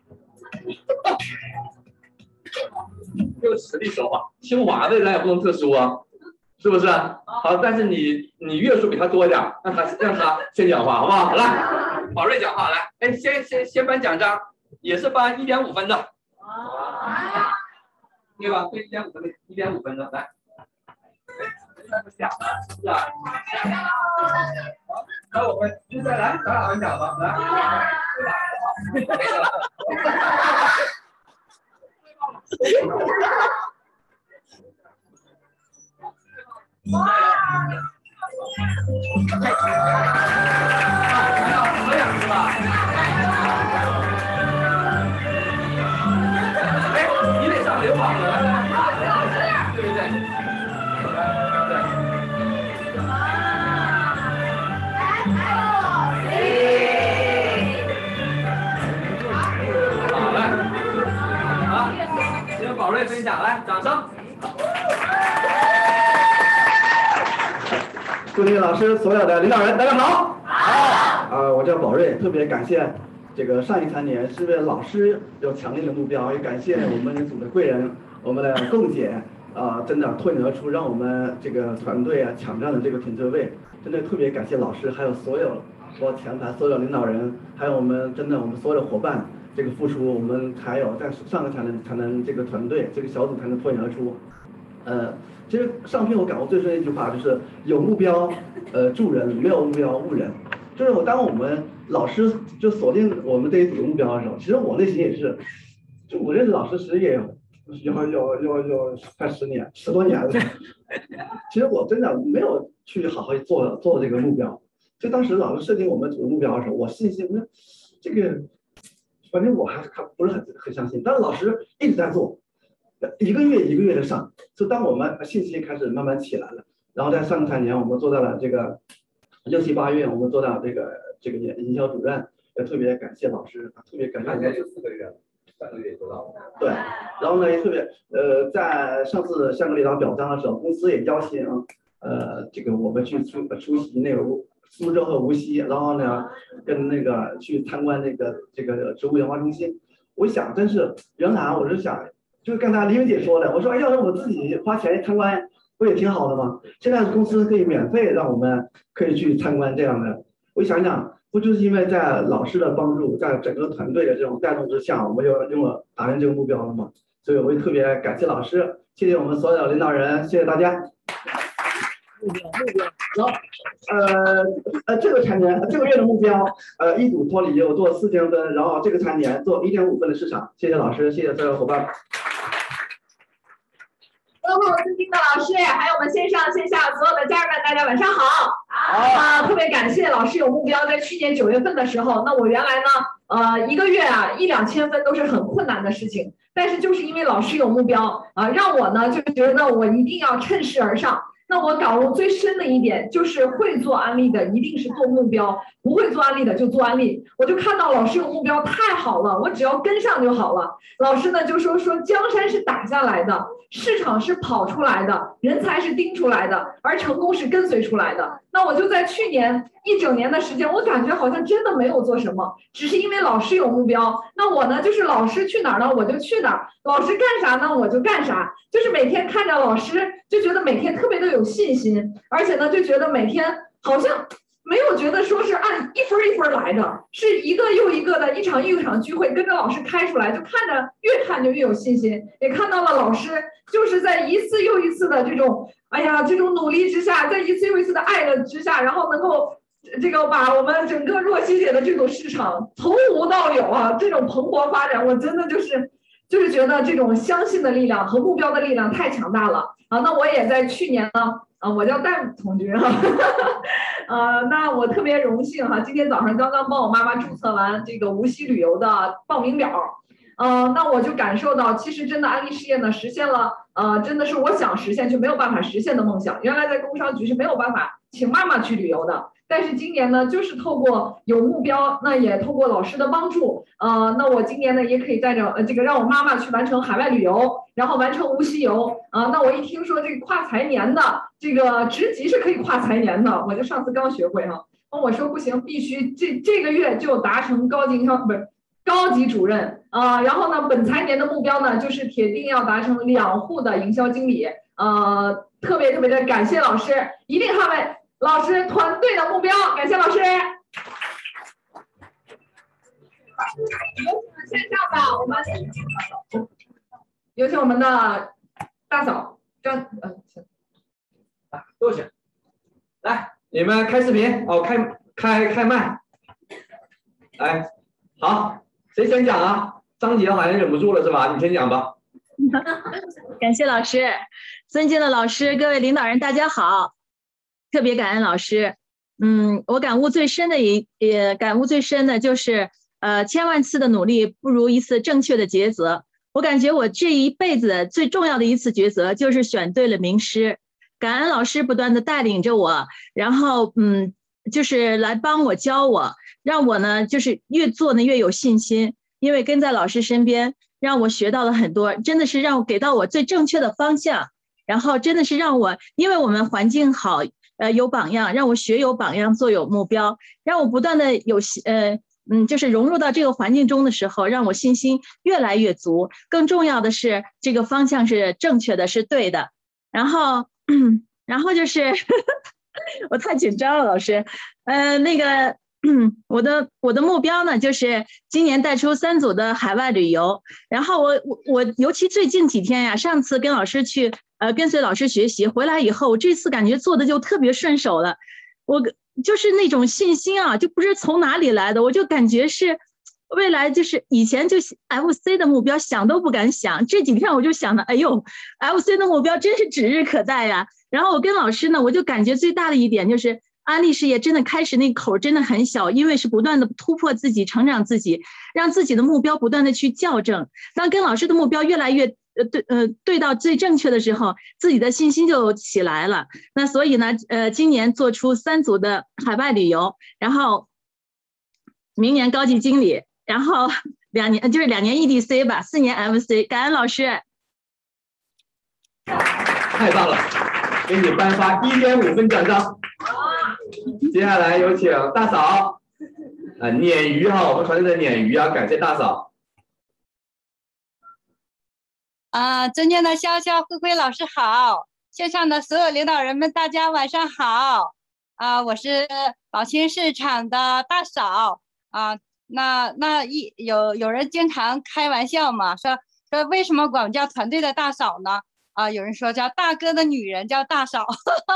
用实力说话，清华的咱也不能特殊啊，是不是？好，但是你月数比他多点，让他先讲话，好不好？来，宝瑞讲话来，哎，先颁奖章，也是颁1.5分的，对吧？对1.5分的，来。讲了，是吧？那我们现在来咱俩分享吧，来。哇！还要合影是吧？哎，你得上联网了，对不对？好嘞，好，请宝瑞分享，来，掌声。 祝你老师所有的领导人，大家好。好。我叫宝瑞，特别感谢这个上一财年是为老师有强烈的目标，也感谢我们组的贵人，我们的凤姐，真的脱颖而出，让我们这个团队抢占了这个品质位，真的特别感谢老师，还有所有前台所有领导人，还有我们所有的伙伴， 这个付出，我们才有在上个才能这个团队这个小组才能脱颖而出。其实上篇我感悟最深的一句话就是有目标助人，没有目标误人。就是当我们老师就锁定我们这一组的目标的时候，其实我内心也是，就我认识老师其实也有快10多年了。其实我真的没有去好好做这个目标。就当时老师设定我们组的目标的时候，我信心，我说这个，反正我还不是很相信。但是老师一直在做，一个月的上。就当我们信心开始慢慢起来了，然后在上个财年我们做到了这个6、7、8月，我们做到这个营销主任，也特别感谢老师，特别感谢。 现在就4个月了，3个月也做到了。 对，然后呢也特别在上次香格里拉表彰的时候，公司也邀请这个我们去出席那个苏州和无锡，然后呢跟那个去参观这个植物研发中心。我想真是原来我是想，就是刚才李云姐说的，我说要是我自己花钱参观不也挺好的吗？现在公司可以免费让我们可以去参观这样的。我想想，不就是因为在老师的帮助，在整个团队的这种带动之下，我们用了达成这个目标了吗？所以我也特别感谢老师，谢谢我们所有的领导人，谢谢大家。然后这个财年这个月的目标一组脱离我做4000分，然后这个财年做1.5分的市场。谢谢老师，谢谢所有伙伴。 尊敬的老师，还有我们线上线下所有的家人们，大家晚上好。特别感谢老师有目标，在去年9月份的时候，那我原来呢，一个月1、2千分都是很困难的事情，但是就是因为老师有目标让我呢就觉得我一定要趁势而上。那我感悟最深的一点就是会做安利的一定是做目标，不会做安利的就做安利。我就看到老师有目标太好了，我只要跟上就好了。老师呢就说江山是打下来的，市场是跑出来的，人才是盯出来的，而成功是跟随出来的。那我就在去年1整年的时间，我感觉好像真的没有做什么，只是因为老师有目标。那我呢就是老师去哪儿呢我就去哪儿，老师干啥呢我就干啥，就是每天看着老师就觉得每天特别的有信心，而且呢就觉得每天好像没有觉得说是按一分一分来的，是一个又一个的一场又一场聚会跟着老师开出来，就看着越看就越有信心。也看到了老师就是在一次又一次的这种这种努力之下，在一次又一次的爱的之下，然后能够这个把我们整个若曦姐的这种市场从无到有这种蓬勃发展，我真的就是觉得这种相信的力量和目标的力量太强大了那我也在去年呢我叫戴同学那我特别荣幸今天早上刚刚帮我妈妈注册完这个无锡旅游的报名表那我就感受到其实真的安利事业呢实现了真的是我想实现却没有办法实现的梦想。原来在工商局是没有办法请妈妈去旅游的，但是今年呢就是透过有目标，那也透过老师的帮助那我今年呢也可以带着这个让我妈妈去完成海外旅游，然后完成无锡游那我一听说这个跨财年的这个职级是可以跨财年的，我就上次刚学会我说不行，必须这个月就达成高级主任然后呢本财年的目标呢就是铁定要达成2户的营销经理特别的感谢老师，一定捍卫老师团队的目标，感谢老师。有请线上的我们有请我们的大嫂张坐下，来你们开视频开麦，来好，谁先讲啊？张杰好像忍不住了是吧？你先讲吧。 感谢老师，尊敬的老师，各位领导人，大家好，特别感恩老师。我感悟最深的就是千万次的努力不如一次正确的抉择。我感觉我这一辈子最重要的一次抉择就是选对了名师，感恩老师不断的带领着我，然后就是来帮我教我，让我呢就是越做呢越有信心，因为跟在老师身边让我学到了很多，真的是让我给到我最正确的方向，然后真的是让我因为我们环境好有榜样，让我学有榜样做有目标，让我不断的就是融入到这个环境中的时候，让我信心越来越足，更重要的是这个方向是正确的，是对的。然后就是我太紧张了，老师那个我的目标呢，就是今年带出3组的海外旅游。然后我尤其最近几天呀，上次跟老师去跟随老师学习回来以后，我这次感觉做的就特别顺手了。我就是那种信心啊，就不是从哪里来的，我就感觉是未来就是以前就 FC 的目标想都不敢想，这几天我就想的，哎呦 FC 的目标真是指日可待呀。然后我跟老师呢，我就感觉最大的一点就是安利事业真的开始那口真的很小，因为是不断的突破自己，成长自己，让自己的目标不断的去校正。当跟老师的目标越来越对到最正确的时候，自己的信心就起来了。那所以呢，今年做出3组的海外旅游，然后明年高级经理，然后2年EDC 吧，4年 FC。感恩老师， 太棒了，给你颁发1.5分奖章。接下来有请大嫂，鲶鱼哈，我们团队的鲶鱼啊，感谢大嫂。 尊敬的潇潇、慧慧老师好，线上的所有领导人们，大家晚上好。我是宝清市场的大嫂有人经常开玩笑嘛，说为什么管我们叫团队的大嫂呢？有人说叫大哥的女人叫大嫂，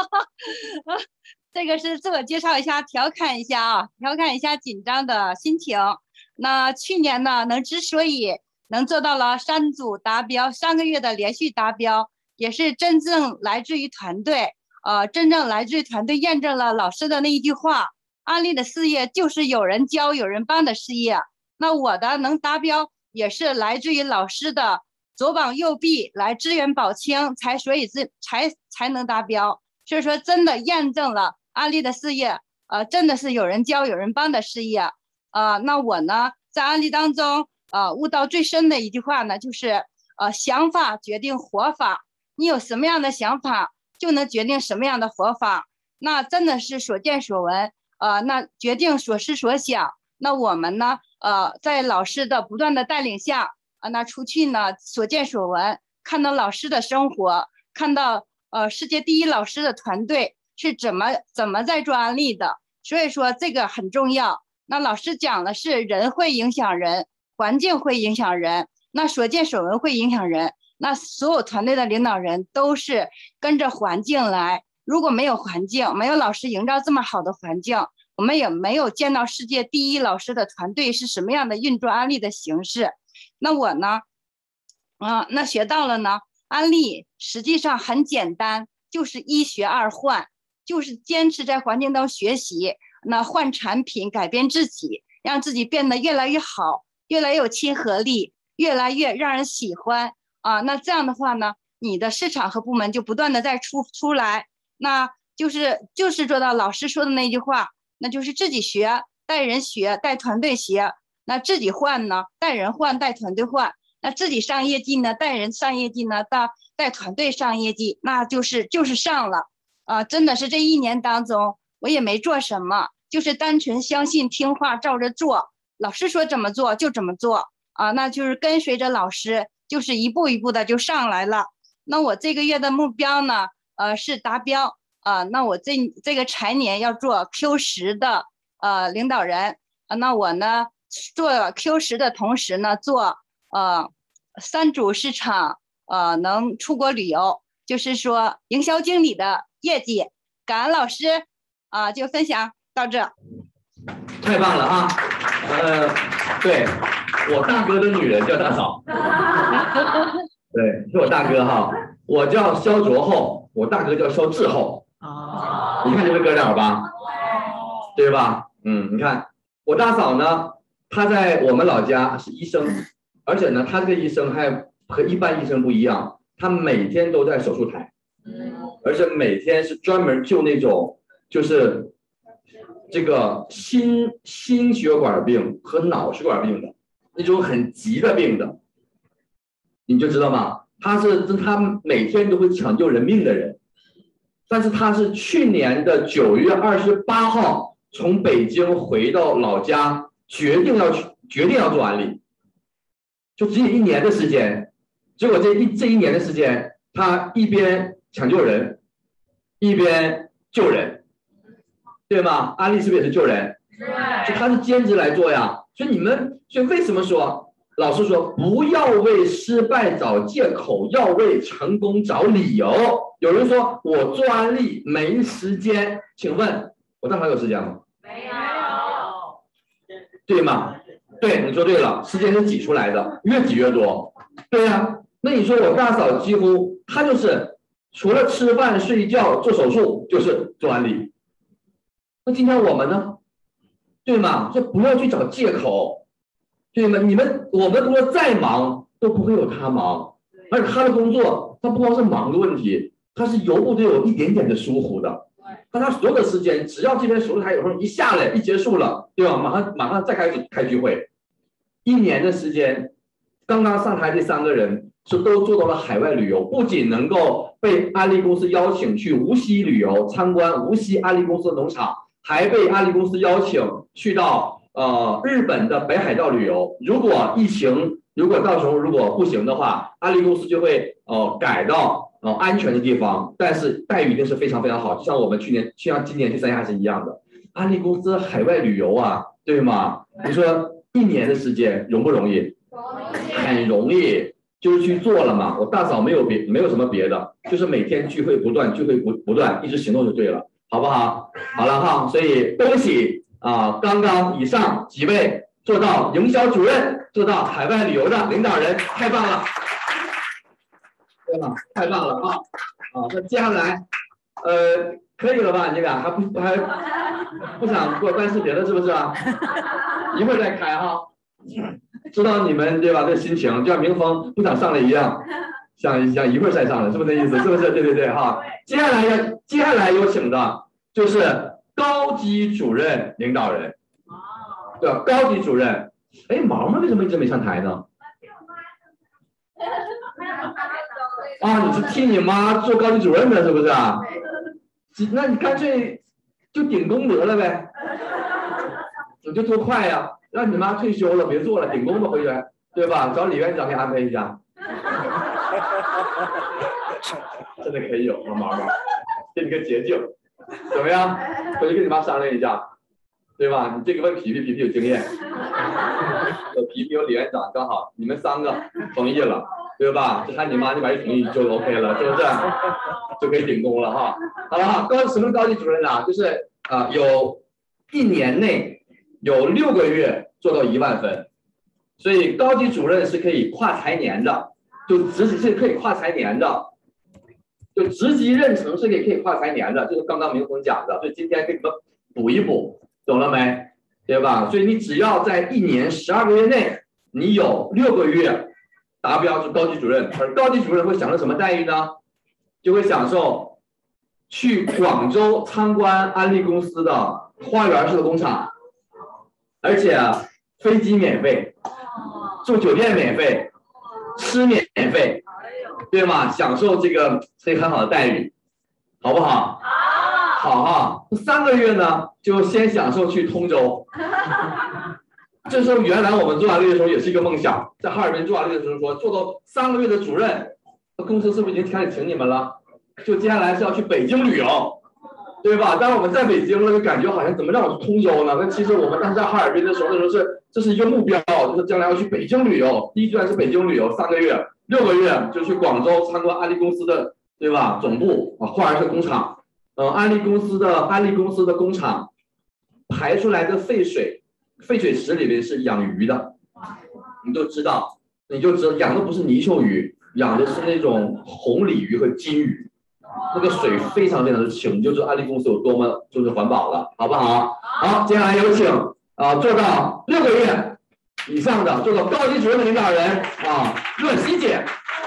这个是自我介绍一下，调侃一下紧张的心情。那去年呢，之所以能做到了3组达标，3个月的连续达标，也是真正来自于团队，验证了老师的那一句话：安利的事业就是有人教有人帮的事业。那我的能达标，也是来自于老师的左膀右臂来支援宝清，才能达标。所以说，真的验证了安利的事业，真的是有人教有人帮的事业。那我呢，在安利当中，悟到最深的一句话呢，就是想法决定活法。你有什么样的想法，就能决定什么样的活法。那真的是所见所闻，那决定所思所想。那我们呢，在老师的不断的带领下，那出去呢，所见所闻，看到老师的生活，看到世界第一老师的团队是怎么在做安利的。所以说这个很重要。那老师讲的是人会影响人，环境会影响人，那所见所闻会影响人。那所有团队的领导人都是跟着环境来。如果没有环境，没有老师营造这么好的环境，我们也没有见到世界第一老师的团队是什么样的运作安利的形式。那我呢，那学到了呢，安利实际上很简单，就是1学2换，就是坚持在环境当中学习，那换产品，改变自己，让自己变得越来越好，越来越有亲和力，越来越让人喜欢那这样的话呢，你的市场和部门就不断的在出来，那就是做到老师说的那句话，那就是自己学，带人学，带团队学。那自己换呢，带人换，带团队换。那自己上业绩呢，带人上业绩呢，带团队上业绩，那就是上了真的是这1年当中，我也没做什么，就是单纯相信听话照着做，老师说怎么做就怎么做那就是跟随着老师，就是一步一步的就上来了。那我这个月的目标呢是达标那我这个财年要做 Q10 的领导人那我呢做 Q10 的同时呢做3组市场能出国旅游，就是说营销经理的业绩。感恩老师就分享到这。 太棒了啊！对，我大哥的女人叫大嫂，对，是我大哥哈。我叫肖卓厚，我大哥叫肖志厚。你看这个哥俩吧，对吧？你看我大嫂呢，她在我们老家是医生，而且呢，她这个医生还和一般医生不一样，她每天都在手术台，而且每天是专门救那种就是这个心血管病和脑血管病的那种很急的病的，你就知道吗？他每天都会抢救人命的人，但是他是去年的9月28号从北京回到老家，决定要做安利，就只有1年的时间，结果这一年的时间，他一边抢救人，一边救人，对吗？安利是不是也是救人？ 所以他是兼职来做呀。所以为什么说老师说不要为失败找借口，要为成功找理由？有人说我做案例没时间，请问我大嫂有时间吗？没有，对吗？对，你说对了，时间是挤出来的，越挤越多。对呀，那你说我大嫂几乎她就是除了吃饭、睡觉、做手术，就是做案例。那今天我们呢？对吗？就不要去找借口，对吗？我们工作再忙都不会有他忙，而且他的工作他不光是忙的问题，他是由不得有一点点的疏忽的。但他所有的时间，只要这边手术台有时候一下来一结束了，对吧？马上再开始开聚会。1年的时间，刚刚上台这3个人是都做到了海外旅游，不仅能够被安利公司邀请去无锡旅游参观无锡安利公司的农场，还被安利公司邀请去到日本的北海道旅游。如果疫情到时候如果不行的话，安利公司就会改到安全的地方，但是待遇一定是非常非常好，就像我们像今年去三亚是一样的。安利公司海外旅游啊，对吗？你说1年的时间容不容易？很容易，就是去做了嘛。我大嫂没有什么别的，就是每天聚会不断，一直行动就对了，好不好？好了哈，所以恭喜刚刚以上几位做到营销主任、做到海外旅游的领导人，太棒了，对吧？太棒了啊！那接下来可以了吧？你俩还不想过干事别的，是不是啊？一会儿再开哈。知道你们对吧？这心情就像明峰不想上来一样，想一会儿再上来，是不是这意思？是不是？对哈。接下来有请的就是高级主任领导人，对吧？高级主任，哎，毛毛为什么一直没上台呢？你是替你妈做高级主任的，是不是啊？那你干脆就顶功得了呗，你就多快呀！让你妈退休了，别做了，顶工吧回去，对吧？找李院长给安排一下，真的可以有毛毛，给你个捷径，怎么样？回去跟你妈商量一下，对吧？你这个问皮皮有经验，有皮皮有李院长，刚好你们3个同意了，对吧？就看你妈那边一同意就 OK 了，是不是？就可以顶工了哈。好了哈，什么是高级主任啊？就是有1年内。有6个月做到1万分，所以高级主任是可以跨财年的，就职级是可以跨财年的，就职级认成是可以跨财年的，就是刚刚明峰讲的，所以今天给你们补一补，懂了没？对吧？所以你只要在1年12个月内，你有6个月达标是高级主任，而高级主任会享受什么待遇呢？就会享受去广州参观安利公司的花园式的工厂。而且飞机免费，住酒店免费，吃免费，对吗？享受这个很好的待遇，好不好？好哈。3个月呢，就先享受去通州。这时候原来我们做安利的时候也是一个梦想，在哈尔滨做安利的时候说，做到3个月的主任，公司是不是已经开始请你们了？就接下来是要去北京旅游。对吧？当我们在北京了，就感觉好像怎么让我去通州呢？那其实我们当时在哈尔滨的时候，这是一个目标，就是将来要去北京旅游。第一阶段是北京旅游3个月，6个月就去广州参观安利公司的，对吧？总部花园式工厂。安利公司的工厂排出来的废水池里面是养鱼的，你就知道养的不是泥鳅鱼，养的是那种红鲤鱼和金鱼。那个水非常非常的清，你就知道安利公司有多么就是环保了，好不好？好，接下来有请做到6个月以上的做到高级主任的领导人乐西姐。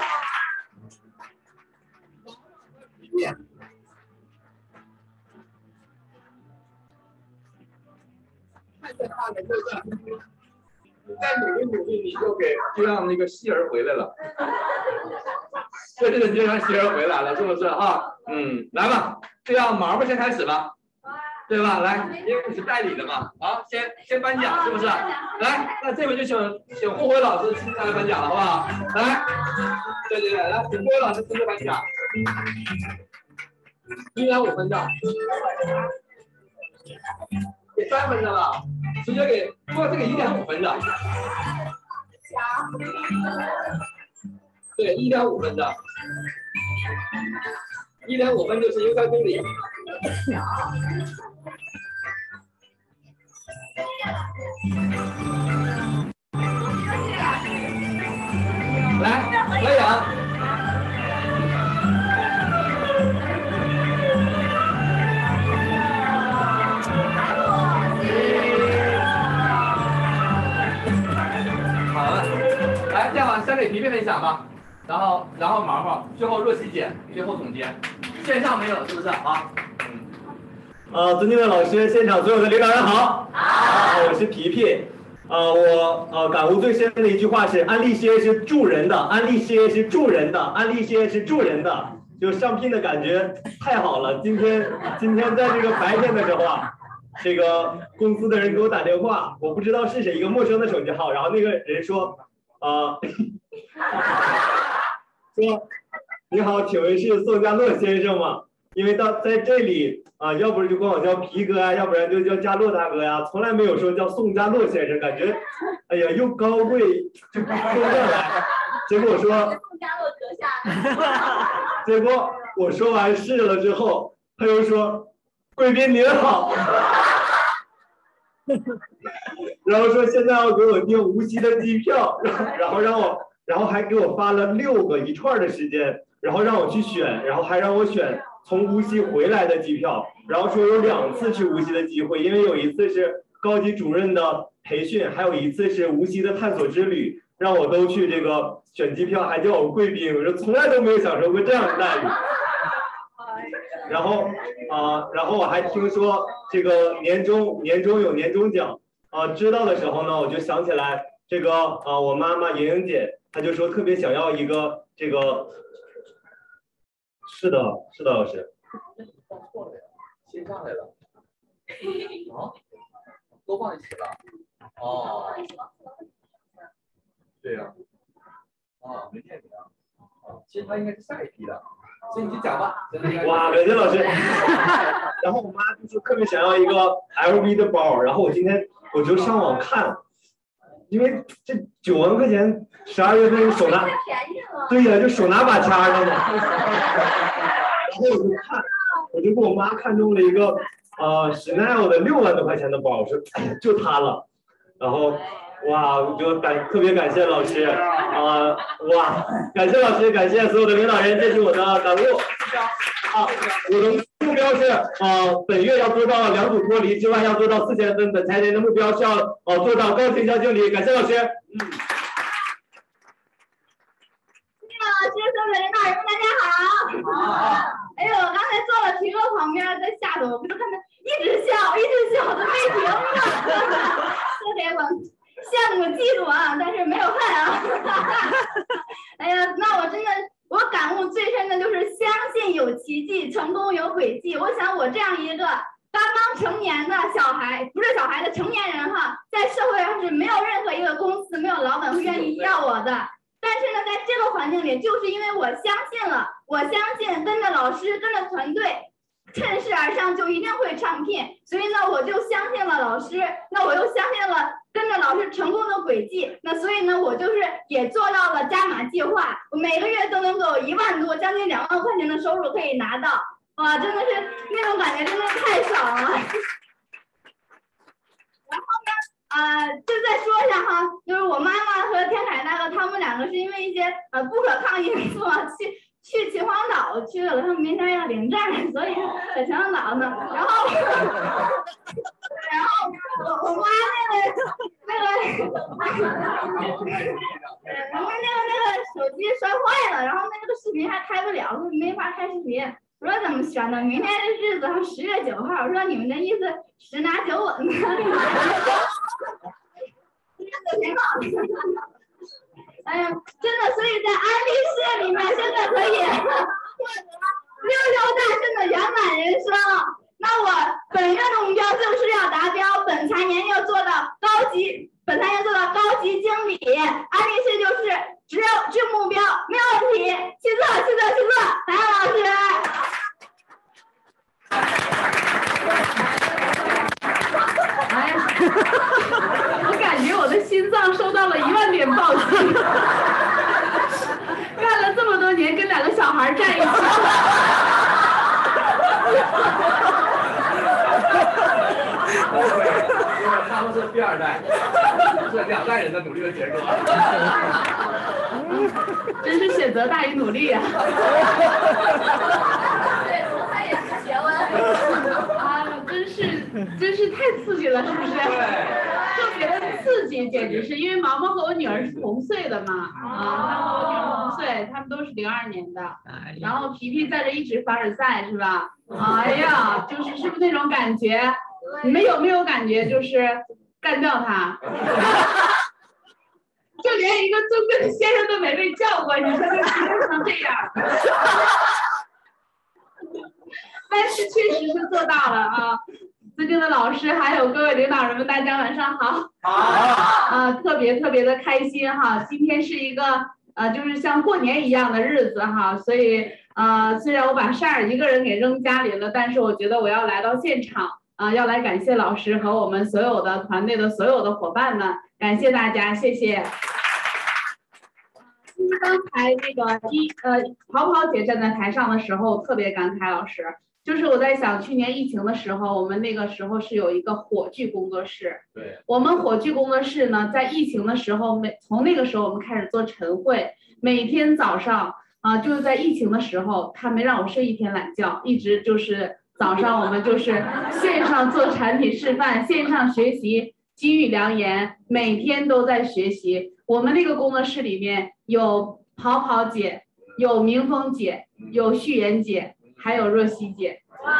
再努力，你就让那个希儿回来了。对，就让希儿回来了，是不是哈？来吧，这样毛毛先开始吧，对吧？来，因为你是代理的嘛，好，先颁奖，是不是？来，那这回就请霍辉老师亲自来颁奖了，好不好？来，对，来，请霍辉老师亲自颁奖，1.5分的。 给3分的了，直接给做这个1.5分的。对，1.5分的，1.5分就是优才公理。来，合影。好了，来，这样吧，先给皮皮分享吧，然后毛毛，最后若曦姐，最后总结。线上没有是不是？好。 尊敬的老师，现场所有的领导人好。好，我是皮皮。我感悟最深的一句话是：安利事业是助人的，安利事业是助人的，安利事业是助人的。就上聘的感觉太好了。今天在这个白天的时候啊，这个公司的人给我打电话，我不知道是谁，一个陌生的手机号，然后那个人说，说你好，请问是宋家洛先生吗？因为在这里要不是就管我叫皮哥啊，要不然就叫家洛大哥呀，从来没有说叫宋家洛先生，感觉哎呀又高贵就说上来。结果我说宋家洛阁下，结果我说完是了之后，他又说贵宾您好，然后说现在要给我订无锡的机票，然后还给我发了6个一串的时间，然后让我去选，然后还让我选从无锡回来的机票，然后说有2次去无锡的机会，因为有一次是高级主任的培训，还有一次是无锡的探索之旅，让我都去这个选机票，还叫我贵宾，我说从来都没有享受过这样的待遇。然后我还听说这个年终有年终奖知道的时候呢，我就想起来这个我妈妈莹莹姐，她就说特别想要一个这个。是的，老师。 先上来了。都放一起了。哦。对呀。没见你啊。其实他应该是下一批的，所以你就讲吧。 哇，感谢老师。然后我妈就是特别想要一个 LV 的包，然后我今天我就上网看，因为这9万块钱，12月份手拿，对呀，就手拿把掐的嘛。然后我就给我妈看中了一个Chanel 的6万多块钱的包，我说就它了。然后哇，我就特别感谢老师哇，感谢老师，感谢所有的领导人，这是我的感悟我的目标是本月要做到2组脱离之外，要做到4000分，本财年的目标是要做到高情商经理。感谢老师。 老师，所有的领导人，大家好。哎呦，我刚才坐了皮哥旁边，在下头，我就看他一直笑的没停了，特别羡慕嫉妒啊，但是没有恨啊。哎呀，那我感悟最深的就是相信有奇迹，成功有轨迹。我想我这样一个刚刚成年的不是小孩的成年人哈，在社会上是没有任何一个公司没有老板会愿意要我的。但是呢，在这个环境里，就是因为我相信跟着老师，跟着团队，趁势而上就一定会上聘，所以呢，我就相信了老师，那我又相信了跟着老师成功的轨迹，那所以呢，我就是也做到了加码计划，我每个月都能够1万多，将近2万块钱的收入可以拿到，哇，真的是那种感觉，真的太爽了。然后呢，就再说一下哈，就是我妈妈和天凯大哥他们2个是因为一些不可抗因素去秦皇岛去了，他们明天要领证，所以在秦皇岛呢。然后我妈那个手机摔坏了，然后那个视频还开不了，没法开视频。我说怎么选的？明天这日子10月9号，我说你们的意思10拿9稳呢？挺好的。哎呀，真的，所以在安利事业里面，真的可以获得66大顺的圆满人生。那我本月的目标就是要达标，本财年要做到高级经理。安利事业就是只有这目标，没有问题。去做，来老师。 我感觉我的心脏受到了1万点暴击。干了这么多年，跟2个小孩站一起。 他们是第2代，是2代人的努力的结果。 真是选择大于努力啊！ 对，从他也是学问。 啊，真是太刺激了，是不是？特别的刺激，简直是因为毛毛和我女儿是同岁的嘛，啊，她和我女儿同岁，他们都是02年的，然后皮皮在这一直凡尔赛是吧？哎呀，是不是那种感觉？你们有没有感觉就是干掉他？就连一个尊贵的先生都没被叫过，你说这皮皮成这样？但是确实是做到了啊！尊敬的老师，还有各位领导人们，大家晚上好。好。特别的开心哈！今天是一个就是像过年一样的日子哈，所以虽然我把扇儿一个人给扔家里了，但是我觉得我要来到现场要来感谢老师和我们所有的团队的所有的伙伴们，感谢大家，谢谢。刚才那个跑跑姐站在台上的时候，特别感慨，老师。就是我在想，去年疫情的时候，我们那个时候是有一个火炬工作室。 对。 我们火炬工作室呢，在疫情的时候，从那个时候我们开始做晨会，每天早上就是在疫情的时候，他没让我睡一天懒觉，一直就是早上我们就是线上做产品示范，线上学习金玉良言，每天都在学习。我们那个工作室里面有跑跑姐，有明峰姐，有旭妍姐。还有若曦姐，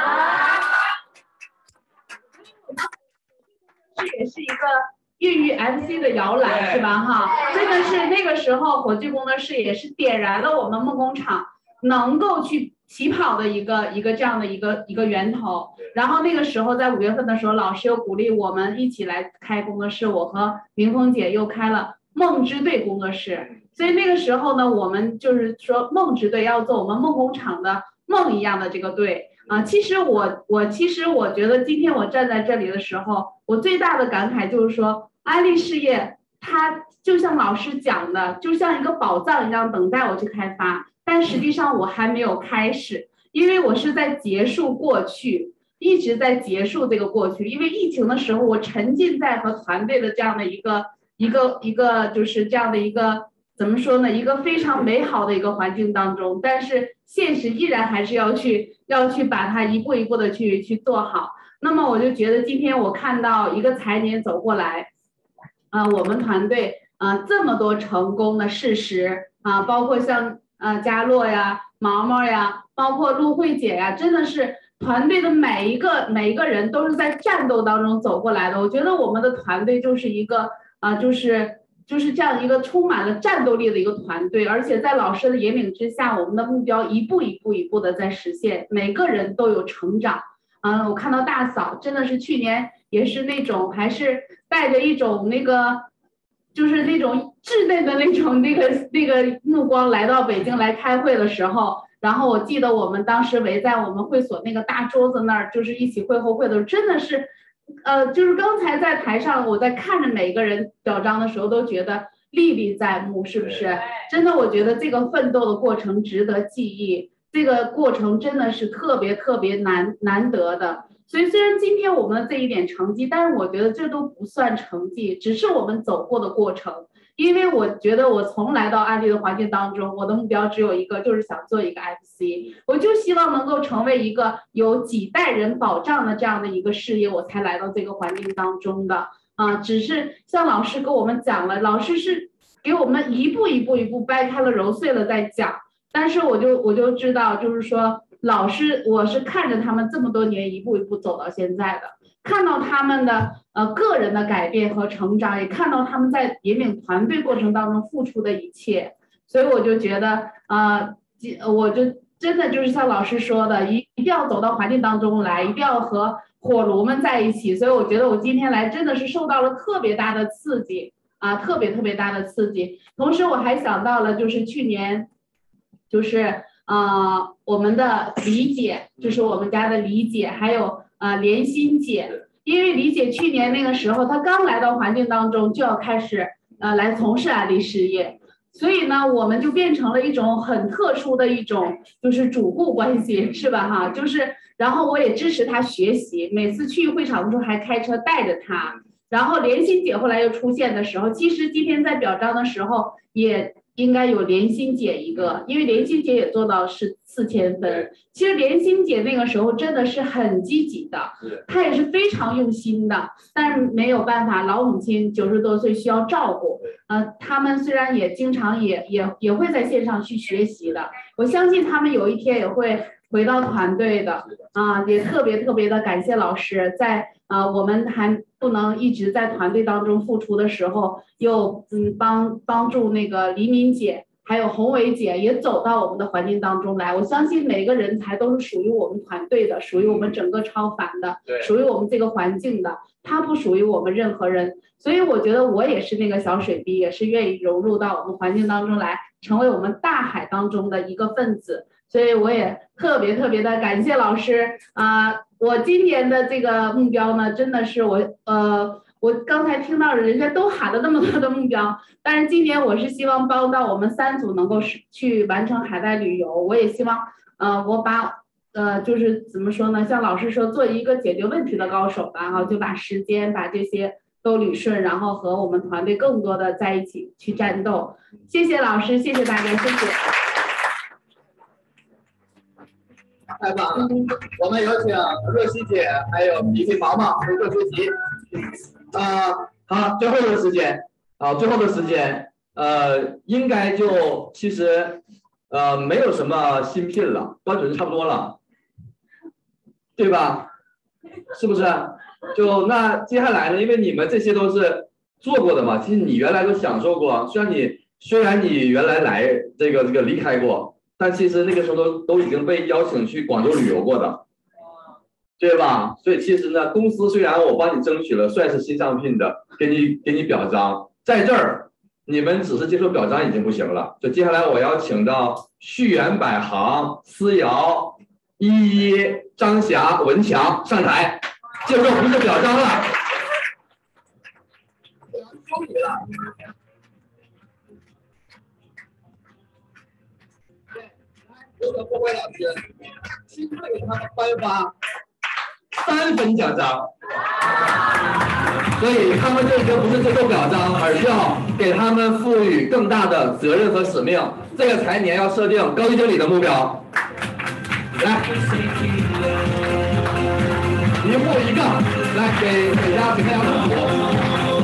这也是一个孕育 FC 的摇篮，是吧？哈，真的是那个时候火炬工作室也是点燃了我们梦工厂能够去起跑的一个这样的一个源头。然后那个时候在5月份的时候，老师又鼓励我们一起来开工作室，我和明峰姐又开了梦之队工作室。所以那个时候呢，我们就是说梦之队要做我们梦工厂的梦一样的这个队其实我觉得今天我站在这里的时候，我最大的感慨就是说，安利事业它就像老师讲的，就像一个宝藏一样等待我去开发，但实际上我还没有开始，因为我是在结束过去，一直在结束这个过去。因为疫情的时候，我沉浸在和团队的这样的一个就是这样的一个。怎么说呢？一个非常美好的一个环境当中，但是现实依然还是要去把它一步一步的去做好。那么我就觉得今天我看到一个财年走过来，我们团队这么多成功的事实包括像佳洛呀、毛毛呀，包括陆慧姐呀，真的是团队的每一个人都是在战斗当中走过来的。我觉得我们的团队就是一个就是这样一个充满了战斗力的一个团队，而且在老师的引领之下，我们的目标一步一步的在实现，每个人都有成长。我看到大嫂真的是去年也是那种还是带着一种就是那种稚嫩的那种那个目光来到北京来开会的时候，然后我记得我们当时围在我们会所那个大桌子那儿，就是一起会后会的时候，真的是。就是刚才在台上，我在看着每个人表彰的时候，都觉得历历在目，是不是？真的，我觉得这个奋斗的过程值得记忆，这个过程真的是特别难得的。所以，虽然今天我们的这一点成绩，但是我觉得这都不算成绩，只是我们走过的过程。因为我觉得我从来到安利的环境当中，我的目标只有一个，就是想做一个 FC， 我就希望能够成为一个有几代人保障的这样的一个事业，我才来到这个环境当中的只是像老师跟我们讲了，老师是给我们一步掰开了揉碎了在讲，但是我就知道，就是说老师我是看着他们这么多年一步一步走到现在的。看到他们的个人的改变和成长，也看到他们在引领团队过程当中付出的一切，所以我就觉得我就真的就是像老师说的，一定要走到环境当中来，一定要和火炉们在一起。所以我觉得我今天来真的是受到了特别大的刺激特别大的刺激。同时我还想到了，就是去年就是我们的李姐，就是我们家的李姐，还有莲心姐， 因为李姐去年那个时候她刚来到环境当中就要开始来从事安利事业。所以呢，我们就变成了一种很特殊的一种，就是主顾关系，是吧？哈，就是，然后我也支持他学习，每次去会场的时候还开车带着他。然后莲心姐后来又出现的时候，其实今天在表彰的时候也应该有莲心姐一个，因为莲心姐也做到是4000分。其实莲心姐那个时候真的是很积极的，她也是非常用心的，但是没有办法，老母亲90多岁需要照顾。他们虽然也经常也会在线上去学习的，我相信他们有一天也会回到团队的也特别的感谢老师，在我们还不能一直在团队当中付出的时候，又帮助那个黎明姐还有宏伟姐也走到我们的环境当中来。我相信每个人才都是属于我们团队的，属于我们整个超凡的，属于我们这个环境的，它不属于我们任何人。所以我觉得我也是那个小水滴，也是愿意融入到我们环境当中来，成为我们大海当中的一个分子。所以我也特别的感谢老师我今年的这个目标呢，真的是我刚才听到人家都喊了那么多的目标，但是今年我是希望帮到我们3组能够去完成海外旅游。我也希望我把就是怎么说呢，像老师说做一个解决问题的高手吧就把时间把这些都捋顺，然后和我们团队更多的在一起去战斗。谢谢老师，谢谢大家，谢谢。 太棒了！我们有请若曦姐还有皮皮毛毛做出席。好，最后的时间应该就其实没有什么新聘了，标准差不多了，对吧？是不是？就那接下来呢？因为你们这些都是做过的嘛，其实你原来都享受过，虽然你原来来这个离开过，但其实那个时候都已经被邀请去广州旅游过的，对吧？所以其实呢，公司虽然我帮你争取了算是新上聘的，给你表彰，在这儿你们只是接受表彰已经不行了。就接下来我要请到旭源百行、思瑶、依依、张霞、文强上台接受红色表彰了。各位老师，亲自给他们颁发3分奖章，所以他们这个不是接受表彰，而是要给他们赋予更大的责任和使命。这个财年要设定高级经理的目标，来，一户一个，来给大家祝福。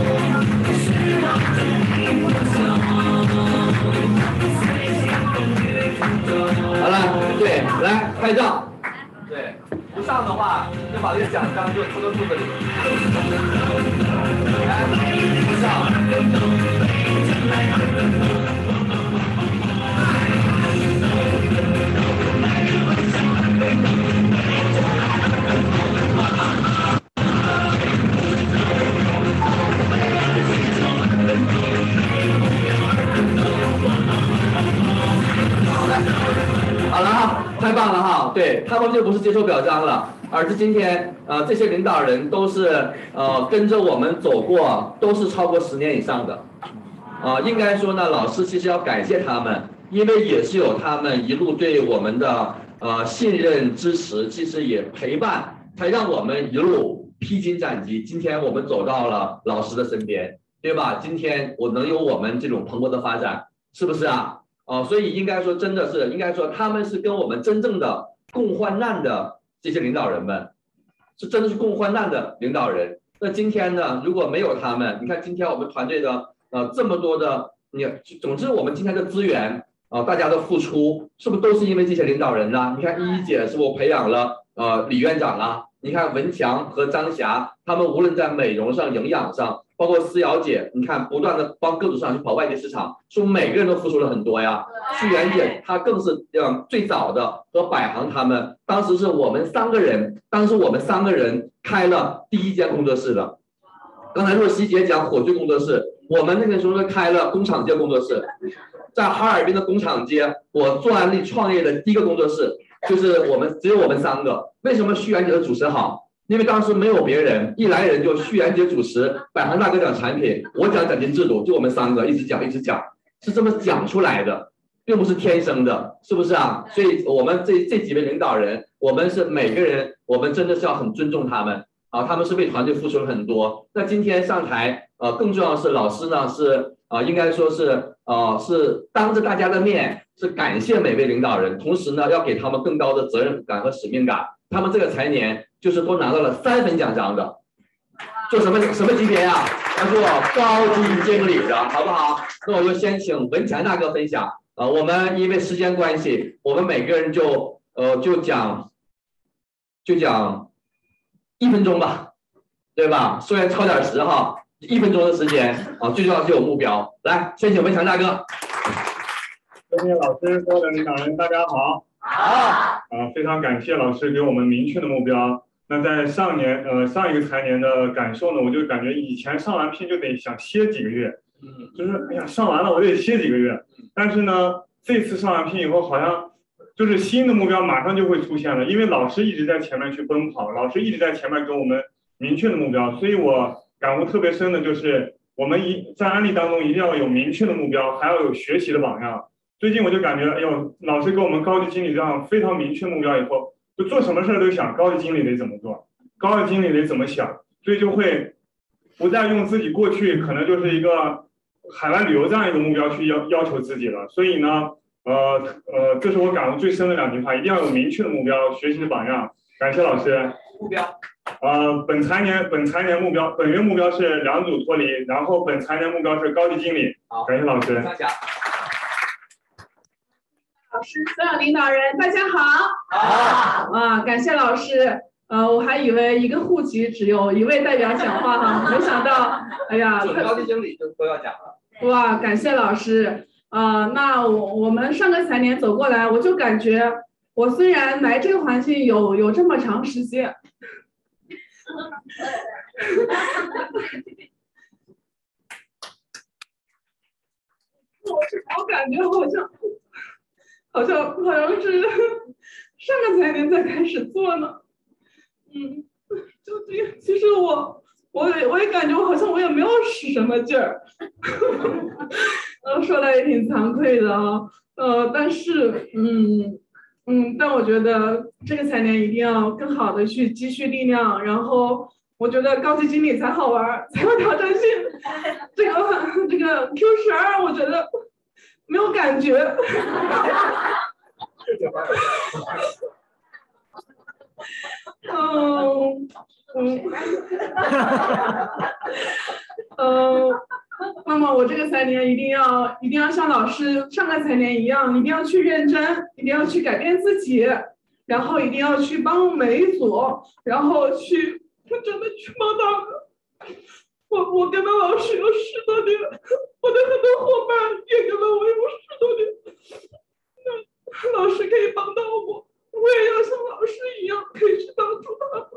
好了，对，来拍照。对，不上的话就把这个奖章就偷到肚子里。来，不上。好了哈，太棒了哈！对，他们就不是接受表彰了，而是今天这些领导人都是跟着我们走过，都是超过10年以上的。应该说呢，老师其实要感谢他们，因为也是有他们一路对我们的信任支持，其实也陪伴，才让我们一路披荆斩棘。今天我们走到了老师的身边，对吧？今天我能有我们这种蓬勃的发展，是不是啊？所以应该说真的是，应该说他们是跟我们真正的共患难的这些领导人们，是真的是共患难的领导人。那今天呢，如果没有他们，你看今天我们团队的这么多的，总之我们今天的资源大家的付出，是不是都是因为这些领导人呢？你看依依姐是我培养了李院长啊，你看文强和张霞，他们无论在美容上、营养上。包括思瑶姐，你看不断的帮各组市场去跑外地市场，说每个人都付出了很多呀。旭源姐她更是最早的和百行他们，当时是我们3个人，当时我们3个人开了第1间工作室的。刚才若曦姐讲火炬工作室，我们那个时候开了工厂街工作室，在哈尔滨的工厂街，我做安利创业的第1个工作室，就是只有我们3个。为什么旭源姐的主持好？ 因为当时没有别人，一来人就徐元杰主持，百行大哥讲产品，我讲奖金制度，就我们3个一直讲，是这么讲出来的，并不是天生的，是不是啊？所以我们这几位领导人，我们是每个人，我们真的是要很尊重他们啊，他们是为团队付出了很多。那今天上台，更重要的是老师呢是应该说是是当着大家的面，是感谢每位领导人，同时呢要给他们更高的责任感和使命感。他们这个财年就是都拿到了3份奖章的，做什么级别啊？要做高级经理的，好不好？那我就先请文强大哥分享。我们因为时间关系，我们每个人就讲1分钟吧，对吧？虽然超点时哈，1分钟的时间啊，最重要是有目标。来，先请文强大哥。 各位老师，所有的领导人，大家好。好。非常感谢老师给我们明确的目标。那在上一个财年的感受呢，我就感觉以前上完聘就得想歇几个月，就是哎呀上完了我得歇几个月。但是呢，这次上完聘以后，好像就是新的目标马上就会出现了，因为老师一直在前面去奔跑，老师一直在前面给我们明确的目标，所以我感悟特别深的就是我们在案例当中一定要有明确的目标，还要有学习的榜样。最近我就感觉，哎呦，老师给我们高级经理这样非常明确目标以后，就做什么事都想高级经理得怎么做，高级经理得怎么想，所以就会不再用自己过去可能就是一个海外旅游这样一个目标去要求自己了。所以呢，这是我感悟最深的2句话，一定要有明确的目标，学习的榜样。感谢老师。 目标。 本财年目标，本月目标是2组脱离，然后本财年目标是高级经理。 好， 感谢老师。 老师，所有领导人，大家好。好。感谢老师。我还以为一个户籍只有1位代表讲话哈，没想到，哎呀， 高级经理就都要讲了。 哇，感谢老师。那我们上个财年走过来，我就感觉，我虽然来这个环境有这么长时间，我感觉好像是上个财年才开始做呢。就这个，其实我也感觉好像我也没有使什么劲儿，说来也挺惭愧的啊。但是但我觉得这个财年一定要更好的去积蓄力量，然后我觉得高级经理才好玩，才有挑战性。这个 Q12我觉得没有感觉。那么我这个财年一定要像老师上个财年一样，一定要去认真，一定要去改变自己，然后一定要去帮每一组，然后去真的去帮到我跟着老师有10多年，我的很多伙伴也跟了我有10多年，那老师可以帮到我，我也要像老师一样可以去帮助他们。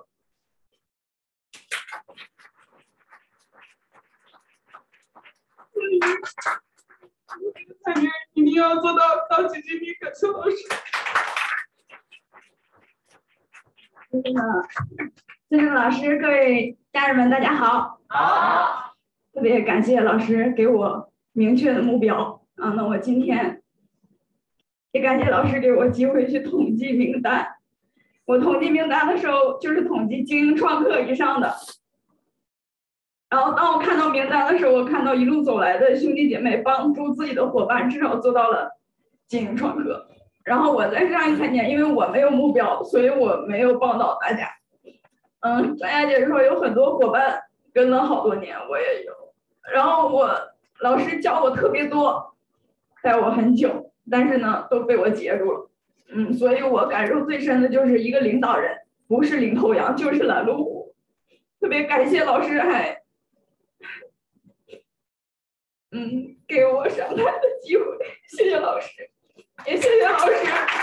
所以我这个财年一定要做到高级经理，感谢老师。 尊敬的老师，各位家人们，大家好。好。特别感谢老师给我明确的目标啊！那我今天也感谢老师给我机会去统计名单。我统计名单的时候，就是统计精英创客以上的。然后当我看到名单的时候，我看到一路走来的兄弟姐妹帮助自己的伙伴至少做到了精英创客。然后我在上一财年，因为我没有目标，所以我没有帮到大家。张亚姐说有很多伙伴跟了好多年，我也有。然后老师教我特别多，带我很久，但是呢都被我截住了。所以我感受最深的就是一个领导人不是领头羊就是拦路虎。特别感谢老师还给我上台的机会，谢谢老师，也谢谢老师。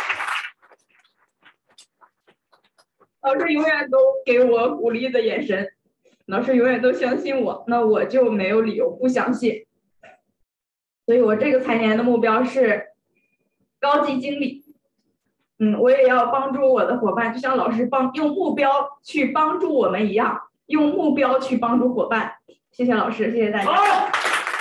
老师永远都给我鼓励的眼神，老师永远都相信我，那我就没有理由不相信。所以我这个财年的目标是高级经理。 我也要帮助我的伙伴，就像老师用目标去帮助我们一样，用目标去帮助伙伴。谢谢老师，谢谢大家。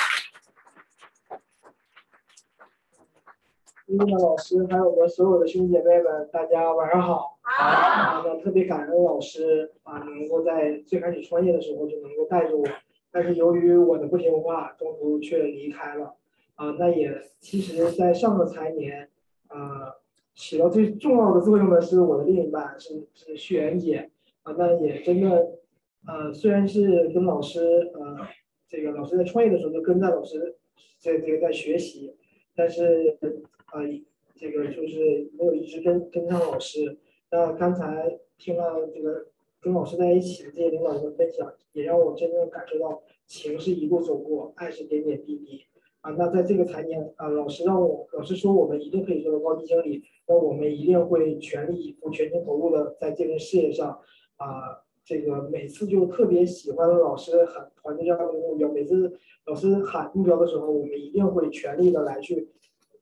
尊敬的老师，还有我所有的兄弟姐妹们，大家晚上好。好。那特别感恩老师能够在最开始创业的时候就能够带着我，但是由于我的不听话，中途却离开了。那也其实，在上个财年，起到最重要的作用的是我的另一半，是旭媛姐。那也真的，虽然是跟老师，这个老师在创业的时候就跟在老师在学习，但是这个就是没有一直跟上老师。那刚才听了这个跟老师在一起的这些领导人的分享，也让我真正感受到情是一路走过，爱是点点滴滴。那在这个财年，老师说我们一定可以做到高级经理，那我们一定会全力以赴、全心投入的在这件事业上。这个每次就特别喜欢老师喊团队这样的目标，每次老师喊目标的时候，我们一定会全力的来去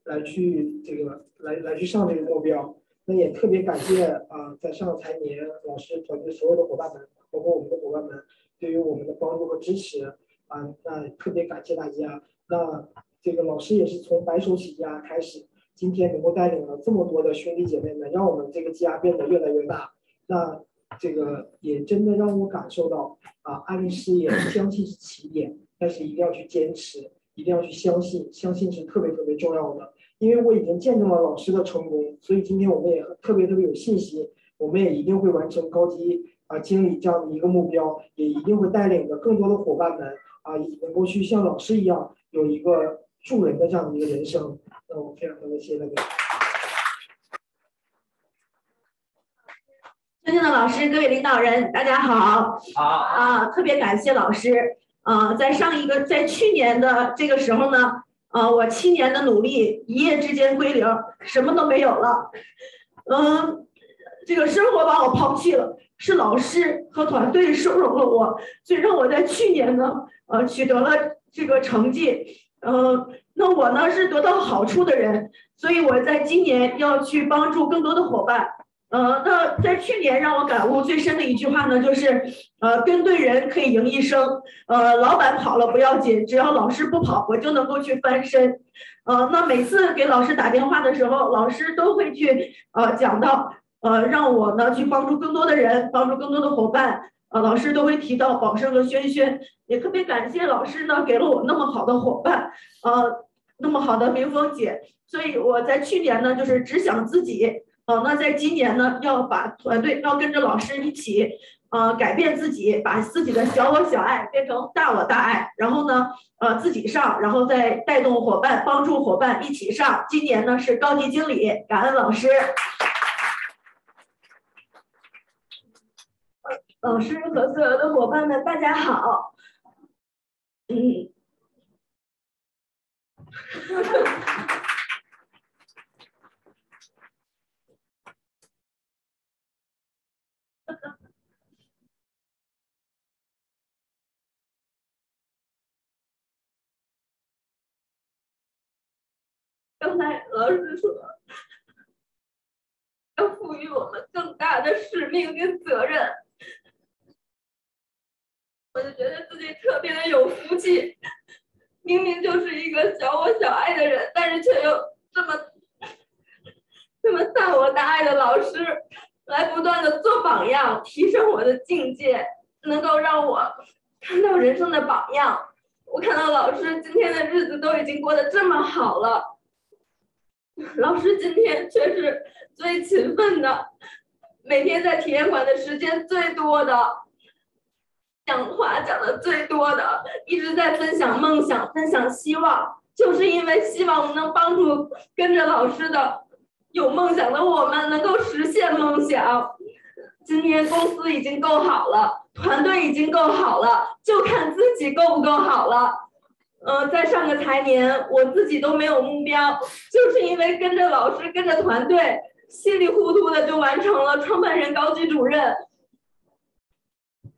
上这个目标。那也特别感谢在上个财年老师团队所有的伙伴们，包括我们的伙伴们对于我们的帮助和支持那特别感谢大家。那这个老师也是从白手起家开始，今天能够带领了这么多的兄弟姐妹们，让我们这个家变得越来越大。那这个也真的让我感受到安利事业相信是起点，但是一定要去坚持，一定要去相信，相信是特别特别重要的。因为我已经见证了老师的成功，所以今天我们也特别有信心，我们也一定会完成高级经理这样的一个目标，也一定会带领着更多的伙伴们也能够去像老师一样有一个助人的这样的一个人生。那我非常的谢谢大家。 尊敬的老师，各位领导人，大家好。好。特别感谢老师。在去年的这个时候呢，我7年的努力一夜之间归零，什么都没有了。这个生活把我抛弃了，是老师和团队收容了我，所以让我在去年呢，取得了这个成绩。那我呢是得到好处的人，所以我在今年要去帮助更多的伙伴。那在去年让我感悟最深的一句话呢，就是跟对人可以赢一生。老板跑了不要紧，只要老师不跑，我就能够去翻身。那每次给老师打电话的时候，老师都会去讲到让我呢去帮助更多的人，帮助更多的伙伴。老师都会提到宝生和轩轩，也特别感谢老师呢给了我那么好的伙伴，那么好的明峰姐。所以我在去年呢就是只想自己。那在今年呢，要把团队要跟着老师一起，改变自己，把自己的小我小爱变成大我大爱，然后呢，自己上，然后再带动伙伴，帮助伙伴一起上。今年呢是高级经理，感恩老师。老师和所有的伙伴们，大家好。刚才老师说要赋予我们更大的使命跟责任，我就觉得自己特别的有福气。明明就是一个小我小爱的人，但是却有这么大我大爱的老师来不断的做榜样，提升我的境界，能够让我看到人生的榜样。我看到老师今天的日子都已经过得这么好了，老师今天却是最勤奋的，每天在体验馆的时间最多的，讲话讲的最多的，一直在分享梦想，分享希望，就是因为希望我们能帮助跟着老师的有梦想的我们能够实现梦想。今天公司已经够好了，团队已经够好了，就看自己够不够好了。在上个财年，我自己都没有目标，就是因为跟着老师，跟着团队，稀里糊涂的就完成了创办人高级主任。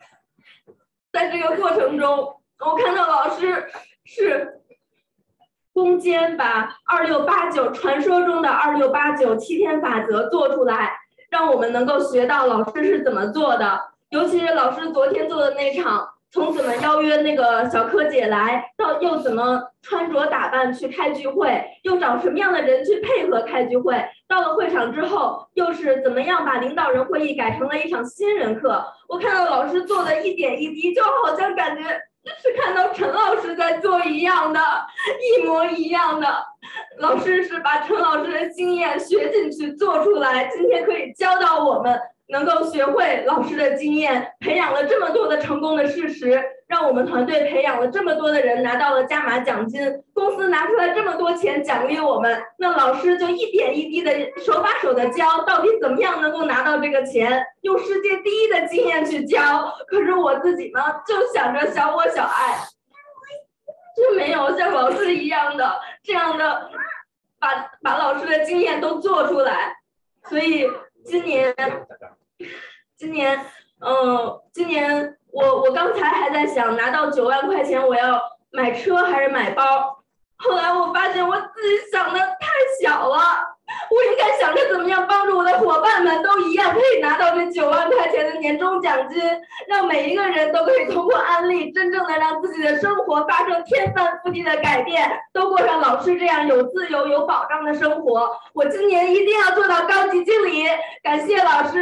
在这个过程中，我看到老师是攻坚把2689传说中的2689-7天法则做出来，让我们能够学到老师是怎么做的。尤其是老师昨天做的那场，从怎么邀约那个小柯姐来，到又怎么穿着打扮去开聚会，又找什么样的人去配合开聚会，到了会场之后，又是怎么样把领导人会议改成了一场新人课。我看到老师做的一点一滴，就好像感觉是看到陈老师在做一样的，一模一样的。老师是把陈老师的经验学进去做出来，今天可以教到我们，能够学会老师的经验，培养了这么多的成功的事实，让我们团队培养了这么多的人拿到了加码奖金，公司拿出来这么多钱奖励我们，那老师就一点一滴的手把手的教，到底怎么样能够拿到这个钱，用世界第一的经验去教。可是我自己呢，就想着小我小爱，就没有像老师一样的这样的把老师的经验都做出来。所以今年我刚才还在想拿到9万块钱我要买车还是买包，后来我发现我自己想的太小了，我应该想着怎么样帮助我的伙伴们都一样可以拿到这9万块钱的年终奖金，让每一个人都可以通过案例真正的让自己的生活发生天翻覆地的改变，都过上老师这样有自由有保障的生活。我今年一定要做到高级经理，感谢老师。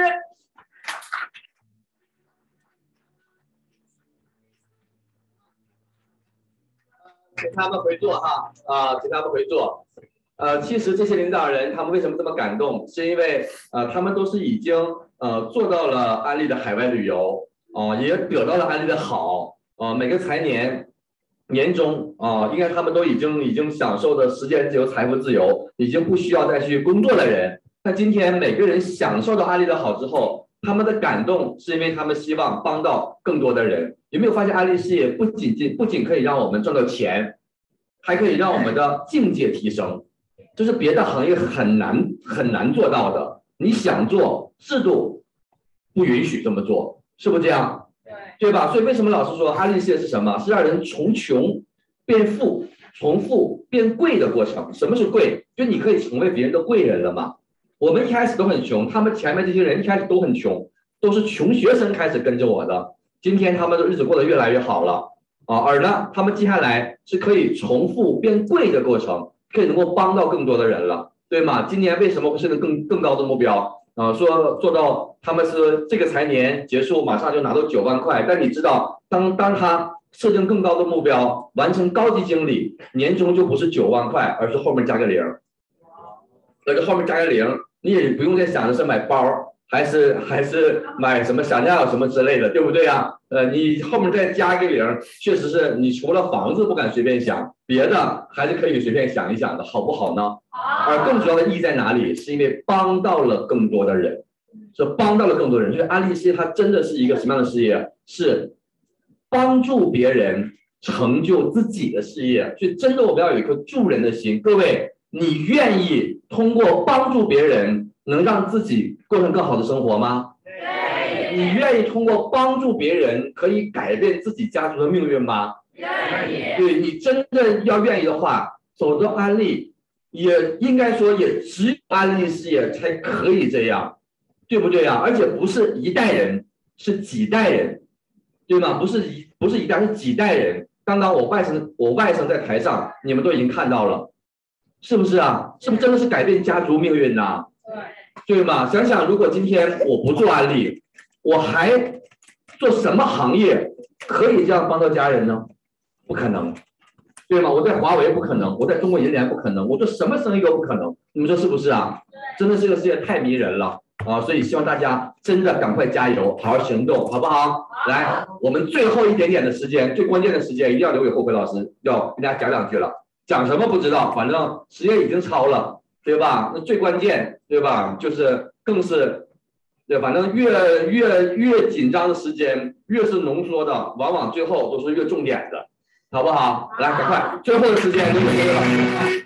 请他们回座哈请他们回座。其实这些领导人他们为什么这么感动，是因为他们都是已经做到了安利的海外旅游也得到了安利的好每个财年年终应该他们都已经享受的时间自由、财富自由，已经不需要再去工作的人。那今天每个人享受到安利的好之后，他们的感动是因为他们希望帮到更多的人。有没有发现安利事业不仅可以让我们赚到钱，还可以让我们的境界提升，这是别的行业很难做到的。你想做，制度不允许这么做，是不是这样？对吧？所以为什么老师说安利事业是什么？是让人从穷变富，从富变贵的过程。什么是贵？就你可以成为别人的贵人了嘛。我们一开始都很穷，他们前面这些人一开始都很穷，都是穷学生开始跟着我的，今天他们的日子过得越来越好了而呢他们接下来是可以从富变贵的过程，可以能够帮到更多的人了，对吗？今年为什么会设定更高的目标说做到他们是这个财年结束马上就拿到9万块，但你知道当他设定更高的目标，完成高级经理，年终就不是9万块，而是后面加个0，而且后面加个0，你也不用再想着是买包还是买什么闪亮什么之类的，对不对啊？你后面再加一个0，确实是你除了房子不敢随便想，别的还是可以随便想一想的，好不好呢？而更主要的意义在哪里？是因为帮到了更多的人，是帮到了更多人。所以安利事业它真的是一个什么样的事业？是帮助别人成就自己的事业。所以真的我们要有一颗助人的心。各位，你愿意通过帮助别人能让自己过上更好的生活吗？你愿意通过帮助别人可以改变自己家族的命运吗？对，你真的要愿意的话，走到安利也应该说也只有安利事业才可以这样，对不对啊？而且不是一代人，是几代人，对吗？不是一代，是几代人。刚刚我外甥在台上，你们都已经看到了，是不是啊？是不是真的是改变家族命运呢？对吗？想想如果今天我不做安利，我还做什么行业可以这样帮到家人呢？不可能，对吗？我在华为不可能，我在中国银联不可能，我做什么生意都不可能。你们说是不是啊？真的这个世界太迷人了所以希望大家真的赶快加油，好好行动，好不好？来，我们最后一点点的时间，最关键的时间一定要留给后辉老师，要跟大家讲两句了。讲什么不知道，反正时间已经超了，对吧？那最关键，对吧？就是更是，对，反正越紧张的时间，越是浓缩的，往往最后都是越重点的，好不好？来，赶快，最后的时间留给后辉老师。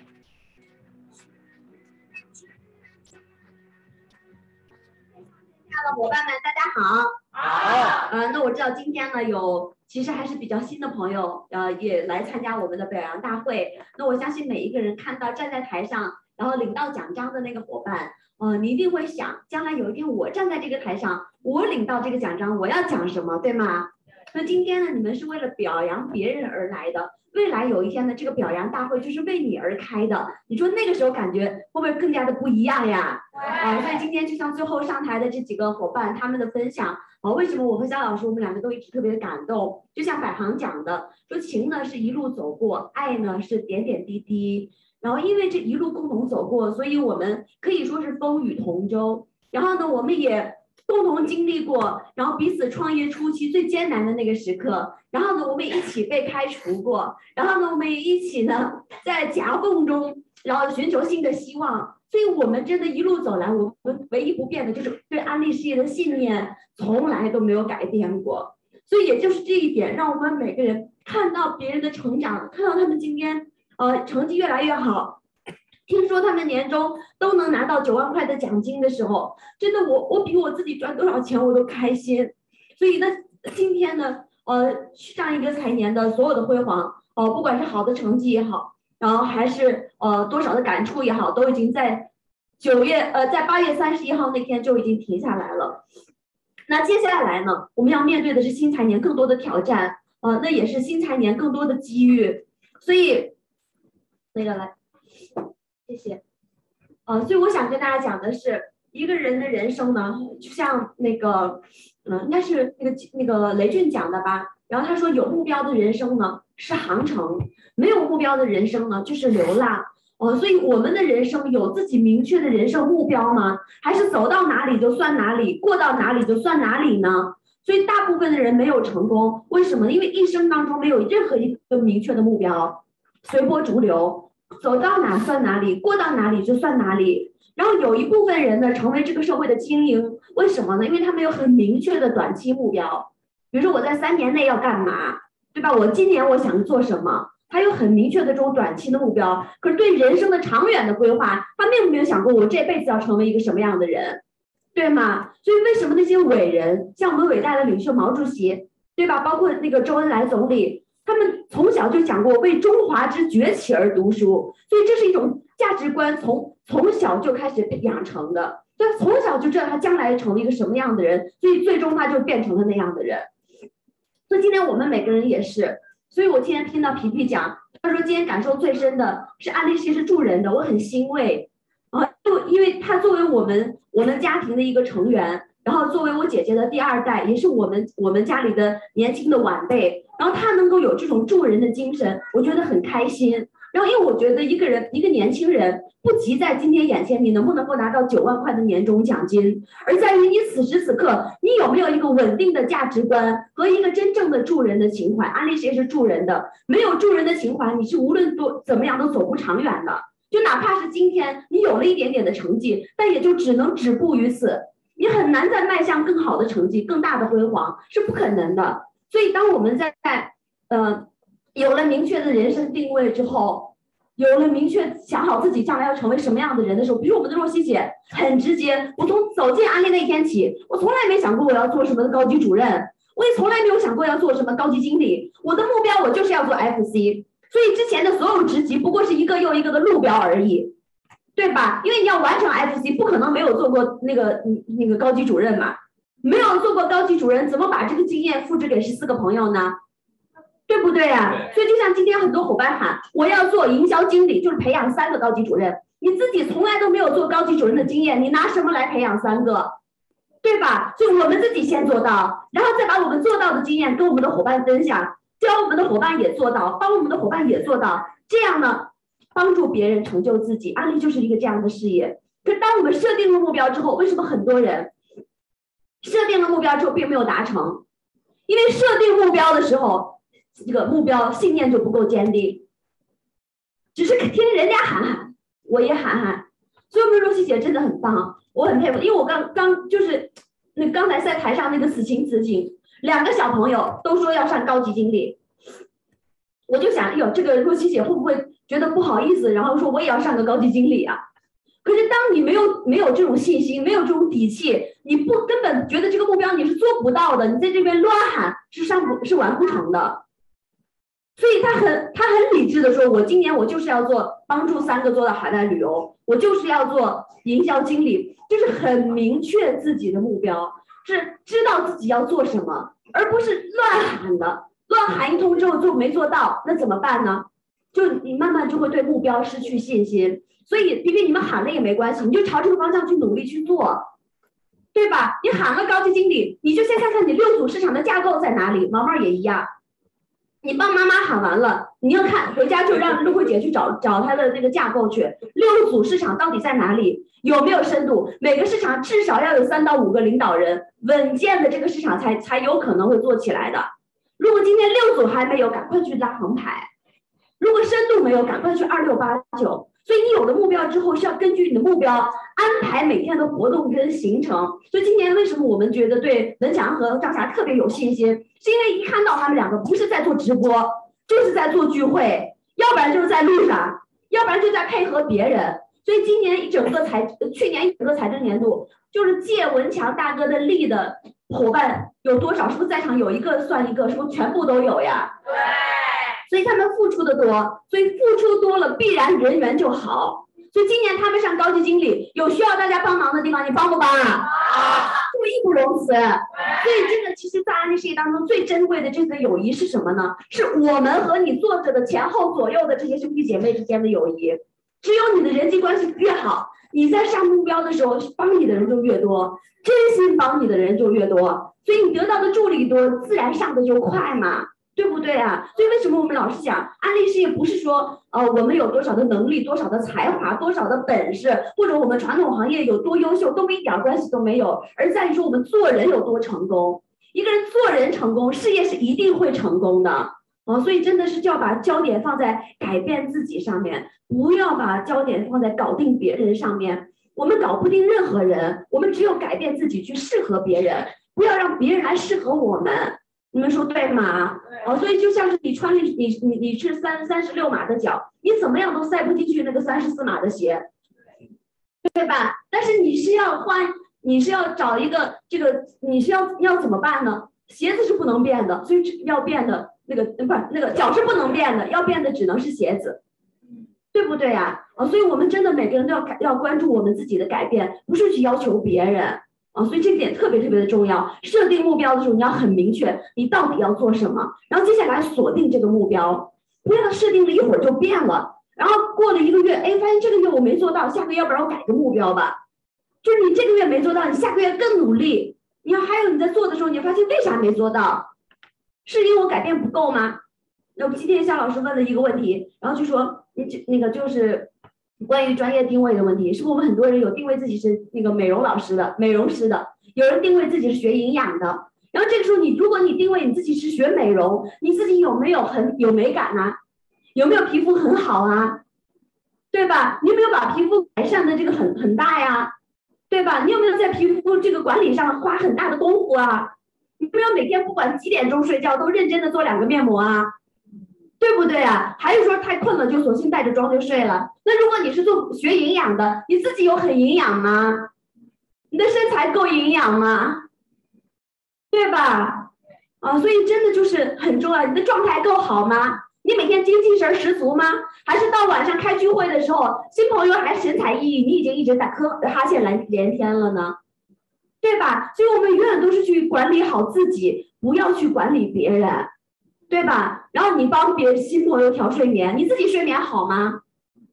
亲爱的伙伴们，大家好。 那我知道今天呢其实还是比较新的朋友，也来参加我们的表扬大会。那我相信每一个人看到站在台上，然后领到奖章的那个伙伴，你一定会想，将来有一天我站在这个台上，我领到这个奖章，我要讲什么，对吗？那今天呢，你们是为了表扬别人而来的，未来有一天呢，这个表扬大会就是为你而开的。你说那个时候感觉会不会更加的不一样呀？所以今天就像最后上台的这几个伙伴他们的分享，为什么我和肖老师我们两个都一直特别感动？就像百行讲的，说情呢是一路走过，爱呢是点点滴滴。然后因为这一路共同走过，所以我们可以说是风雨同舟。然后呢，我们也共同经历过，然后彼此创业初期最艰难的那个时刻，然后呢，我们一起被开除过，然后呢，我们也一起呢在夹缝中，然后寻求新的希望。所以我们真的一路走来，我们唯一不变的就是对安利事业的信念，从来都没有改变过。所以也就是这一点，让我们每个人看到别人的成长，看到他们今天成绩越来越好。听说他们年终都能拿到9万块的奖金的时候，真的我比我自己赚多少钱我都开心。所以呢，今天呢，上一个财年的所有的辉煌，不管是好的成绩也好，然后还是多少的感触也好，都已经在8月31号那天就已经停下来了。那接下来呢，我们要面对的是新财年更多的挑战，那也是新财年更多的机遇。所以来。谢谢，所以我想跟大家讲的是，一个人的人生呢，就像那个，应该是那个雷军讲的吧。然后他说，有目标的人生呢是航程，没有目标的人生呢就是流浪。所以我们的人生有自己明确的人生目标吗？还是走到哪里就算哪里，过到哪里就算哪里呢？所以大部分的人没有成功，为什么呢？因为一生当中没有任何一个明确的目标，随波逐流。走到哪算哪里，过到哪里就算哪里。然后有一部分人呢，成为这个社会的精英，为什么呢？因为他们有很明确的短期目标，比如说我在3年内要干嘛，对吧？我今年我想做什么，他有很明确的这种短期的目标。可是对人生的长远的规划，他并没有想过我这辈子要成为一个什么样的人，对吗？所以为什么那些伟人，像我们伟大的领袖毛主席，对吧？包括那个周恩来总理。他们从小就讲过为中华之崛起而读书，所以这是一种价值观从小就开始养成的。所以从小就知道他将来成为一个什么样的人，所以最终他就变成了那样的人。所以今天我们每个人也是，所以我今天听到皮皮讲，他说今天感受最深的是安利系是助人的，我很欣慰就因为他作为我们家庭的一个成员。然后作为我姐姐的第2代，也是我们家里的年轻的晚辈，然后他能够有这种助人的精神，我觉得很开心。然后因为我觉得一个年轻人不急在今天眼前你能不能够拿到9万块的年终奖金，而在于你此时此刻你有没有一个稳定的价值观和一个真正的助人的情怀。安利事业是助人的，没有助人的情怀，你是无论怎么样都走不长远的。就哪怕是今天你有了一点点的成绩，但也就只能止步于此。你很难再迈向更好的成绩、更大的辉煌，是不可能的。所以，当我们在有了明确的人生定位之后，有了明确想好自己将来要成为什么样的人的时候，比如我们的若曦姐很直接，我从走进安利那天起，我从来没想过我要做什么高级主任，我也从来没有想过要做什么高级经理。我的目标我就是要做 FC， 所以之前的所有职级不过是一个又一个的路标而已。对吧？因为你要完成 FC， 不可能没有做过那个高级主任嘛，没有做过高级主任，怎么把这个经验复制给14个朋友呢？对不对啊？所以就像今天很多伙伴喊我要做营销经理，就是培养3个高级主任，你自己从来都没有做高级主任的经验，你拿什么来培养3个？对吧？所以我们自己先做到，然后再把我们做到的经验跟我们的伙伴分享，教我们的伙伴也做到，帮我们的伙伴也做到，这样呢？帮助别人成就自己，安利就是一个这样的事业。可当我们设定了目标之后，为什么很多人设定了目标之后并没有达成？因为设定目标的时候，这个目标信念就不够坚定，只是听人家喊喊，我也喊喊。所以我们若曦姐真的很棒，我很佩服，因为我刚就是刚才在台上那个此情此景，2个小朋友都说要上高级经理，我就想，哎呦，这个若曦姐会不会觉得不好意思，然后说我也要上个高级经理啊？ 可是当你没有这种信心，没有这种底气，你根本觉得这个目标你是做不到的，你在这边乱喊是完不成的。所以他很理智的说，我今年我就是要帮助3个做到海外旅游，我就是要做营销经理，就是很明确自己的目标，是知道自己要做什么，而不是乱喊的。乱喊一通之后就没做到，那怎么办呢？就你慢慢就会对目标失去信心。所以因为你们喊了也没关系，你就朝这个方向去努力去做，对吧？你喊了高级经理，你就先看看你6组市场的架构在哪里。毛毛也一样，你帮妈妈喊完了，你要看回家就让陆慧姐去找她的那个架构去，6组市场到底在哪里，有没有深度？每个市场至少要有3到5个领导人，稳健的这个市场才有可能会做起来的。如果今天6组还没有，赶快去拉横排；如果深度没有，赶快去2689。所以你有了目标之后，是要根据你的目标安排每天的活动跟行程。所以今年为什么我们觉得对文强和张霞特别有信心，是因为一看到他们2个不是在做直播，就是在做聚会，要不然就是在路上，要不然就在配合别人。所以去年一整个财政年度，就是借文强大哥的力的伙伴有多少？是不是在场有一个算一个？是不是全部都有呀？对。所以他们付出的多，所以付出多了必然人缘就好。所以今年他们上高级经理，有需要大家帮忙的地方，你帮不帮啊？不义不容辞。所以这个其实在安利事业当中最珍贵的这个友谊是什么呢？是我们和你坐着的前后左右的这些兄弟姐妹之间的友谊。只有你的人际关系越好，你在上目标的时候帮你的人就越多，真心帮你的人就越多，所以你得到的助力多，自然上的就快嘛。对不对啊？所以为什么我们老是讲安利事业不是说我们有多少的能力、多少的才华、多少的本事，或者我们传统行业有多优秀，都一点关系都没有，而在于说我们做人有多成功。一个人做人成功，事业是一定会成功的。所以真的是就要把焦点放在改变自己上面，不要把焦点放在搞定别人上面。我们搞不定任何人，我们只有改变自己去适合别人，不要让别人来适合我们。你们说对吗？所以就像是你穿着你是36码的脚，你怎么样都塞不进去那个34码的鞋，对吧？但是你是要找一个这个，你是要怎么办呢？鞋子是不能变的，所以要变的那个脚是不能变的，要变的只能是鞋子，对不对呀？所以我们真的每个人都要关注我们自己的改变，不是去要求别人。所以这点特别的重要。设定目标的时候，你要很明确你到底要做什么，然后接下来锁定这个目标，不要设定了一会儿就变了，然后过了1个月，发现这个月我没做到，下个月要不然我改个目标吧。就是你这个月没做到，你下个月更努力。还有你在做的时候，你发现为啥没做到？是因为我改变不够吗？那今天夏老师问了一个问题，然后就说就是关于专业定位的问题，是不是我们很多人有定位自己是那个美容师的，有人定位自己是学营养的。然后这个时候如果你定位你自己是学美容，你自己有没有有美感啊？有没有皮肤很好啊？对吧？你有没有把皮肤改善的这个很大呀？对吧？你有没有在皮肤这个管理上花很大的功夫啊？你有没有每天不管几点钟睡觉都认真的做2个面膜啊？对不对啊？还是说太困了就索性带着妆就睡了？那如果你是学营养的，你自己有很营养吗？你的身材够营养吗？对吧？所以真的就是很重要，你的状态够好吗？你每天精神十足吗？还是到晚上开聚会的时候，新朋友还神采奕奕，你已经一直在哈欠连天了呢？对吧？所以我们永远都是去管理好自己，不要去管理别人。对吧？然后你帮新朋友调睡眠，你自己睡眠好吗？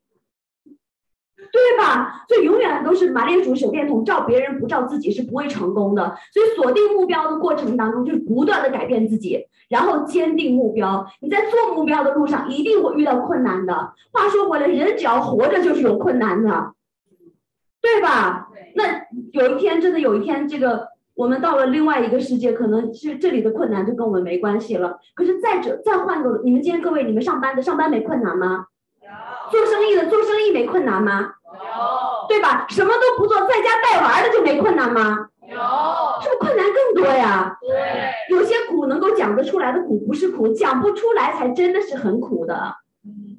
对吧？所以永远都是马铃薯手电筒照别人不照自己是不会成功的。所以锁定目标的过程当中，就是不断的改变自己，然后坚定目标。你在做目标的路上一定会遇到困难的。话说回来，人只要活着就是有困难的，对吧？那有一天这个。我们到了另外一个世界，可能是这里的困难就跟我们没关系了。可是再换个，你们今天各位，你们上班没困难吗？有。做生意没困难吗？有。对吧？什么都不做，在家带娃的就没困难吗？有。是不是困难更多呀？对。有些苦能够讲得出来的苦不是苦，讲不出来才真的是很苦的。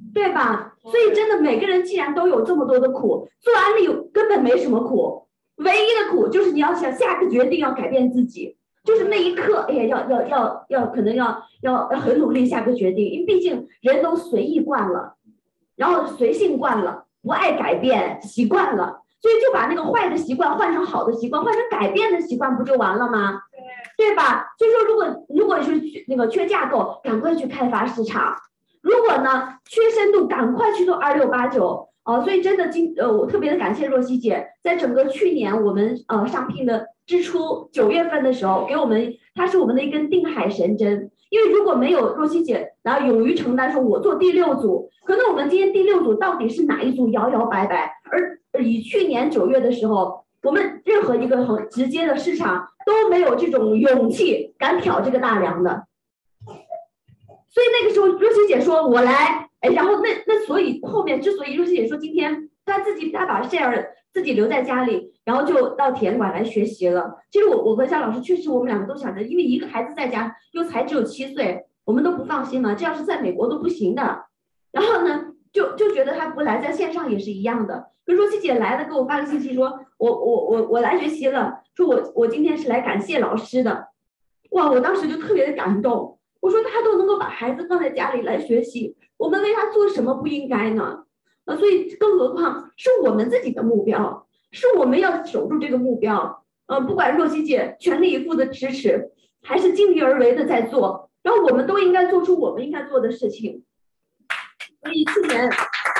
对吧？所以真的每个人既然都有这么多的苦，做安利根本没什么苦，唯一的苦就是你要想下个决定要改变自己，就是那一刻，哎呀，可能要很努力下个决定，因为毕竟人都随意惯了，然后随性惯了，不爱改变习惯了，所以就把那个坏的习惯换成好的习惯，换成改变的习惯，不就完了吗？对吧？所以说，如果是那个缺架构，赶快去开发市场；如果呢缺深度，赶快去做2689。所以真的我特别的感谢若曦姐，在整个去年我们上聘的之初9月份的时候，给我们她是我们的一根定海神针。因为如果没有若曦姐，然后勇于承担说我做第6组，可能我们今天第6组到底是哪一组摇摇摆摆。而以去年9月的时候，我们任何一个很直接的市场都没有这种勇气敢挑这个大梁的。所以那个时候若曦姐说我来，然后那所以后面之所以若曦姐说今天她把 share 自己留在家里，然后就到体验馆来学习了。其实我和夏老师确实我们两个都想着，因为一个孩子在家又才只有7岁，我们都不放心嘛，这要是在美国都不行的。然后呢就觉得他不来，在线上也是一样的。比如说希姐来了，给我发个信息说我来学习了，说我今天是来感谢老师的。哇，我当时就特别的感动。我说他都能够把孩子放在家里来学习，我们为他做什么不应该呢？所以更何况是我们自己的目标，是我们要守住这个目标。不管若曦姐全力以赴的支持，还是尽力而为的在做，然后我们都应该做出我们应该做的事情。所以去年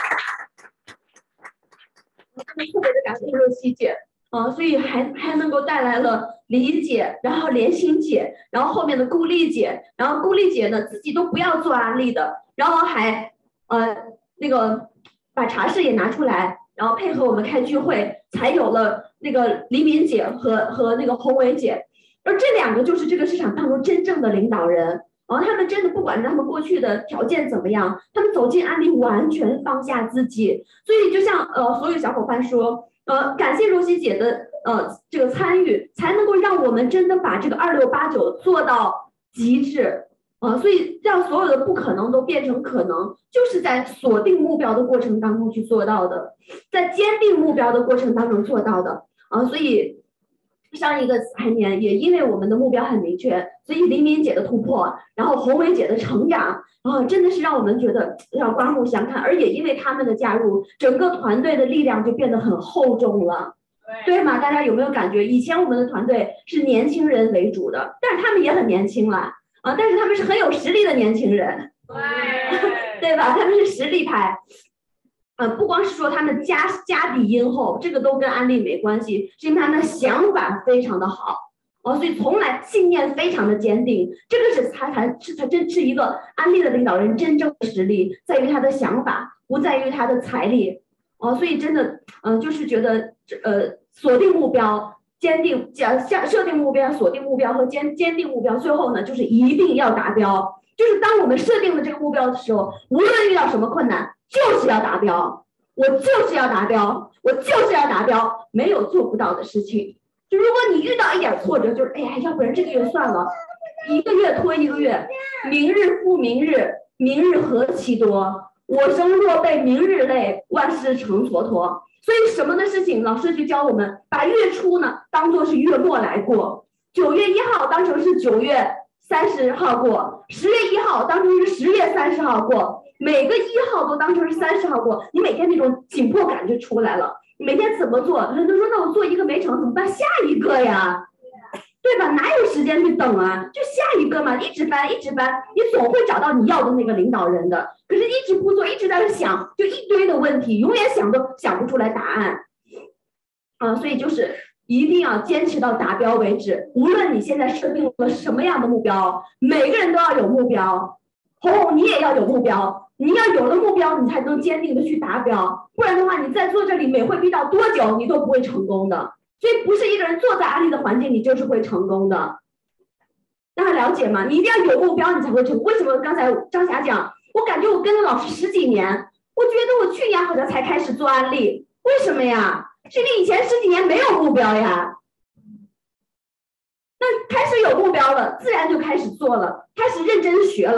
我特别的感谢若曦姐，所以还能够带来了李姐，然后莲心姐，然后后面的顾丽姐，然后顾丽姐呢自己都不要做安利的，然后还那个把茶室也拿出来，然后配合我们开聚会，才有了那个黎敏姐和那个宏伟姐，而这2个就是这个市场当中真正的领导人。他们真的不管他们过去的条件怎么样，他们走进安利完全放下自己。所以就像所有小伙伴说，感谢若曦姐的这个参与，才能够让我们真的把这个2689做到极致。所以让所有的不可能都变成可能，就是在锁定目标的过程当中去做到的，在坚定目标的过程当中做到的。所以上一个财年也因为我们的目标很明确，所以黎敏姐的突破，然后宏伟姐的成长，真的是让我们觉得要刮目相看。而也因为他们的加入，整个团队的力量就变得很厚重了，对吗？大家有没有感觉？以前我们的团队是年轻人为主的，但是他们也很年轻了但是他们是很有实力的年轻人，对吧？他们是实力派。不光是说他们家底殷厚，这个都跟安利没关系，是因为他们的想法非常的好所以从来信念非常的坚定。这个是才真是一个安利的领导人真正的实力，在于他的想法，不在于他的财力所以真的就是觉得锁定目标、设定目标、锁定目标和坚定目标，最后呢就是一定要达标。就是当我们设定了这个目标的时候，无论遇到什么困难，就是要达标，我就是要达标，我就是要达标，没有做不到的事情。就如果你遇到一点挫折，就是哎呀，要不然这个月算了，1个月拖1个月，明日复明日，明日何其多，我生若被明日累，万事成蹉跎。所以什么的事情，老师就教我们把月初呢当作是月末来过，9月1号当成是9月30号过，10月1号当成是10月30号过，每个1号都当成是30号过，你每天那种紧迫感就出来了。每天怎么做？很多人说那我做一个没成怎么办？下一个呀，对吧？哪有时间去等啊？就下一个嘛，一直搬，你总会找到你要的那个领导人的。可是一直不做，一直在那想，就一堆的问题，永远想都想不出来答案。所以就是一定要坚持到达标为止。无论你现在设定了什么样的目标，每个人都要有目标。红，你也要有目标。你要有了目标，你才能坚定的去达标，不然的话，你在做这里每会逼到多久，你都不会成功的。所以不是一个人坐在安利的环境里就是会成功的，大家了解吗？你一定要有目标，你才会成功。为什么刚才张霞讲，我感觉我跟了老师10几年，我觉得我去年好像才开始做安利，为什么呀？是因为以前10几年没有目标呀。那开始有目标了，自然就开始做了，开始认真学了，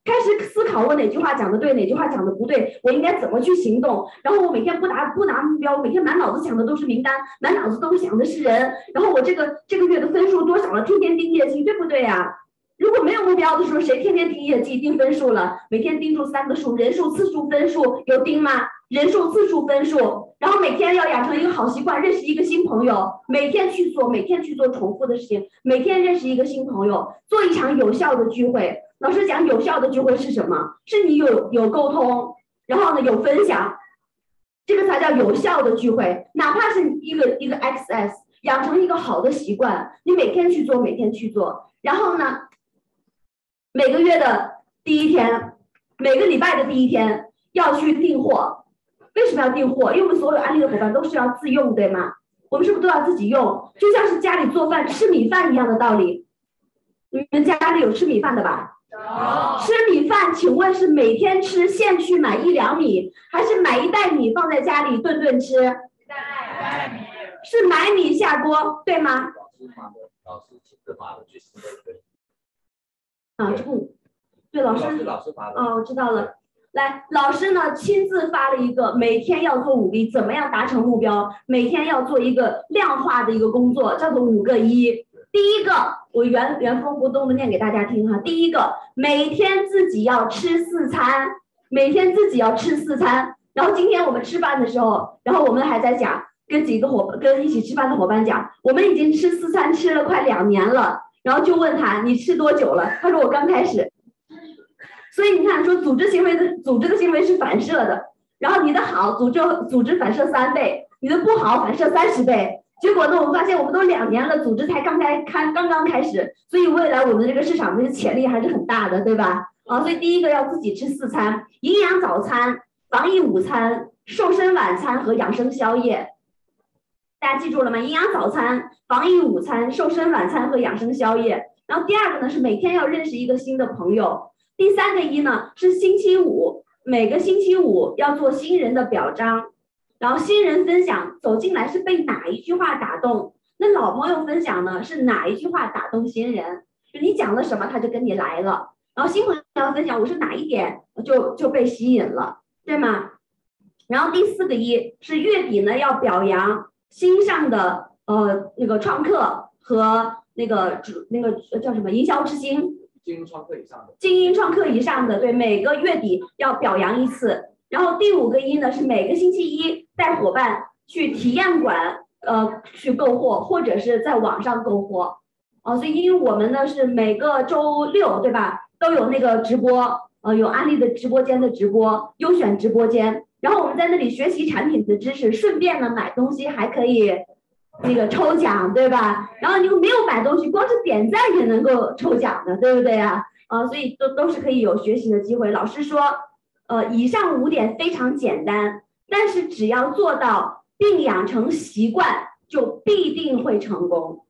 开始思考我哪句话讲的对，哪句话讲的不对，我应该怎么去行动。然后我每天不拿目标，我每天满脑子想的都是名单，满脑子都想的是人。然后我这个月的分数多少了？天天盯业绩，对不对呀？如果没有目标的时候，谁天天盯业绩、盯分数了？每天盯住3个数：人数、次数、分数，有盯吗？人数、次数、分数。然后每天要养成一个好习惯，认识一个新朋友，每天去做重复的事情，每天认识一个新朋友，做一场有效的聚会。老师讲有效的聚会是什么？是你有沟通，然后呢有分享，这个才叫有效的聚会。哪怕是一个 XS， 养成一个好的习惯，你每天去做，每天去做。然后呢，每个月的第1天，每个礼拜的第1天要去订货。为什么要订货？因为我们所有安利的伙伴都是要自用，对吗？我们是不是都要自己用？就像是家里做饭吃米饭一样的道理。你们家里有吃米饭的吧？吃米饭，请问是每天吃，现去买1两米，还是买1袋米放在家里顿顿吃？是买米下锅，对吗？ 老师亲自发的最新的一个。 这不，对，老师发的。 我知道了。来，老师呢亲自发了一个每天要做5个1，怎么样达成目标？每天要做一个量化的一个工作，叫做5个1。第一个，我原封不动的念给大家听哈。第一个，每天自己要吃4餐，每天自己要吃4餐。然后今天我们吃饭的时候，然后我们还在讲，跟一起吃饭的伙伴讲，我们已经吃4餐吃了快2年了。然后就问他你吃多久了？他说我刚开始。所以你看，说组织的行为是反射的，然后你的好组织反射3倍，你的不好反射30倍。结果呢，我们发现我们都2年了，组织才刚刚开始，所以未来我们这个市场的潜力还是很大的，对吧？所以第一个要自己吃4餐，营养早餐、防疫午餐、瘦身晚餐和养生宵夜。大家记住了吗？营养早餐、防疫午餐、瘦身晚餐和养生宵夜。然后第二个呢是每天要认识一个新的朋友。第3个1呢是星期五，每个星期五要做新人的表彰，然后新人分享走进来是被哪一句话打动，那老朋友分享呢是哪一句话打动新人，就你讲了什么他就跟你来了，然后新朋友分享我是哪一点就被吸引了，对吗？然后第4个1是月底呢要表扬新上的那个创客和那个叫什么营销之星。 精英创客以上的， 对，每个月底要表扬1次。然后第5个1呢是每个星期1带伙伴去体验馆去购货，或者是在网上购货。所以因为我们呢是每个周6，对吧，都有那个直播，有安利的直播间的直播，优选直播间，然后我们在那里学习产品的知识，顺便呢买东西还可以那个抽奖，对吧？然后你没有买东西，光是点赞也能够抽奖的，对不对呀？所以都是可以有学习的机会。老师说，以上5点非常简单，但是只要做到并养成习惯，就必定会成功。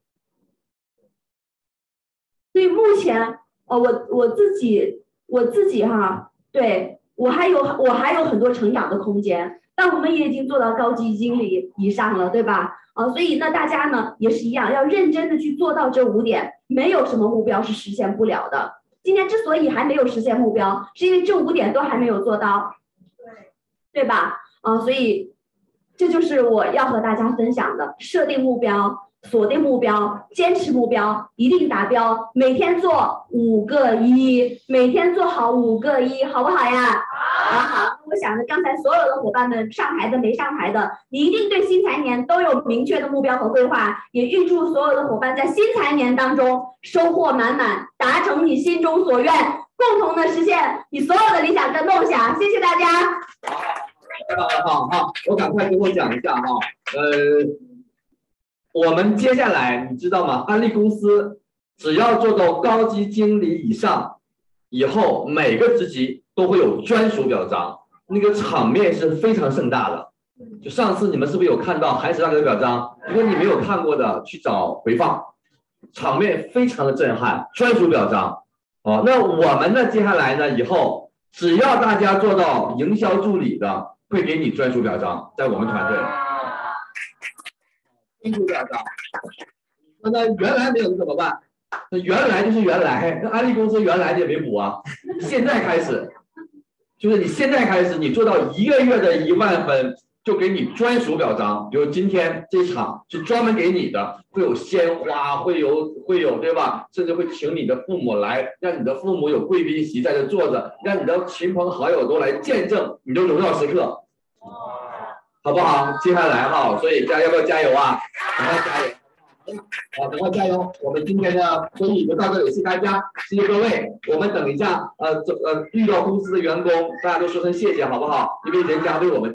所以目前，我自己哈，对，我还有很多成长的空间，但我们也已经做到高级经理以上了，对吧？所以那大家呢也是一样，要认真的去做到这5点，没有什么目标是实现不了的。今天之所以还没有实现目标，是因为这5点都还没有做到，对吧？所以这就是我要和大家分享的：设定目标、锁定目标、坚持目标，一定达标。每天做5个1，每天做好5个1，好不好呀？好。我想着刚才所有的伙伴们，上台的没上台的，你一定对新财年都有明确的目标和规划。也预祝所有的伙伴在新财年当中收获满满，达成你心中所愿，共同的实现你所有的理想跟梦想。谢谢大家。 好，我赶快给我讲一下哈。我们接下来你知道吗？安利公司只要做到高级经理以上，以后每个职级都会有专属表彰。那个场面是非常盛大的，就上次你们是不是有看到韩石大哥的表彰？如果你没有看过的，去找回放，场面非常的震撼，专属表彰。那我们呢，接下来呢，以后只要大家做到营销助理的，会给你专属表彰，在我们团队。专属表彰。那原来没有怎么办？ 那原来就是原来，那安利公司原来也没补啊，现在开始，就是你现在开始，你做到1个月的1万分，就给你专属表彰。比如今天这场是专门给你的，会有鲜花，会有对吧？甚至会请你的父母来，让你的父母有贵宾席在这坐着，让你的亲朋好友都来见证你的荣耀时刻，好不好？接下来哈，所以大家要不要加油啊？赶快加油！赶快加油！我们今天的会议就到这里，谢谢大家，谢谢各位。我们等一下，遇到公司的员工，大家都说声谢谢，好不好？因为人家为我们。